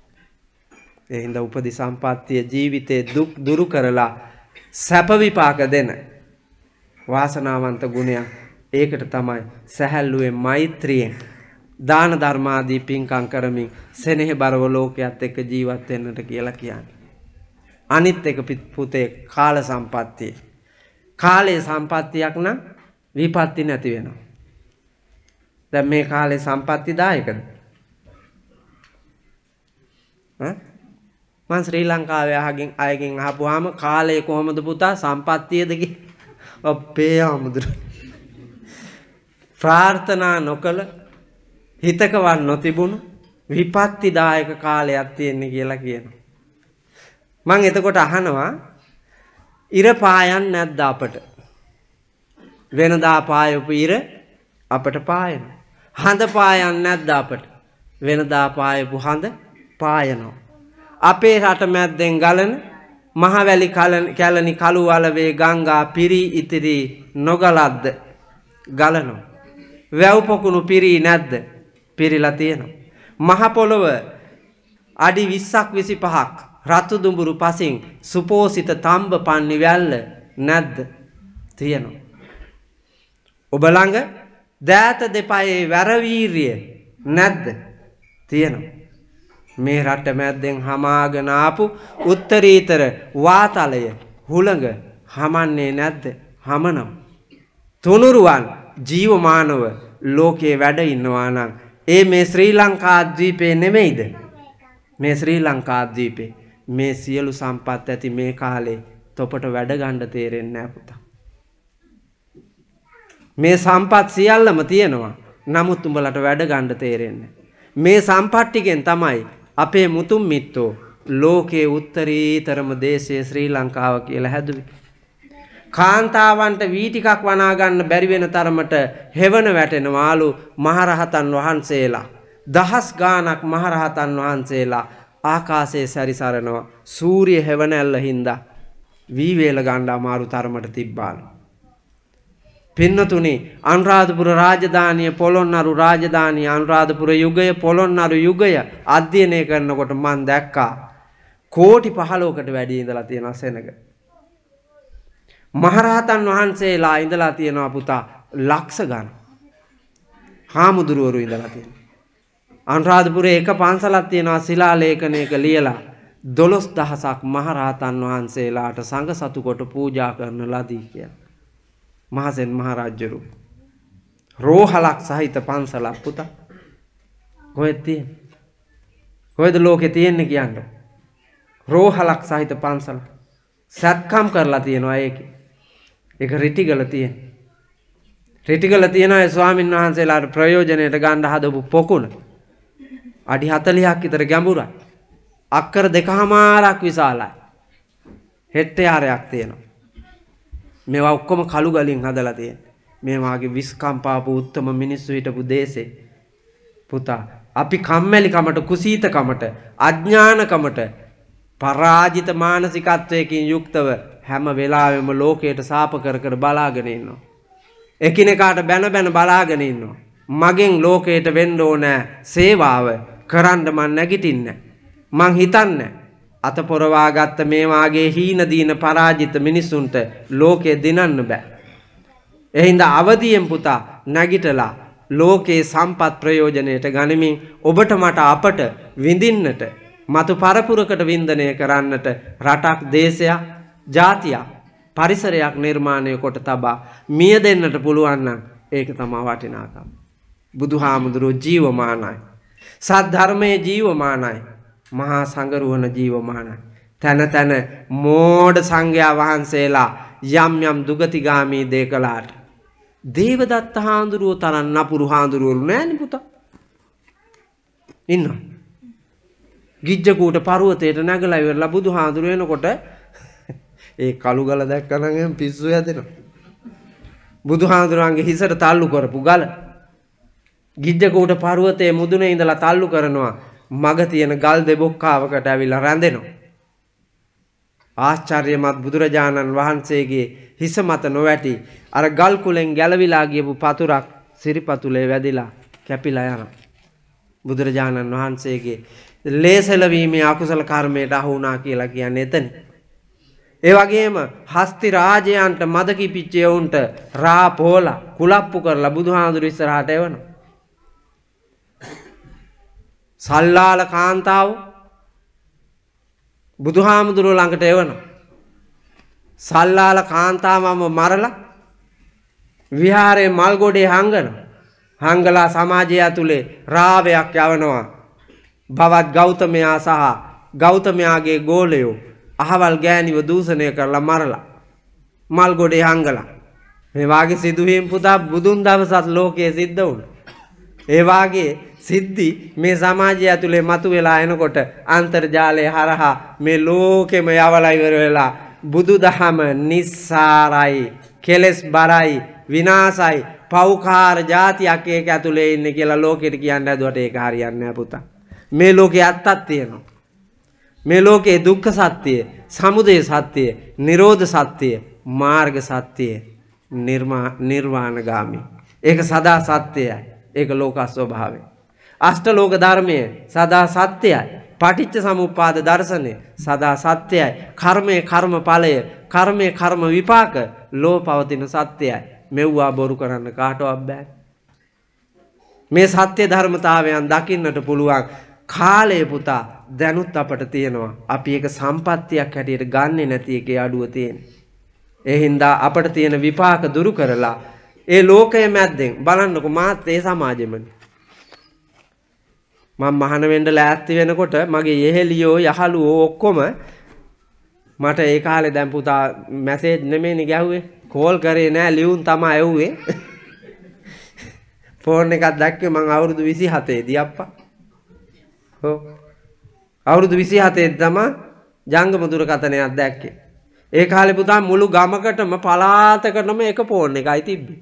Speaker 2: ඒ හින්දා උපදි සම්පත්තිය ජීවිතේ දුක් දුරු කරලා සැප විපාක දෙන වාසනාවන්ත ගුණයක්. ඒකට තමයි සැහැල්ලුවෙන් මෛත්‍රියෙන් දාන ධර්මාදී පින්කම් කරමින් සෙනෙහබරව ලෝකයේත් එක්ක ජීවත් වෙන්නට කියලා කියන්නේ. අනිත් එක පුතේ කාල සම්පත්තිය. කාලේ සම්පත්තියක් නම් විපත්ති නැති වෙනවා. දැන් මේ කාලේ සම්පත්තිදායකද? ඈ මං ශ්‍රී ලංකාවේ අහගෙන අයගෙන් අහපුවාම කාලය කොහොමද පුතා සම්පත්තියද කියලා අපේ ආමුදුර ප්‍රාර්ථනා නොකළ හිතකවත් නොතිබුණු විපත්තිදායක කාලයක් තියෙන්නේ කියලා කියනවා. මං එතකොට අහනවා ඉර පායන් නැද්ද අපට? වෙනදා පායපු ඉර අපට පායනවා. හඳ පායන් නැද්ද අපට? වෙනදා පායපු හඳ පායනවා. අපේ රට මැද්දෙන් ගලන මහවැලි කැලණි කළු වලවේ ගංගා පිරී ඉතිරි නොගලද්ද ගලනවා. වැව් පොකුණු පිරී නැද්ද? පිරීලා තියෙනවා. මහ පොළොව අඩි විස්සක් විසිපහක් රතු දුඹුරු පසින් සුපෝසිත තම්බ පන්නි වැල්ල නැද්ද? තියෙනවා. ඔබ ළඟ දෑත දෙපයේ වැරවීරිය නැද්ද? තියෙනවා. මේ රට මැද්දෙන් හමාගෙන ආපු උත්තරීතර වාතලය හුළඟ හමන්නේ නැද්ද? හමනවා. තුනුරුවන් ජීවමානව ලෝකේ වැඩ ඉන්නවා නම් ඒ මේ ශ්‍රී ලංකා ද්වීපේ නෙමෙයිද? මේ ශ්‍රී ලංකා ද්වීපේ මේ සියලු සම්පත් ඇති මේ කාලේ තොපට වැඩ ගන්න තේරෙන්නේ නැහැ පුතා. මේ සම්පත් සියල්ලම තියෙනවා. නමුත් උඹලට වැඩ ගන්න තේරෙන්නේ. මේ සම්පත් ටිකෙන් තමයි අපේ මුතුන් මිත්තෝ ලෝකේ උත්තරීතරම දේශයේ ශ්‍රී ලංකාව කියලා හැදුවේ. කාන්තාවන්ට වී ටිකක් වනා ගන්න බැරි වෙන තරමට හෙවණ වැටෙනවාලු මහරහතන් වහන්සේලා. දහස් ගාණක් මහරහතන් වහන්සේලා ආකාශයේ සැරිසරනවා. සූර්ය හෙවණැල්ල හින්දා වී වේල ගන්න අමාරු තරමට තිබ්බාලු. පින්නතුනි අනුරාධපුර රාජධානිය පොළොන්නරු රාජධානිය අනුරාධපුර යුගය පොළොන්නරු යුගය අධ්‍යයනය කරනකොට මම දැක්කා කෝටි පහළොවකට වැඩි ඉඳලා තියෙනවා සෙනඟ. මහරහතන් වහන්සේලා ඉඳලා තියෙනවා පුතා ලක්ෂ ගණන්. හාමුදුරුවරු ඉඳලා තියෙනවා. අනුරාධපුරේ එක පන්සලක් තියෙනවා ශිලා ලේඛනයක ලියලා දොළොස් දහසක් මහරහතන් වහන්සේලාට සංඝ සතු කොට පූජා කරන ලදී කියලා. මහසෙන් මහරජුරු රෝහලක් සහිත පන්සලක් පුතා. කොහෙද තියෙන්නේ? කොහෙද ලෝකේ තියෙන්නේ කියන්නේ? රෝහලක් සහිත පන්සල. සත්කම් කරලා තියෙනවා ඒකේ. ඒක රිටිගල තියෙන. රිටිගල තියෙන ඒ ස්වාමීන් වහන්සේලාට ප්‍රයෝජනෙට ගන්න හදපු පොකුණ. අඩි හතළිහක් විතර ගැඹුරයි. අක්කර දෙකමාරක් විශාලයි. හෙක්ටයාරයක් තියෙනවා. මේවා ඔක්කොම කළු ගලින් හදලා තියෙන්නේ. මේ වාගේ විස්කම්පාපු උත්තම මිනිස්සු හිටපු දේශේ පුතා අපි කම්මැලිකමට කුසීතකමට අඥානකමට පරාජිත මානසිකත්වයකින් යුක්තව හැම වෙලාවෙම ලෝකයට සාප කර කර බලාගෙන ඉන්නවා. එකිනෙකාට බැන බැන බලාගෙන ඉන්නවා. මගෙන් ලෝකයට වෙන්න ඕන සේවාව කරන්න මං නැගිටින්නේ. මං හිතන්නේ අත පොරවා ගත්ත මේ වාගේ හීන දීන පරාජිත මිනිසුන්ට ලෝකේ දිනන්න බෑ. එහෙනම් අවදියෙන් පුතා නැගිටලා ලෝකේ සම්පත් ප්‍රයෝජනයට ගනිමින් ඔබට මට අපට විඳින්නට මතු පරපුරකට වින්දනය කරන්නට රටක් දේශයක් ජාතියක් පරිසරයක් නිර්මාණය කොට තබා මිය දෙන්නට පුළුවන් නම් ඒක තමයි වටිනාකම. බුදුහාමුදුරුවෝ ජීවමානයි. සද්ධර්මයේ ජීවමානයි. මහා සංඝරුවන ජීවමානයි. තන තන මෝඩ සංඝයා වහන්සේලා යම් යම් දුගතිගාමී දේ කළාට දේවදත්ත හාමුදුරුවෝ තරම් නපුරු හාමුදුරුවෝ නෑනේ පුතා. ඉන්නවා. ගිජ්ජකූට පර්වතයට නැගලා ඉවරලා බුදුහාමුදුරුවෝ එනකොට ඒ කළු ගල දැක්කනම් එහෙම පිස්සු හැදෙනවා. බුදුහාමුදුරුවන්ගේ හිසට තල්ලු කරපු ගල ගිජ්ජකූට පර්වතයේ මුදුනේ ඉඳලා තල්ලු කරනවා. මග තියෙන ගල් දෙබොක්කාවකට ඇවිල්ලා රැඳෙනවා. ආශ්චර්යමත් බුදුරජාණන් වහන්සේගේ හිස මත නොවැටි අර ගල් කුලෙන් ගැලවිලා ගියපු පතුරක් සිරිපතුලේ වැදිලා කැපිලා යනවා. බුදුරජාණන් වහන්සේගේ ලේසලවීමේ අකුසල කර්මයට අහු වුණා කියලා කියන්නේ එතන. ඒ වගේම හස්ති රාජයන්ට මද කිපිච්ච උන්ට රා පොලා කුලප්පු කරලා බුදුහාඳුරු ඉස්සරහට එවනවා. සල්ලාල කාන්තාව බුදුහාමුදුරුවෝ ළඟට එවනවා. සල්ලාල කාන්තාවම මරලා විහාරයේ මල් ගොඩේ හංගනවා. හංගලා සමාජය ඇතුලේ රාවයක් යවනවා. භවත් ගෞතමයා සහ ගෞතමයාගේ ගෝලයෝ අහවල් ගෑණිව දූෂණය කරලා මරලා මල් ගොඩේ හංගලා. මේ වාගේ සිදුවීම් පුතා බුදුන් දවසත් ලෝකයේ සිද්ධ වුණා. ඒ වාගේ සිද්ධි මේ සමාජය ඇතුලේ මතුවලා එනකොට අන්තර්ජාලය හරහා මේ ලෝකෙම යවලා ඉවර වෙලා බුදුදහම නිස්සාරයි කෙලස් බරයි විනාශයි පෞකාර જાතියක් ඒක ඇතුලේ ඉන්නේ කියලා ලෝකෙට කියන්න හදුවට ඒක හරියන්නේ නැහැ පුතා. මේ ලෝකේ ඇත්තක් තියෙනවා. මේ ලෝකේ දුක්ඛ සත්‍යය, සමුදය සත්‍යය, නිරෝධ සත්‍යය, මාර්ග සත්‍යය, නිර්මා නිර්වාණගාමී. ඒක සදා සත්‍යයයි. ඒක ලෝක ස්වභාවය. අෂ්ටලෝක ධර්මයේ සදා සත්‍යයයි. පටිච්ච සමුප්පාද දර්ශනය සදා සත්‍යයයි. කර්මයේ කර්ම ඵලය, කර්මයේ කර්ම විපාක ලෝ පවතින සත්‍යයයි. මෙව්වා බොරු කරන්න කාටවත් බෑ. මේ සත්‍ය ධර්මතාවයන් දකින්නට පුළුවන් කාලය පුතා දැනුත් අපට තියෙනවා. අපි ඒක සම්පත්තියක් හැටියට ගන්නෙ නැති එකේ අඩුව තියෙන්නේ. ඒ හින්දා අපට තියෙන විපාක දුරු කරලා ඒ ලෝකයේ මැද්දෙන් බලන්නකො මාත් ඒ සමාජෙමනේ. මම මහාන වෙන්න ලෑස්ති වෙනකොට මගේ යෙහෙලියෝ යහළුවෝ ඔක්කොම මට ඒ කාලේ දැන් පුතා මැසේජ් නෙමෙයිනේ ගැහුවේ. කෝල් කරේ නෑ ලියුම් තමයි ඇව්වේ. ෆෝන් එකක් දැක්කේ මං අවුරුදු විසිහතේ දී අප්පා. ඔව්. අවුරුදු විසිහතේ තමයි ජංගම දුරකථනයක් දැක්කේ. ඒ කාලේ පුතා මුළු ගමකටම පළාතකටම එක ෆෝන් එකයි තිබ්බේ.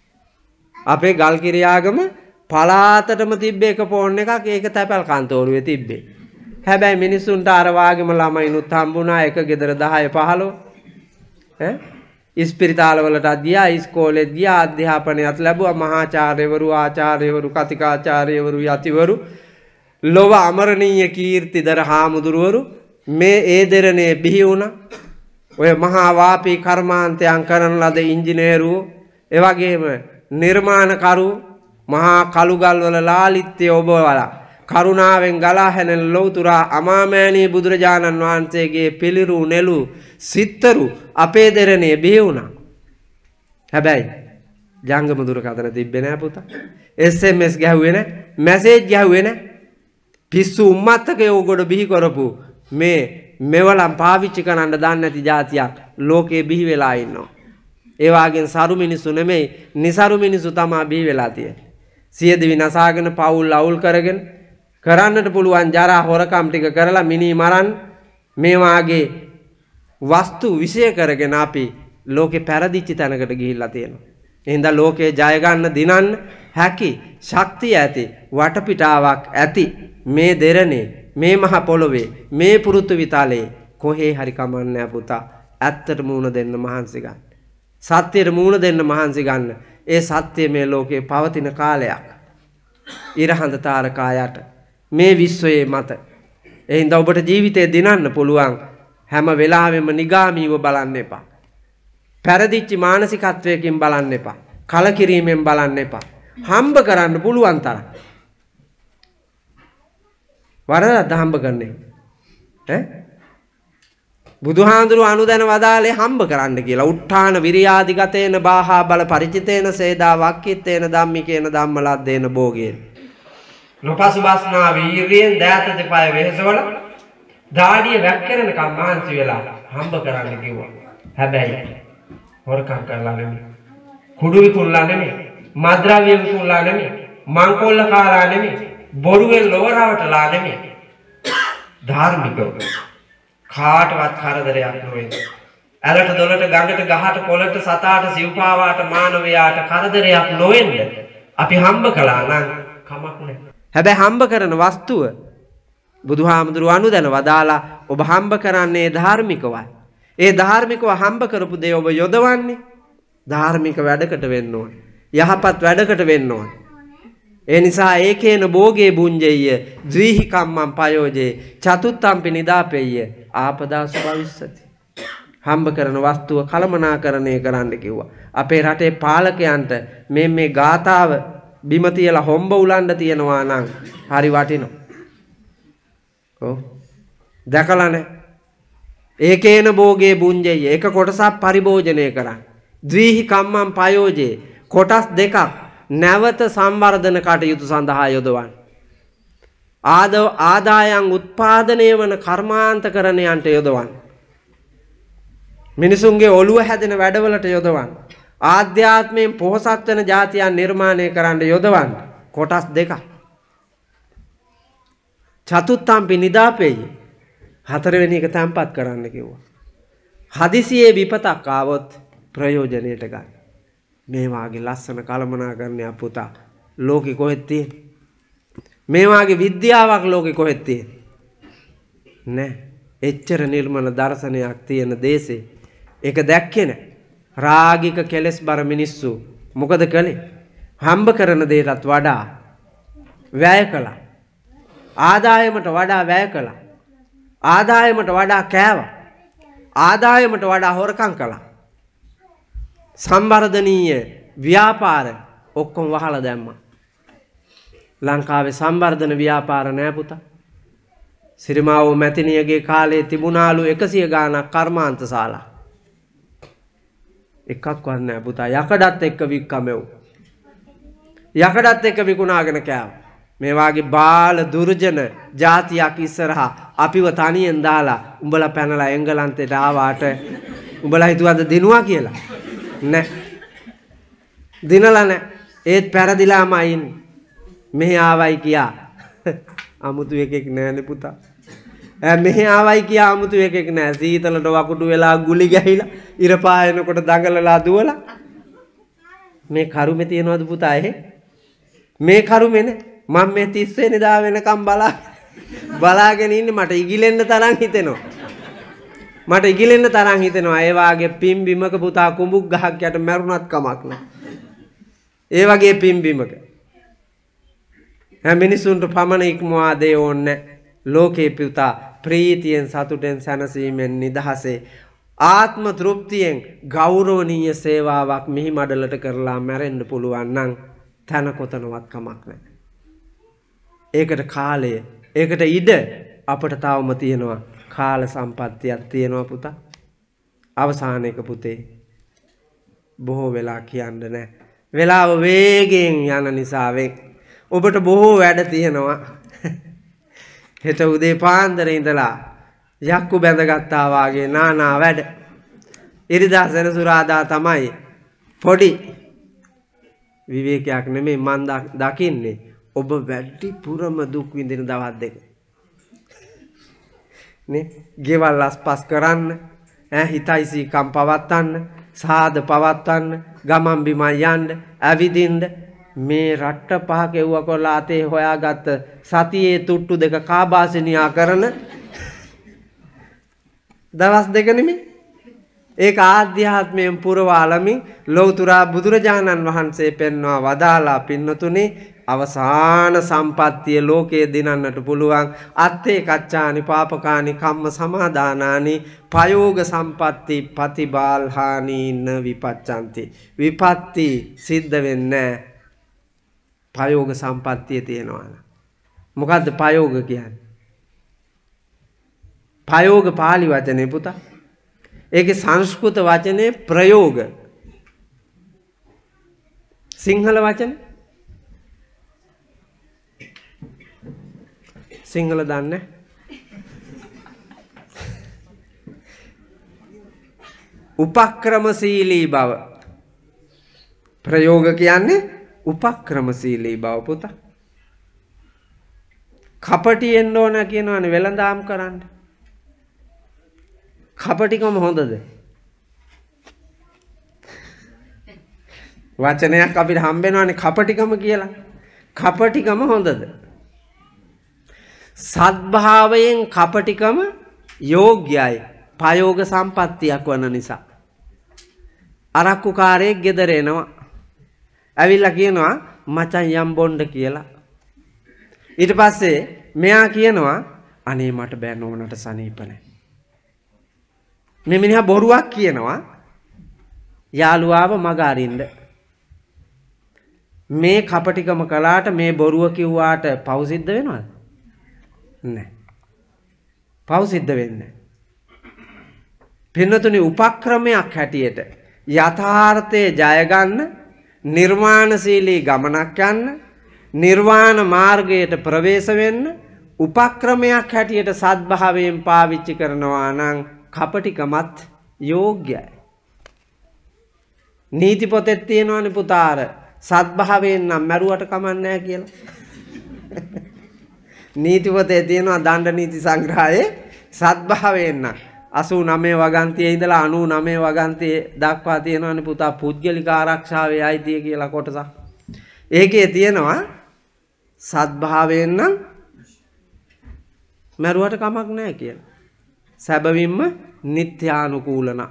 Speaker 2: අපේ ගල්කිරියාගම පළාතටම තිබ්බේ එක ෆෝන් එකක්. ඒක තැපැල් කන්තෝරුවේ තිබ්බේ. හැබැයි මිනිස්සුන්ට අර වාගේම ළමයිනුත් හම්බුණා. එක ගෙදර දහය පහළොව. ඈ ඉස්පිරිතාල වලට ගියා, ඉස්කෝලේත් ගියා, අධ්‍යාපනයත් ලැබුවා. මහාචාර්යවරු, ආචාර්යවරු, කතිකාචාර්යවරු, යතිවරු, ලොව අමරණීය කීර්තිදර හාමුදුරුවරු මේ ඒ දෙරණේ බිහි වුණා. ඔය මහා වාපී කර්මාන්තයන් කරන ලද ඉංජිනේරුවෝ, ඒ වගේම නිර්මාණකරු, මහා කළුගල් වල ලාලිත්‍ය ඔබවලා කරුණාවෙන් ගලා හැලෙන ලෞතුරා අමාමෑණී බුදුරජාණන් වහන්සේගේ පිළිරු නෙළු සිත්තරු අපේ දෙරණේ බිහි වුණා. හැබැයි ජංගම දුරකථන තිබ්බේ නෑ පුතා. එස් එම් එස් ගැහුවේ නෑ, මැසේජ් ගැහුවේ නෑ. පිස්සු උම්මත්තකේ උගොඩ බිහි කරපු මේ මෙවලම් පාවිච්චි කරන්න දන්නේ නැති જાතියක් ලෝකේ බිහි වෙලා ඉන්නවා. ඒ වාගෙන් සරු මිනිස්සු නෙමෙයි, නිසරු මිනිස්සු තමයි බිහි වෙලා තියෙන්නේ. සියදිවි නසාගෙන පවුල් අවුල් කරගෙන කරන්නට පුළුවන් ජරා හොරකම් ටික කරලා මිනි මරන් මේ වාගේ වස්තු විශේෂ කරගෙන අපි ලෝකේ පෙරදිච්ච තැනකට ගිහිල්ලා තියෙනවා. එහෙනම් ලෝකේ ජය ගන්න දිනන්න හැකි ශක්තිය ඇති වටපිටාවක් ඇති මේ දෙරණේ, මේ මහ පොළොවේ, මේ පුරුතු විතාලේ කොහේ හරි කමන්නේ පුතා. ඇත්තට මූණ දෙන්න මහන්සි ගන්න. සත්‍යයට මූණ දෙන්න මහන්සි ගන්න. ඒ සත්‍ය මේ ලෝකේ පවතින කාලයක්. ඉරහඳ තාරකා යට මේ විශ්වයේ මත. ඒ හින්දා ඔබට ජීවිතේ දිනන්න පුළුවන් හැම වෙලාවෙම නිගාමීව බලන්න එපා. පෙරදිච්ච මානසිකත්වයකින් බලන්න එපා. කලකිරීමෙන් බලන්න එපා. හම්බ කරන්න පුළුවන් තරම්. වරදක්ද හම්බ කරන්නේ? ඈ බුදුහාඳුරු අනුදැන වදාලේ හම්බ කරන්න කියලා. උත්ථාන විරියාදිගතේන බාහා බල පරිචිතේන සේදා වක්කිත්තේන ධම්මිකේන ධම්මලද්දේන භෝගේන. නොපසු බස්නා වීරියෙන් දෑත දෙපය වෙහසවල දාඩිය වැක්කරනකම් මහන්සි වෙලා හම්බ කරන්න කිව්වා. හැබැයි හොරකම් කරලා නෙමෙයි. කුඩු විකුණලා නෙමෙයි. මද්ද්‍රව්‍ය විකුණලා නෙමෙයි. මංකොල්ල කාලා නෙමෙයි. බොරුවෙන් ලොවරවටලා නෙමෙයි. ධාර්මිකව කාටවත් කරදරයක් නොවේ. ඇලට දොලට ගඟට ගහට පොළට සතාට සිව්පාවාට මානවයාට කරදරයක් නොවෙන්න අපි හම්බ කළා නම් කමක් නැහැ. හැබැයි හම්බ කරන වස්තුව බුදුහාමුදුරුවෝ අනුදැන වදාලා ඔබ හම්බ කරන්නේ ධාර්මිකවයි. ඒ ධාර්මිකව හම්බ කරපු දේ ඔබ යොදවන්නේ ධාර්මික වැඩකට වෙන්න ඕන. යහපත් වැඩකට වෙන්න ඕන. ඒ නිසා ඒකේන භෝගේ බුඤ්ජෙය්‍ය ද්විහි කම්මං පයෝජේ චතුත්තම්පි නිදාපෙය්‍ය ආපදාසු භවිස්සති. හම්බ කරන වස්තුව කලමනාකරණය කරන්න කිව්වා. අපේ රටේ පාලකයන්ට මේ මේ ගාතාව බිම තියලා හොම්බ උලන්න තියනවා නම් හරි වටිනවා. ඔව්. දැකලා නැහැ. ඒකේන භෝගේ බුඤ්ජෙය්‍ය එක කොටසක් පරිභෝජනය කරන්න. ද්විහි කම්මං පයෝජේ කොටස් දෙකක් නැවත සංවර්ධන කටයුතු සඳහා යොදවන්න. ආදව ආදායන් උත්පාදනය වන කර්මාන්තකරණයන්ට යොදවන්න. මිනිසුන්ගේ ඔළුව හැදෙන වැඩවලට යොදවන්න. ආධ්‍යාත්මයෙන් පොහොසත් වෙන જાතියන් නිර්මාණය කරන්න යොදවන්න. කොටස් දෙකක්. චතුත්තම්පි නිදාපෙය්‍ය හතරවෙනි එක තැම්පත් කරන්න කිව්වා. හදිසියේ විපතක් ආවොත් ප්‍රයෝජනෙට ගන්න. මේ වාගේ ලස්සන කලමනාකරණයක් පුතා ලෝකෙ කොහෙද තියෙන්නේ? මේ වාගේ විද්‍යාවක් ලෝකෙ කොහෙද තියෙන්නේ? නෑ. එච්චර නිර්මල දර්ශනයක් තියෙන දේශේ ඒක දැක්කේ නෑ. රාගික කෙලස් බර මිනිස්සු මොකද කළේ? හම්බ කරන දේටත් වඩා වැය කළා. ආදායමට වඩා වැය කළා. ආදායමට වඩා කෑවා. ආදායමට වඩා හොරකම් කළා. සංවර්ධනීය ව්‍යාපාර ඔක්කොම වහලා දැම්මා. ලංකාවේ සංවර්ධන ව්‍යාපාර නෑ පුතා. සිරිමාවෝ මැතිනියගේ කාලේ තිබුණාලු එකසිය ගාණක් කර්මාන්ත ශාලා. එකක්වත් නෑ පුතා. යකඩත් එක්ක වික්කමෙව්. යකඩත් එක්ක විකුණාගෙන කෑව. මේ වාගේ බාල දුර්ජන જાතියක් ඉස්සරහා අපිව තනියෙන් දාලා උඹලා පැනලා එංගලන්තයට ආවාට උඹලා හිතුවද දිනුවා කියලා? නෑ. දිනලා නෑ. ඒත් පෙරදිලාමයි ඉන්නේ. මෙහි ආවයි කියා අමුතු එකෙක් නෑනේ පුතා. ඈ මෙහි ආවයි කියා අමුතු එකෙක් නෑ. සීතලට වකුඩු වෙලා ගුලි ගැහිලා ඉර පායනකොට දඟලලා දුවලා මේ කරුමේ තියනවද පුතා එහෙ? මේ කරුමේනේ මම මේ තිස් වෙනිදා වෙනකම් බලා බලාගෙන ඉන්නේ. මට ඉගිලෙන්න තරම් හිතෙනවා. මට ඉගිලෙන්න තරම් හිතෙනවා. ඒ වාගේ පින් බිමක පුතා කුඹුක් ගහක් යට මැරුණත් කමක් නෑ. ඒ වගේ පින් බිමක මිනිසුන්ට පමණ ඉක්මවා දේ ඕනේ. ලෝකේ පුතා ප්‍රීතියෙන් සතුටෙන් සැනසීමෙන් නිදහසේ ආත්ම තෘප්තියෙන් ගෞරවනීය සේවාවක් මිහි මඩලට කරලා මැරෙන්න පුළුවන් නම් තන කොතනවත් කමක් නැහැ. ඒකට කාලය, ඒකට ඉඩ අපට තවම තියෙනවා. කාල සම්පත්තියක් තියෙනවා පුතා. අවසානයක පුතේ බොහෝ වෙලා කියන්න නැහැ. වෙලාව වේගෙන් යන නිසාවෙන් ඔබට බොහෝ වැඩ තියෙනවා. හෙට උදේ පාන්දර ඉඳලා යක්කු බැඳගත්තා වාගේ නානා වැඩ. ඉරිදා සෙනසුරාදා තමයි පොඩි විවේකයක් නෙමෙයි මන් දකින්නේ ඔබ වැඩිපුරම දුක් විඳින දවස් දෙක. නේ ගෙවල් අස්පස් කරන්න, ඈ හිතයිසීකම් පවත්වන්න, සාද පවත්වන්න, ගමන් බිමන් යන්න, ඇවිදින්න මේ රට්ට පහ කෙව්ව කොල්ලා අතේ හොයාගත්ත සතියේ තුට්ටු දෙක කාබාසිනියා කරන දවස් දෙක නෙමෙයි. ඒක ආධ්‍යාත්මයෙන් පුරවාලමින් ලෞතුරා බුදුරජාණන් වහන්සේ පෙන්වා වදාලා පින්නතුනේ අවසාන සම්පත්තිය ලෝකයේ දිනන්නට පුළුවන්. අත්තේ කච්චානි පාපකානි කම්ම සමාදානානි පයෝග සම්පatti පතිබාල්හානි න විපච්ඡanti. විපත්ති සිද්ධ වෙන්නේ පයෝග සම්පත්තිය තියෙනවා. මොකද්ද පයෝග කියන්නේ? පයෝග පාලි වචනේ පුතා. ඒකේ සංස්කෘත වචනේ ප්‍රයෝග. සිංහල වචනේ සිංහල දන්නේ උපක්‍රමශීලී බව. ප්‍රයෝග කියන්නේ උපක්‍රමශීලී බව පුතා. කපටියෙන්න ඕන කියනවනේ වෙලඳාම් කරන්න. කපටිකම හොඳද? වචනයක් අපිට හම්බෙනවනේ කපටිකම කියලා. කපටිකම හොඳද? සද්භාවයෙන් කපටිකම යෝග්‍යයි. පයෝග සම්පත්තියක් වන නිසා. අරක්කුකාරයෙක් ගෙදර එනවා. ඇවිල්ලා කියනවා මචං යම් බොණ්ඩ කියලා. ඊට පස්සේ මෙයා කියනවා අනේ මට බෑ නෝනට සනීප නැහැ. මේ මිනිහා බොරුවක් කියනවා යාළුවාව මග අරින්න. මේ කපටිකම කළාට මේ බොරුව කිව්වාට පව් සිද්ධ වෙනවද? නැහැ. පව් සිද්ධ වෙන්නේ. පින්නතුනි උපක්‍රමයක් හැටියට යථාර්ථයේ ජය ගන්න, නිර්මාණශීලී ගමනක් යන්න, නිර්වාණ මාර්ගයට ප්‍රවේශ වෙන්න උපක්‍රමයක් හැටියට සද්භාවයෙන් පාවිච්චි කරනවා නම් කපටිකමත් යෝග්‍යයි. නීති පොතේ තියෙනවනේ පුතාර සද්භාවයෙන් නම් මරුවට කමන්නේ නැහැ කියලා. නීති පොතේ තියෙනවා දණ්ඩ නීති සංග්‍රහයේ සද්භාවයෙන් නම් අසූ නවය වගන්තියේ ඉඳලා අනූ නවය වගන්තියේ දක්වා තියෙනවනේ පුතා පුද්ගලික ආරක්ෂාවේ අයිතිය කියලා කොටසක්. ඒකේ තියෙනවා සද්භාවයෙන් නම් මරුවට කමක් නැහැ කියලා. සැබවින්ම නිත්‍යානුකූලන.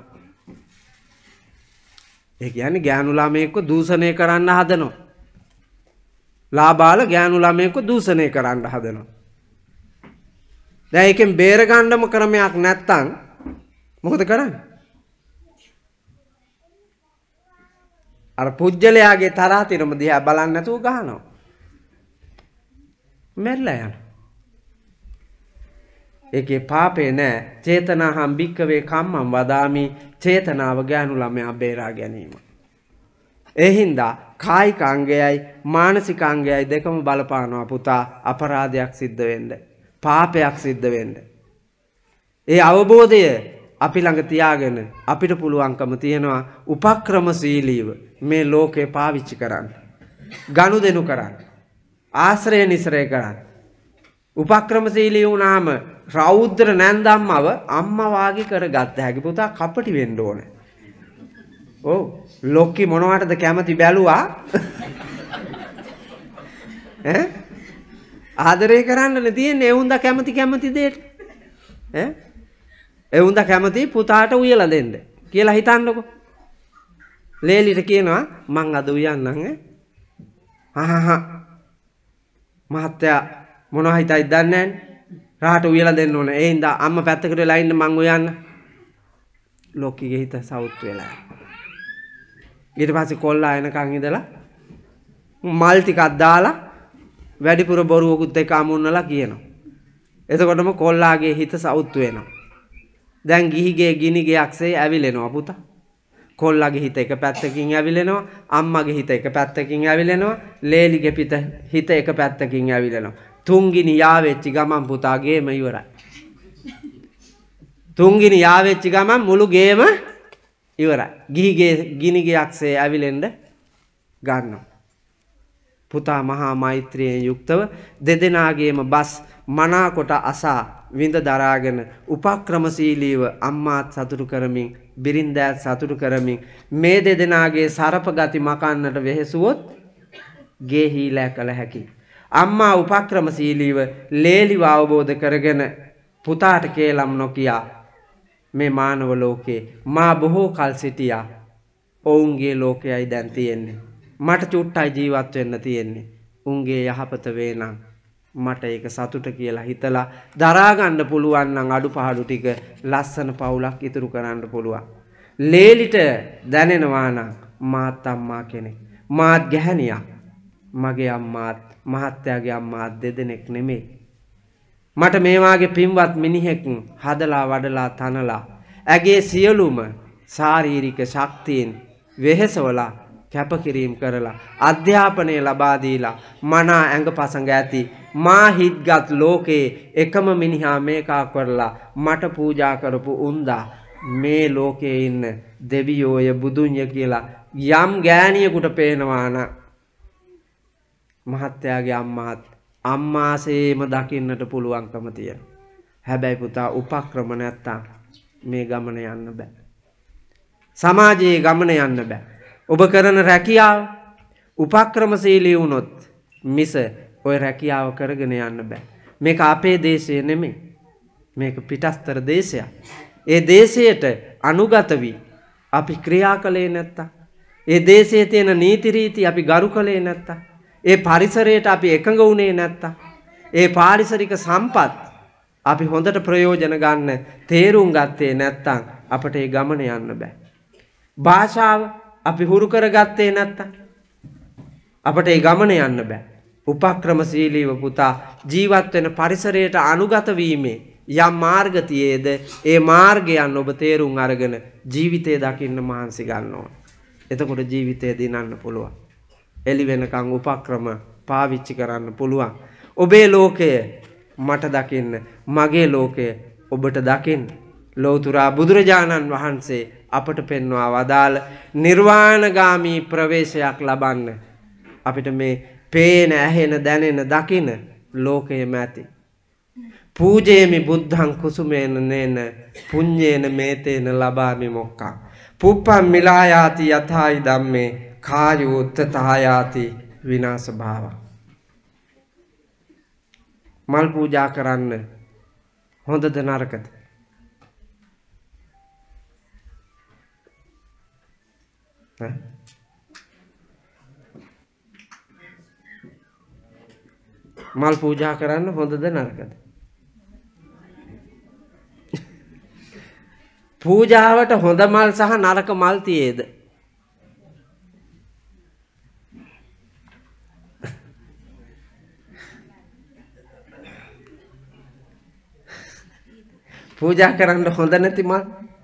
Speaker 2: ඒ කියන්නේ ගෑනු ළමයෙක්ව දූෂණය කරන්න හදනවා. ලාබාල ගෑනු ළමයෙක්ව දූෂණය කරන්න හදනවා. දැන් ඒකෙන් බේර ගන්නම ක්‍රමයක් නැත්තම් මොකද කරන්නේ? අර පුජ්‍යලයාගේ තරහතිරම දිහා බලන්න නැතුව ගහනවා. මැරිලා යනවා. ඒකේ පාපේ නෑ. චේතනාහම් භික්කවේ කම්මං වදාමි. චේතනාව ගෑනු ළමයා බේරා ගැනීම. ඒ හින්දා කායික අංගයයි මානසික අංගයයි දෙකම බලපානවා පුතා අපරාධයක් සිද්ධ වෙන්න. පාපයක් සිද්ධ වෙන්න. ඒ අවබෝධය අපි ළඟ තියාගෙන අපිට පුළුවන්කම තියෙනවා උපක්‍රමශීලීව මේ ලෝකේ පාවිච්චි කරන්න. ගනුදෙනු කරන්න. ආශ්‍රය නිසරය කරන්න. උපක්‍රමශීලී වුණාම රෞද්‍ර නැන්දම්මව අම්මා වාගේ කරගත්ත හැකි පුතා කපටි වෙන්න ඕනේ. ඔව් ලොක්කි මොනවටද කැමති බැලුවා ඈ ආදරේ කරන්නනේ තියෙන්නේ. ඒ උන්දා කැමති කැමති දෙයට ඈ ඒ උන්දා කැමති පුතාට උයලා දෙන්න කියලා හිතන්නකො. ලේලිට කියනවා මං අද උයන්නම් ඈ අහහ මහත්තයා මොනවා හිතයිද දන්නේ නැන්නේ. රාට උයලා දෙන්න ඕන. ඒ හින්දා අම්මා පැත්තකට වෙලා ඉන්න මං උයන්න. ලොක්කිගේ හිත සවුත් වෙලා. ඊට පස්සේ කොල්ලා එනකන් ඉඳලා මල් ටිකක් දාලා වැඩිපුර බොරුවකුත් එක්ක අමුන්නලා කියනවා. එතකොටම කොල්ලාගේ හිත සවුත් වෙනවා. දැන් ගිහිගේ ගිනිගයක්සේ ඇවිලෙනවා පුතා. කොල්ලාගේ හිත එක පැත්තකින් ඇවිලෙනවා. අම්මගේ හිත එක පැත්තකින් ඇවිලෙනවා. ලේලිගේ පිට හිත එක පැත්තකින් ඇවිලෙනවා. තුන්ගිනි යාවෙච්චි ගමන් පුතා ගේම ඉවරයි. තුන්ගිනි යාවෙච්චි ගමන් මුළු ගේම ඉවරයි. ගිහිගේ ගිනිගයක්සේ ඇවිලෙන්න ගන්නවා. පුතා මහා මෛත්‍රියෙන් යුක්තව දෙදෙනාගේම බස් මනාකොට අසා විඳ දරාගෙන උපක්‍රමශීලීව අම්මාත් සතුටු කරමින් බිරින්දෑත් සතුටු කරමින් මේ දෙදෙනාගේ සරප ගති මකන්නට වෙහෙසුවොත් ගේ හීලෑ කළ හැකියි. අම්මා උපක්‍රමශීලීව ලේලිව අවබෝධ කරගෙන පුතාට කේලම් නොකියා මේ මානව ලෝකේ මා බොහෝ කල් සිටියා. ඔවුන්ගේ ලෝකයයි දැන් තියෙන්නේ. මට චුට්ටයි ජීවත් වෙන්න තියෙන්නේ. උන්ගේ යහපත වේ නම් මට ඒක සතුට කියලා හිතලා දරා ගන්න පුළුවන් නම් අඩුපාඩු ටික ලස්සන පවුලක් ඉතුරු කරන්න පුළුවන්. ලේලිට දැනෙනවා නම් මාත් අම්මා කෙනෙක්. මාත් ගැහණියක්. මගේ අම්මාත් මහත්තයාගේ අම්මාත් දෙදෙනෙක් නෙමෙයි. මට මේ වාගේ පින්වත් මිනිහෙක් හදලා වඩලා තනලා ඇගේ සියලුම ශාරීරික ශක්තියින් වෙහෙසවලා කැපකිරීම කරලා අධ්‍යාපනය ලබා දීලා මනා ඇඟපසඟ ඇති මා හිත්ගත් ලෝකේ එකම මිනිහා මේකා කරලා මට පූජා කරපු උන්දා මේ ලෝකේ ඉන්න දෙවියෝය බුදුන්ය කියලා යම් ගෑණියෙකුට පේනවා නම් මහත්තයාගේ අම්මාත් අම්මාසේම දකින්නට පුළුවන්කම තියෙනවා. හැබැයි පුතා උපක්‍රම නැත්තම් මේ ගමන යන්න බෑ. සමාජයේ ගමන යන්න බෑ. ඔබ කරන රැකියාව උපක්‍රමශීලී වුණොත් මිස ඔය රැකියාව කරගෙන යන්න බෑ. මේක අපේ දේශය නෙමෙයි. මේක පිටස්තර දේශයක්. ඒ දේශයට අනුගත වී අපි ක්‍රියා කළේ නැත්තම්, ඒ දේශයේ තියෙන නීති රීති අපි ගරු කළේ නැත්තම්, ඒ පරිසරයට අපි එකඟ වුණේ නැත්තම්, ඒ පාරිසරික සම්පත් අපි හොඳට ප්‍රයෝජන ගන්න තේරුම් ගත්තේ නැත්තම් අපට ඒ ගමන යන්න බෑ. භාෂාව අපි හුරු කරගත්තේ නැත්තම් අපට ඒ ගමන යන්න බෑ. උපක්‍රමශීලීව පුතා ජීවත් වෙන පරිසරයට අනුගත වීමේ යම් මාර්ග තියේද ඒ මාර්ගයන් ඔබ තේරුම් අරගෙන ජීවිතය දකින්න මහන්සි ගන්න ඕන. එතකොට ජීවිතය දිනන්න පුළුවන්. එළි වෙනකන් උපක්‍රම පාවිච්චි කරන්න පුළුවන්. ඔබේ ලෝකය මට දකින්න, මගේ ලෝකය ඔබට දකින්න. ලෝතුරා බුදුරජාණන් වහන්සේ අපට පෙන්වා වදාළ නිර්වාණගාමී ප්‍රවේශයක් ලබන්න අපිට මේ පේන, ඇහෙන, දැනෙන, දකින ලෝකයේම ඇති. පූජේමි බුද්ධං කුසුමේන නේන පුඤ්ඤේන මේතේන ලබාමි මොක්ඛං පුප්පම් මිලායාති යථායි ධම්මේ කායෝ තථායාති විනාශ භාව. මල් පූජා කරන්න හොඳද නරකද? මල් පූජා කරන්න හොඳද නරකද? පූජාවට හොඳ මල් සහ නරක මල් තියේද? පූජා කරන්න හොඳ නැති මල්.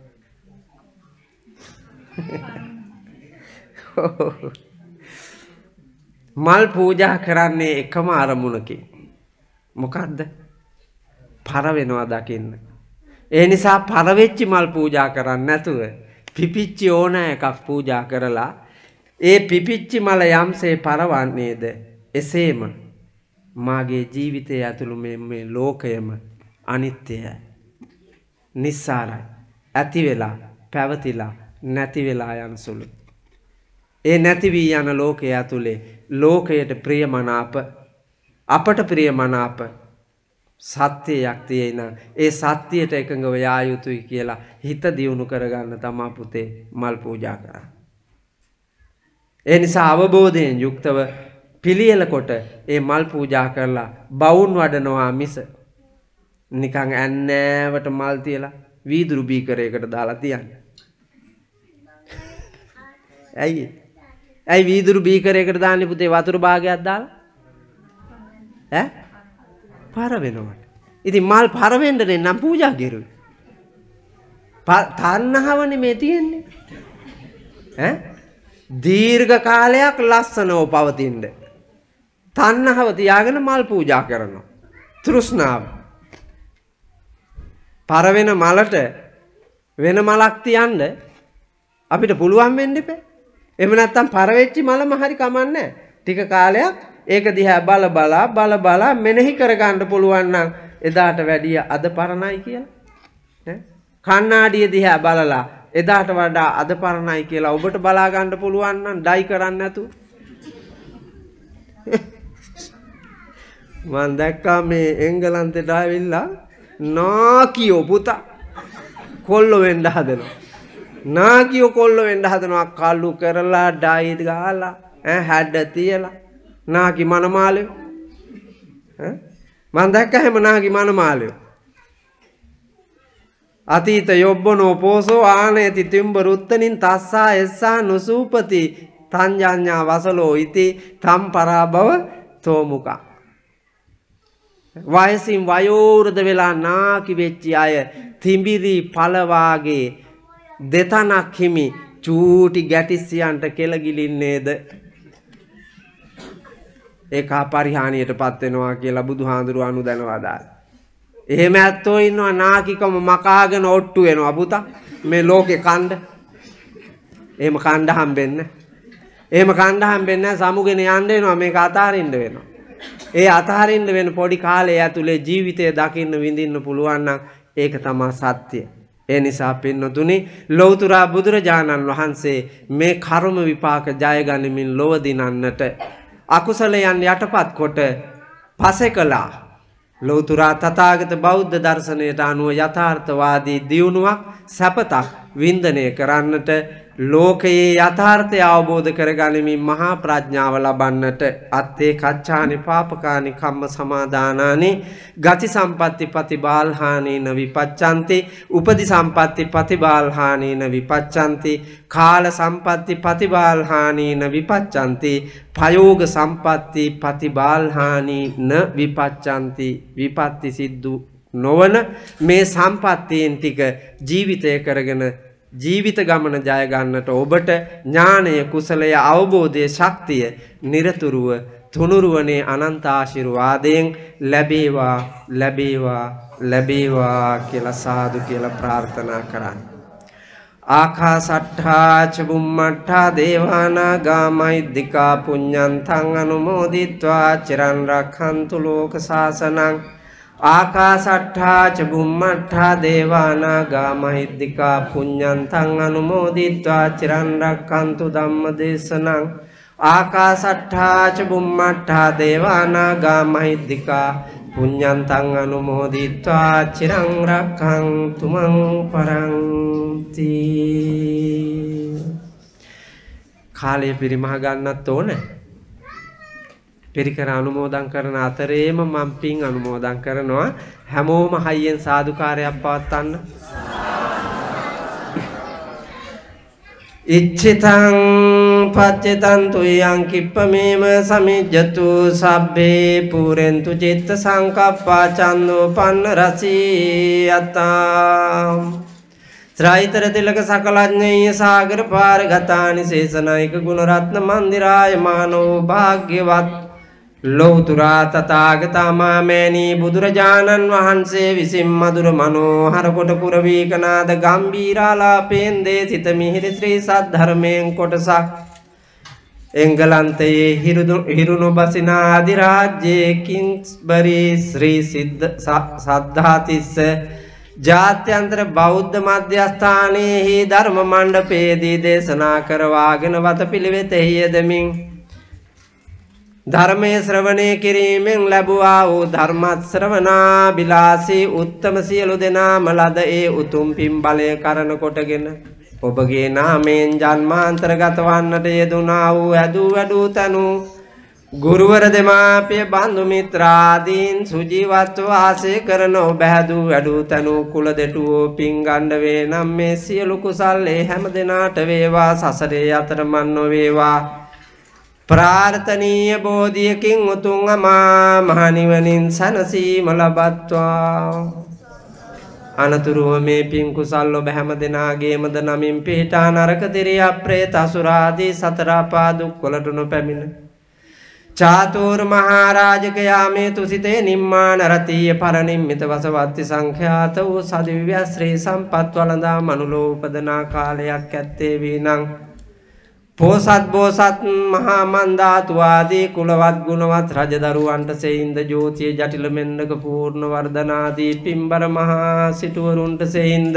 Speaker 2: මල් පූජා කරන්නේ එකම අරමුණකින්. මොකද්ද? පර වෙනවා දකින්න. ඒ නිසා පර වෙච්ච මල් පූජා කරන්නේ නැතුව පිපිච්ච ඕන එකක් පූජා කරලා ඒ පිපිච්ච මල යම්සේ පරවන්නේද එසේම මාගේ ජීවිතය ඇතුළු මේ මේ ලෝකයම අනිත්‍යයි. නිස්සාරයි. ඇති වෙලා පැවතිලා නැති වෙලා යන සුළු. ඒ නැති වී යන ලෝකයේ ඇතුලේ ලෝකයට ප්‍රියමනාප අපට ප්‍රියමනාප සත්‍යයක් තියෙන ඒ සත්‍යයට එකඟව යා යුතුයි කියලා හිත දියුණු කරගන්න තමා පුතේ මල් පූජා කරා. ඒ නිසා අවබෝධයෙන් යුක්තව පිළියෙල කොට ඒ මල් පූජා කරලා බවුන් වඩනවා මිස නිකන් ඇන්නෑවට මල් තියලා වීදුරු බීකරයකට දාලා තියන්නේ. ඇයි? ඇයි වීදුරු බීකරයකට දාන්නේ පුතේ වතුර භාගයක් දාලා? ඈ? පර වෙනවා. ඉතින් මල් පර වෙන්න නම් පූජා කරුවේ. තණ්හාවනේ මේ තියෙන්නේ. ඈ? දීර්ඝ කාලයක් ලස්සනව පවතින්න. තණ්හාව තියාගෙන මල් පූජා කරනවා. තෘෂ්ණාව. පර වෙන මලට වෙන මලක් තියන්න අපිට පුළුවන් වෙන්න එපා. එහෙම නැත්තම් පර වෙච්ච මලම හරි කමන්නේ. ටික කාලයක් ඒක දිහා බල බලා බල බලා මෙනෙහි කරගන්න පුළුවන් නම් එදාට වැඩිය අද පරණයි කියලා. ඈ කණ්ණාඩිය දිහා බලලා එදාට වඩා අද පරණයි කියලා ඔබට බලා ගන්න පුළුවන් නම් ඩයි කරන්න නැතුව. මම දැක්කා මේ එංගලන්තයට ආවිල්ලා නාකියෝ පුතා කොල්ල වෙන්න හදනවා. නාකියෝ කොල්ල වෙන්න හදනවා කල්ලු කරලා ඩයි ගහලා ඈ හැඩ තියලා නාකි මනමාලයෝ ඈ මම දැක්කා හැම නාකි මනමාලයෝ අතීත යොබ්බනෝ පෝසෝ ආනේති තිම්බ රුත්තනින් තස්සා එස්සා නුසූපති තංජඤ්ඤා වසලෝ ඉති තම්පරාභව තෝමුකා වයසින් වයෝවෘද වෙලා නාකි වෙච්ච අය තිඹිරි පළවාගේ දෙතනක් හිමි චූටි ගැටිස්සියන්ට කෙලගිලින්නේද ඒක පරිහානියටපත් වෙනවා කියලා බුදුහාඳුරු අනුදැනවා දාලා. එහෙම ඇත්තෝ ඉන්නවා නාකිකම මකාගෙන ඔට්ටු වෙනවා පුතා මේ ලෝකේ කණ්ඩ. එහෙම කණ්ඩ හම්බෙන්න. එහෙම කණ්ඩ හම්බෙන්න සමුගෙන යන්න වෙනවා මේක අතහරින්න වෙනවා. ඒ අතහරින්න වෙන පොඩි කාලය ඇතුලේ ජීවිතය දකින්න විඳින්න පුළුවන් නම් ඒක තමයි සත්‍ය. ඒ නිසා පින්නතුනි ලෞතුරා බුදුරජාණන් වහන්සේ මේ කර්ම විපාක ජය ගනිමින් ලොව දිනන්නට අකුසලයන් යටපත් කොට පසෙකලා ලෞතුරා තථාගත බෞද්ධ දර්ශනයට අනුව යථාර්ථවාදී දියුණුවක් සැපතක් වින්දනය කරන්නට ලෝකයේ යථාර්ථය අවබෝධ කරගනිමින් මහා ප්‍රඥාව ලබන්නට අත්තේ කච්චානි පාපකානි කම්ම සමාදානානි ගති සම්පatti පතිබාල්හානීන විපච්ඡanti උපදි සම්පatti පතිබාල්හානීන විපච්ඡanti කාල සම්පatti පතිබාල්හානීන විපච්ඡanti පයෝග සම්පatti පතිබාල්හානීන විපච්ඡanti විපත්ති සිද්ධු නොවන මේ සම්පත්තීන් ටික ජීවිතය කරගෙන ජීවිත ගමන ජය ගන්නට ඔබට ඥානය කුසලය අවබෝධය ශක්තිය නිරතුරුව තුනුරුවනේ අනන්ත ආශිර්වාදයෙන් ලැබේවා ලැබේවා ලැබේවා කියලා සාදු කියලා ප්‍රාර්ථනා කරන්න. ආකාසට්ඨා ච බුම්මට්ඨා දේවානාගා මහිද්దికා පුඤ්ඤන්තං අනුමෝදිත්වා චිරන් රක්ඛන්තු ලෝක සාසනං ආකාසට්ඨා ච බුම්මට්ඨා දේවානාගා මහිද්దికා පුඤ්ඤන්තං අනුමෝදිත්වා චිරන් රක්ඛන්තු ධම්මදේශනං ආකාසට්ඨා ච බුම්මට්ඨා දේවානාගා මහිද්దికා පුඤ්ඤන්තං අනුමෝදිත්වා චිරන් රක්ඛන්තු මං පරන්ති. කාලය පරිමහ ගන්නත් ඕනේ. පිරිකර අනුමෝදන් කරන අතරේම මම පින් අනුමෝදන් කරනවා. හැමෝම හයියෙන් සාදුකාරයක් පවත්වන්න. ඉච්ඡිතං පච්චෙතන්තු යං කිප්පමේම සමිජ්ජතු සබ්බේ පුරෙන්තු චිත්ත සංකප්පා චන්දෝ පන්න රසී අත්තාම් ත්‍රයිතර තිලක සකලඥ්ඤය සාගර පාර ගතානි සේසනායික ගුණරත්න මන්දිරාය මානෝ භාග්‍යවත් ලෞතුරා තථාගතමා මේනී බුදුරජාණන් වහන්සේ විසින් මధుර මනෝහර කොට කුරවීකනාද ගම්බීරාලාපෙන් දේසිත මිහිරි ශ්‍රී සද්ධර්මයෙන් කොටසක් එංගලන්තයේ හිරුණු බසිනා අධිරාජ්‍යයේ කිංස්බරි ශ්‍රී සිද්ධ සද්ධාතිස්ස ජාත්‍යන්තර බෞද්ධ මධ්‍යස්ථානයේ ධර්ම මණ්ඩපයේදී දේශනා කරවාගෙන වතපිළිවෙතෙහි යෙදමින් ධර්මයේ ශ්‍රවණය කිරීමෙන් ලැබුවා වූ ධර්ම ශ්‍රවණා බිලාසී උත්තම සියලු දෙනාම ලද ඒ උතුම් පින් බලය කරන කොටගෙන ඔබගේ නාමයෙන් ජන්මාන්තරගත වන්නට යෙදුනා වූ ඇදූ වැඩූ තනු ගුරුවර දෙමාපිය බන්දු මිත්‍රාදීන් සුජීවත්ව වාසය කරන ඔබ හැදූ වැඩූ තනු කුල දෙටුවෝ පින් ගණ්ඩ වේ නම් මේ සියලු කුසල් ඒ හැම දෙනාට වේවා සසරේ අතරමන් නොවේවා ප්‍රාර්ථනීය බෝධියකින් උතුම් අමා මහ නිවනින් සනසීම ලබත්වා අනතුරුව මේ පින් කුසල් ඔබ හැම දෙනාගේමද නමින් පිහිටා නරක දිරිය අප්‍රේත අසුරාදී සතර අපා දුක් වලට නොපැමිණ චාතුර් මහරජක යාමේ තුසිතේ නිම්මාන රතීය පරිනිම්මිත වසවත්ති සංඛ්‍යාත වූ සදිව්‍ය ශ්‍රී සම්පත් වළඳා මනුලෝ උපදනා කාලයක් ඇත්තේ වීනම් පෝසත් බෝසත් මහා මන්දාතු ආදී කුලවත් ගුණවත් රජදරුවන්ට සෙයින්ද ජෝතිය ජටිල මෙන්නක පූර්ණ වර්ධනාදී පින්බර මහා සිටුවරුන්ට සෙයින්ද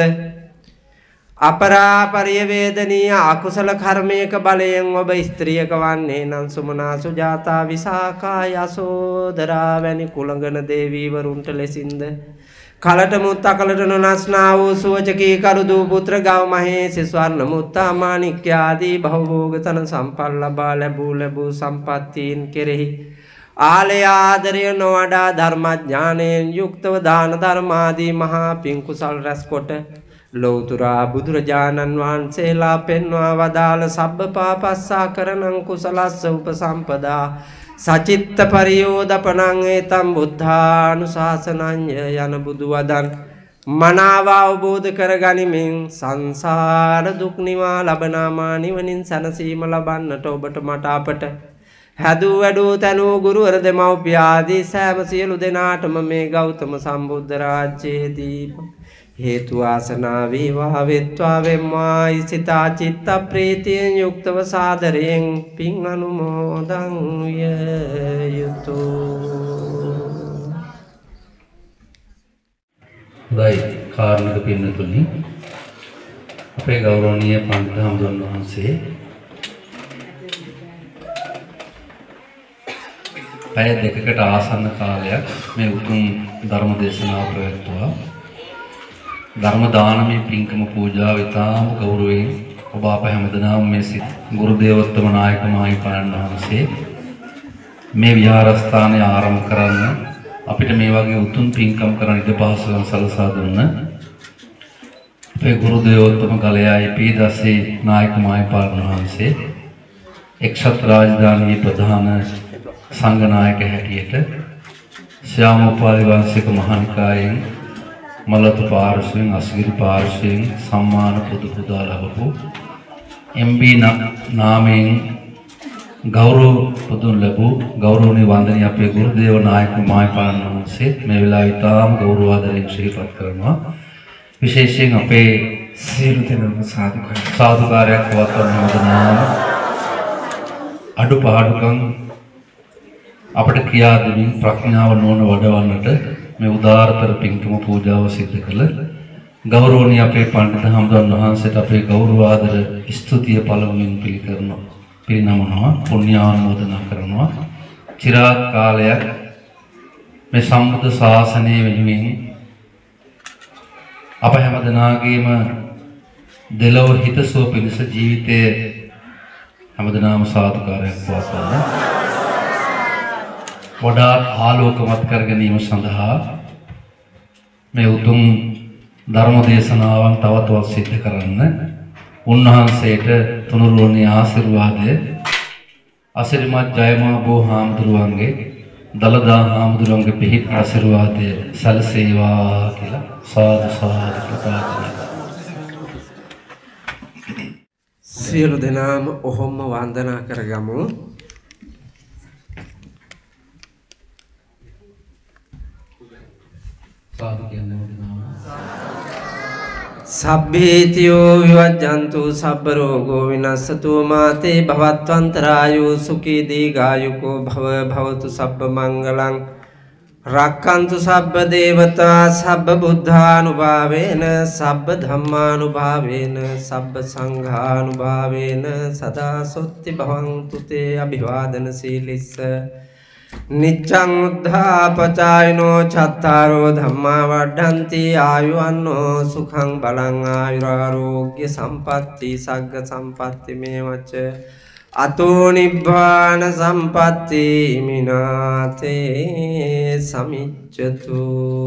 Speaker 2: අපරාපරිය වේදනීය අකුසල කර්මයක බලයෙන් ඔබ ස්ත්‍රියක වන්නේ නම් සුමනා සුජාතා විසාකා යසෝදරා වැනි කුලඟන දේවීවරුන්ට ලෙසින්ද කලට මුත්ත කලට නොනස්නා වූ සුවචකී කරුදු පුත්‍ර ගව මහේසි ස්වර්ණ මුත්තා මාණික්‍ය ආදී භවභෝග තන සම්පත් ලබා ලැබූ ලැබූ සම්පත්තීන් කෙරෙහි ආලය ආදරය නොවඩා ධර්මඥානයෙන් යුක්තව දාන ධර්මාදී මහා පින් කුසල් රැස් කොට ලෞතුරා බුදුරජාණන් වහන්සේලා පෙන්වා වදාළ සබ්බ පාපස්සා කරණං කුසලස්ස උපසම්පදා සචිත්ත පරියෝදපනං ඒතම් බුද්ධානුශාසනඤ්ඤ යන බුදු වදන් මනාව අවබෝධ කරගනිමින් සංසාර දුක් නිවා ලබනාමා නිවනින් සැනසීම ලබන්නට ඔබට මට අපට හැදූ වැඩූ තනූ ගුරුවර දෙමව්පිය ආදී සෑම සියලු දෙනාටම මේ ගෞතම සම්බුද්ධ රාජ්‍යයේදී හේතු වාසනා වේවා වෙත්වා වෙම්මා ඉසිතා චිත්ත ප්‍රීතියෙන් යුක්තව සාදරයෙන් පින් අනුමෝදන් විය යුතුය.
Speaker 1: හොඳයි කාර්මික පින්නතුනි අපේ ගෞරවනීය පඬිත් හාමුදුරන් වහන්සේ පැය දෙකකට ආසන්න කාලයක් මේ උතුම් ධර්ම දේශනාව ප්‍රවැත්වුවා. ධර්ම දානමය පින්කම පූජාව ඉතාම ගෞරවයෙන් ඔබ අප හැමදෙනාම මේ සිත් ගුරු දේවෝත්තම නායක මාහිමිපාණන් වහන්සේ මේ විහාරස්ථානය ආරම්භ කරන්න අපිට මේ වගේ උතුම් පින්කම් කරන්න ඉඩ පහසුකම් සලසා දුන්න අපේ ගුරු දේවෝත්තම ගලයායි පීදස්සේ නායක මාහිමිපාණන් වහන්සේ එක්සත් රාජධානියේ ප්‍රධාන සංඝ නායක හැටියට ශ්‍යාමෝපාලි වංශික මහානිකායෙන් මලතු පාර්ශ්වයෙන් අස්ගිරි පාර්ශ්වයෙන් සම්මාන පුදු පුදා ලැබපු එම් බී නාමයෙන් ගෞරව පුදුන් ලැබූ ගෞරවනීය වන්දනීය අපේ ගුරුදේව නායක මාහිමිපාණන් වහන්සේ මේ වෙලාවේ ඉතාම ගෞරව ආදරයෙන් ශ්‍රීපත් කරනවා. විශේෂයෙන් අපේ සියලු දෙනාම සාදුකාරය සාදුකාරයක් පවත්වන හැමදෙනාම අඩුපාඩුකම් අපට ක්‍රියා දෙමින් ප්‍රඥාව නොවන වඩවන්නට මේ උදාාරතර පින්කම පූජාව සිදු කළ ගෞරවනීය අපේ පඬිත් හාමුදුරන් වහන්සේට අපේ ගෞරව ආදර ස්තුතිය පළමුවෙන් පිළිකරනවා පිරිනමනවා පුණ්‍යානුමෝදනා කරනවා. චිරාත් කාලයක් මේ සම්බුද්ධ ශාසනය වෙනුවෙන් අප හැමදෙනාගේම දෙලොව හිතසුව පිණිස ජීවිතයේ හැමදෙනාම සාදුකාරයක් පවත්වන්න වඩාත් ආලෝකමත් කර ගැනීම සඳහා මේ උතුම් ධර්ම දේශනාවන් තව තවත් සිද්ධ කරන්න උන්වහන්සේට තුනුරුවනේ ආශිර්වාදය අසිරිමත් ජයමාබෝ හාමුදුරුවන්ගේ දලදා හාමුදුරුවන්ගේ පිහිට ආශිර්වාදය සැලසේවා කියලා සාදු සාදු ප්‍රාර්ථනා කරනවා.
Speaker 2: සියලු දෙනාම ඔහොම වන්දනා කරගමු.
Speaker 1: සාදු කියන්නේ මොකක්ද?
Speaker 2: සබ්බේතියෝ විවජ්ජන්තු සබ්බ රෝගෝ විනස්සතු මාතේ භවත්වන්තරායෝ සුඛී දීඝායුකෝ භව භවතු සබ්බ මංගලං රක්ඛන්තු සබ්බ දේවතා සබ්බ බුද්ධානුභාවේන සබ්බ ධම්මානුභාවේන සබ්බ සංඝානුභාවේන සදා සොත්ති භවන්තු තේ අභිවාදන සීලිස්ස නිච්ඡං උද්ධාපචායනෝ චත්තාරෝ ධම්මා වඩ්ඩಂತಿ ආයුවන්නෝ සුඛං බලං ආයුරාෝග්‍ය සම්පatti සග්ග සම්පatti මේවච අතෝ නිබ්බාන සම්පatti මිනාතේ සමිච්ඡතු.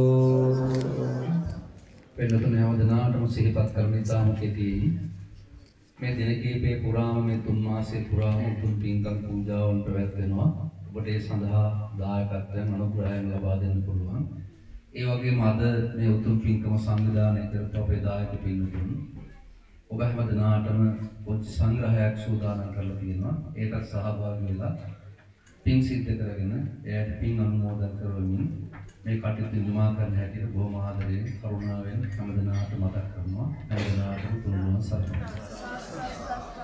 Speaker 1: වෙනතුනේ අවදනාටම සිහිපත් කරමින් සාමකේදී මේ දින කීපේ පුරාම මේ තුන් මාසයේ පුරාම තුන් පින්කම් පූජාවන් පැවැත්වෙනවා. ඔබට ඒ සඳහා දායකත්වයෙන් අනුග්‍රහයෙන් ලබා දෙන්න පුළුවන්. ඒ වගේම අද මේ උතුම් පින්කම සංවිධානය කරපු අපේ දායක පින්තුන් ඔබ හැම දිනාටම පොත් සංග්‍රහයක් සූදානම් කරලා තියෙනවා. ඒකට සහභාගී වෙලා පින් සිද්ධ කරගෙන එයාට පින් අනුමෝදන් කරවමින් මේ කටයුතු නිමා කරන්න හැටියට බොහොම ආදරයෙන් කරුණාවෙන් හැම දිනාටම මතක් කරනවා. හැම දිනාටම තුනුරුවන් සරණයි.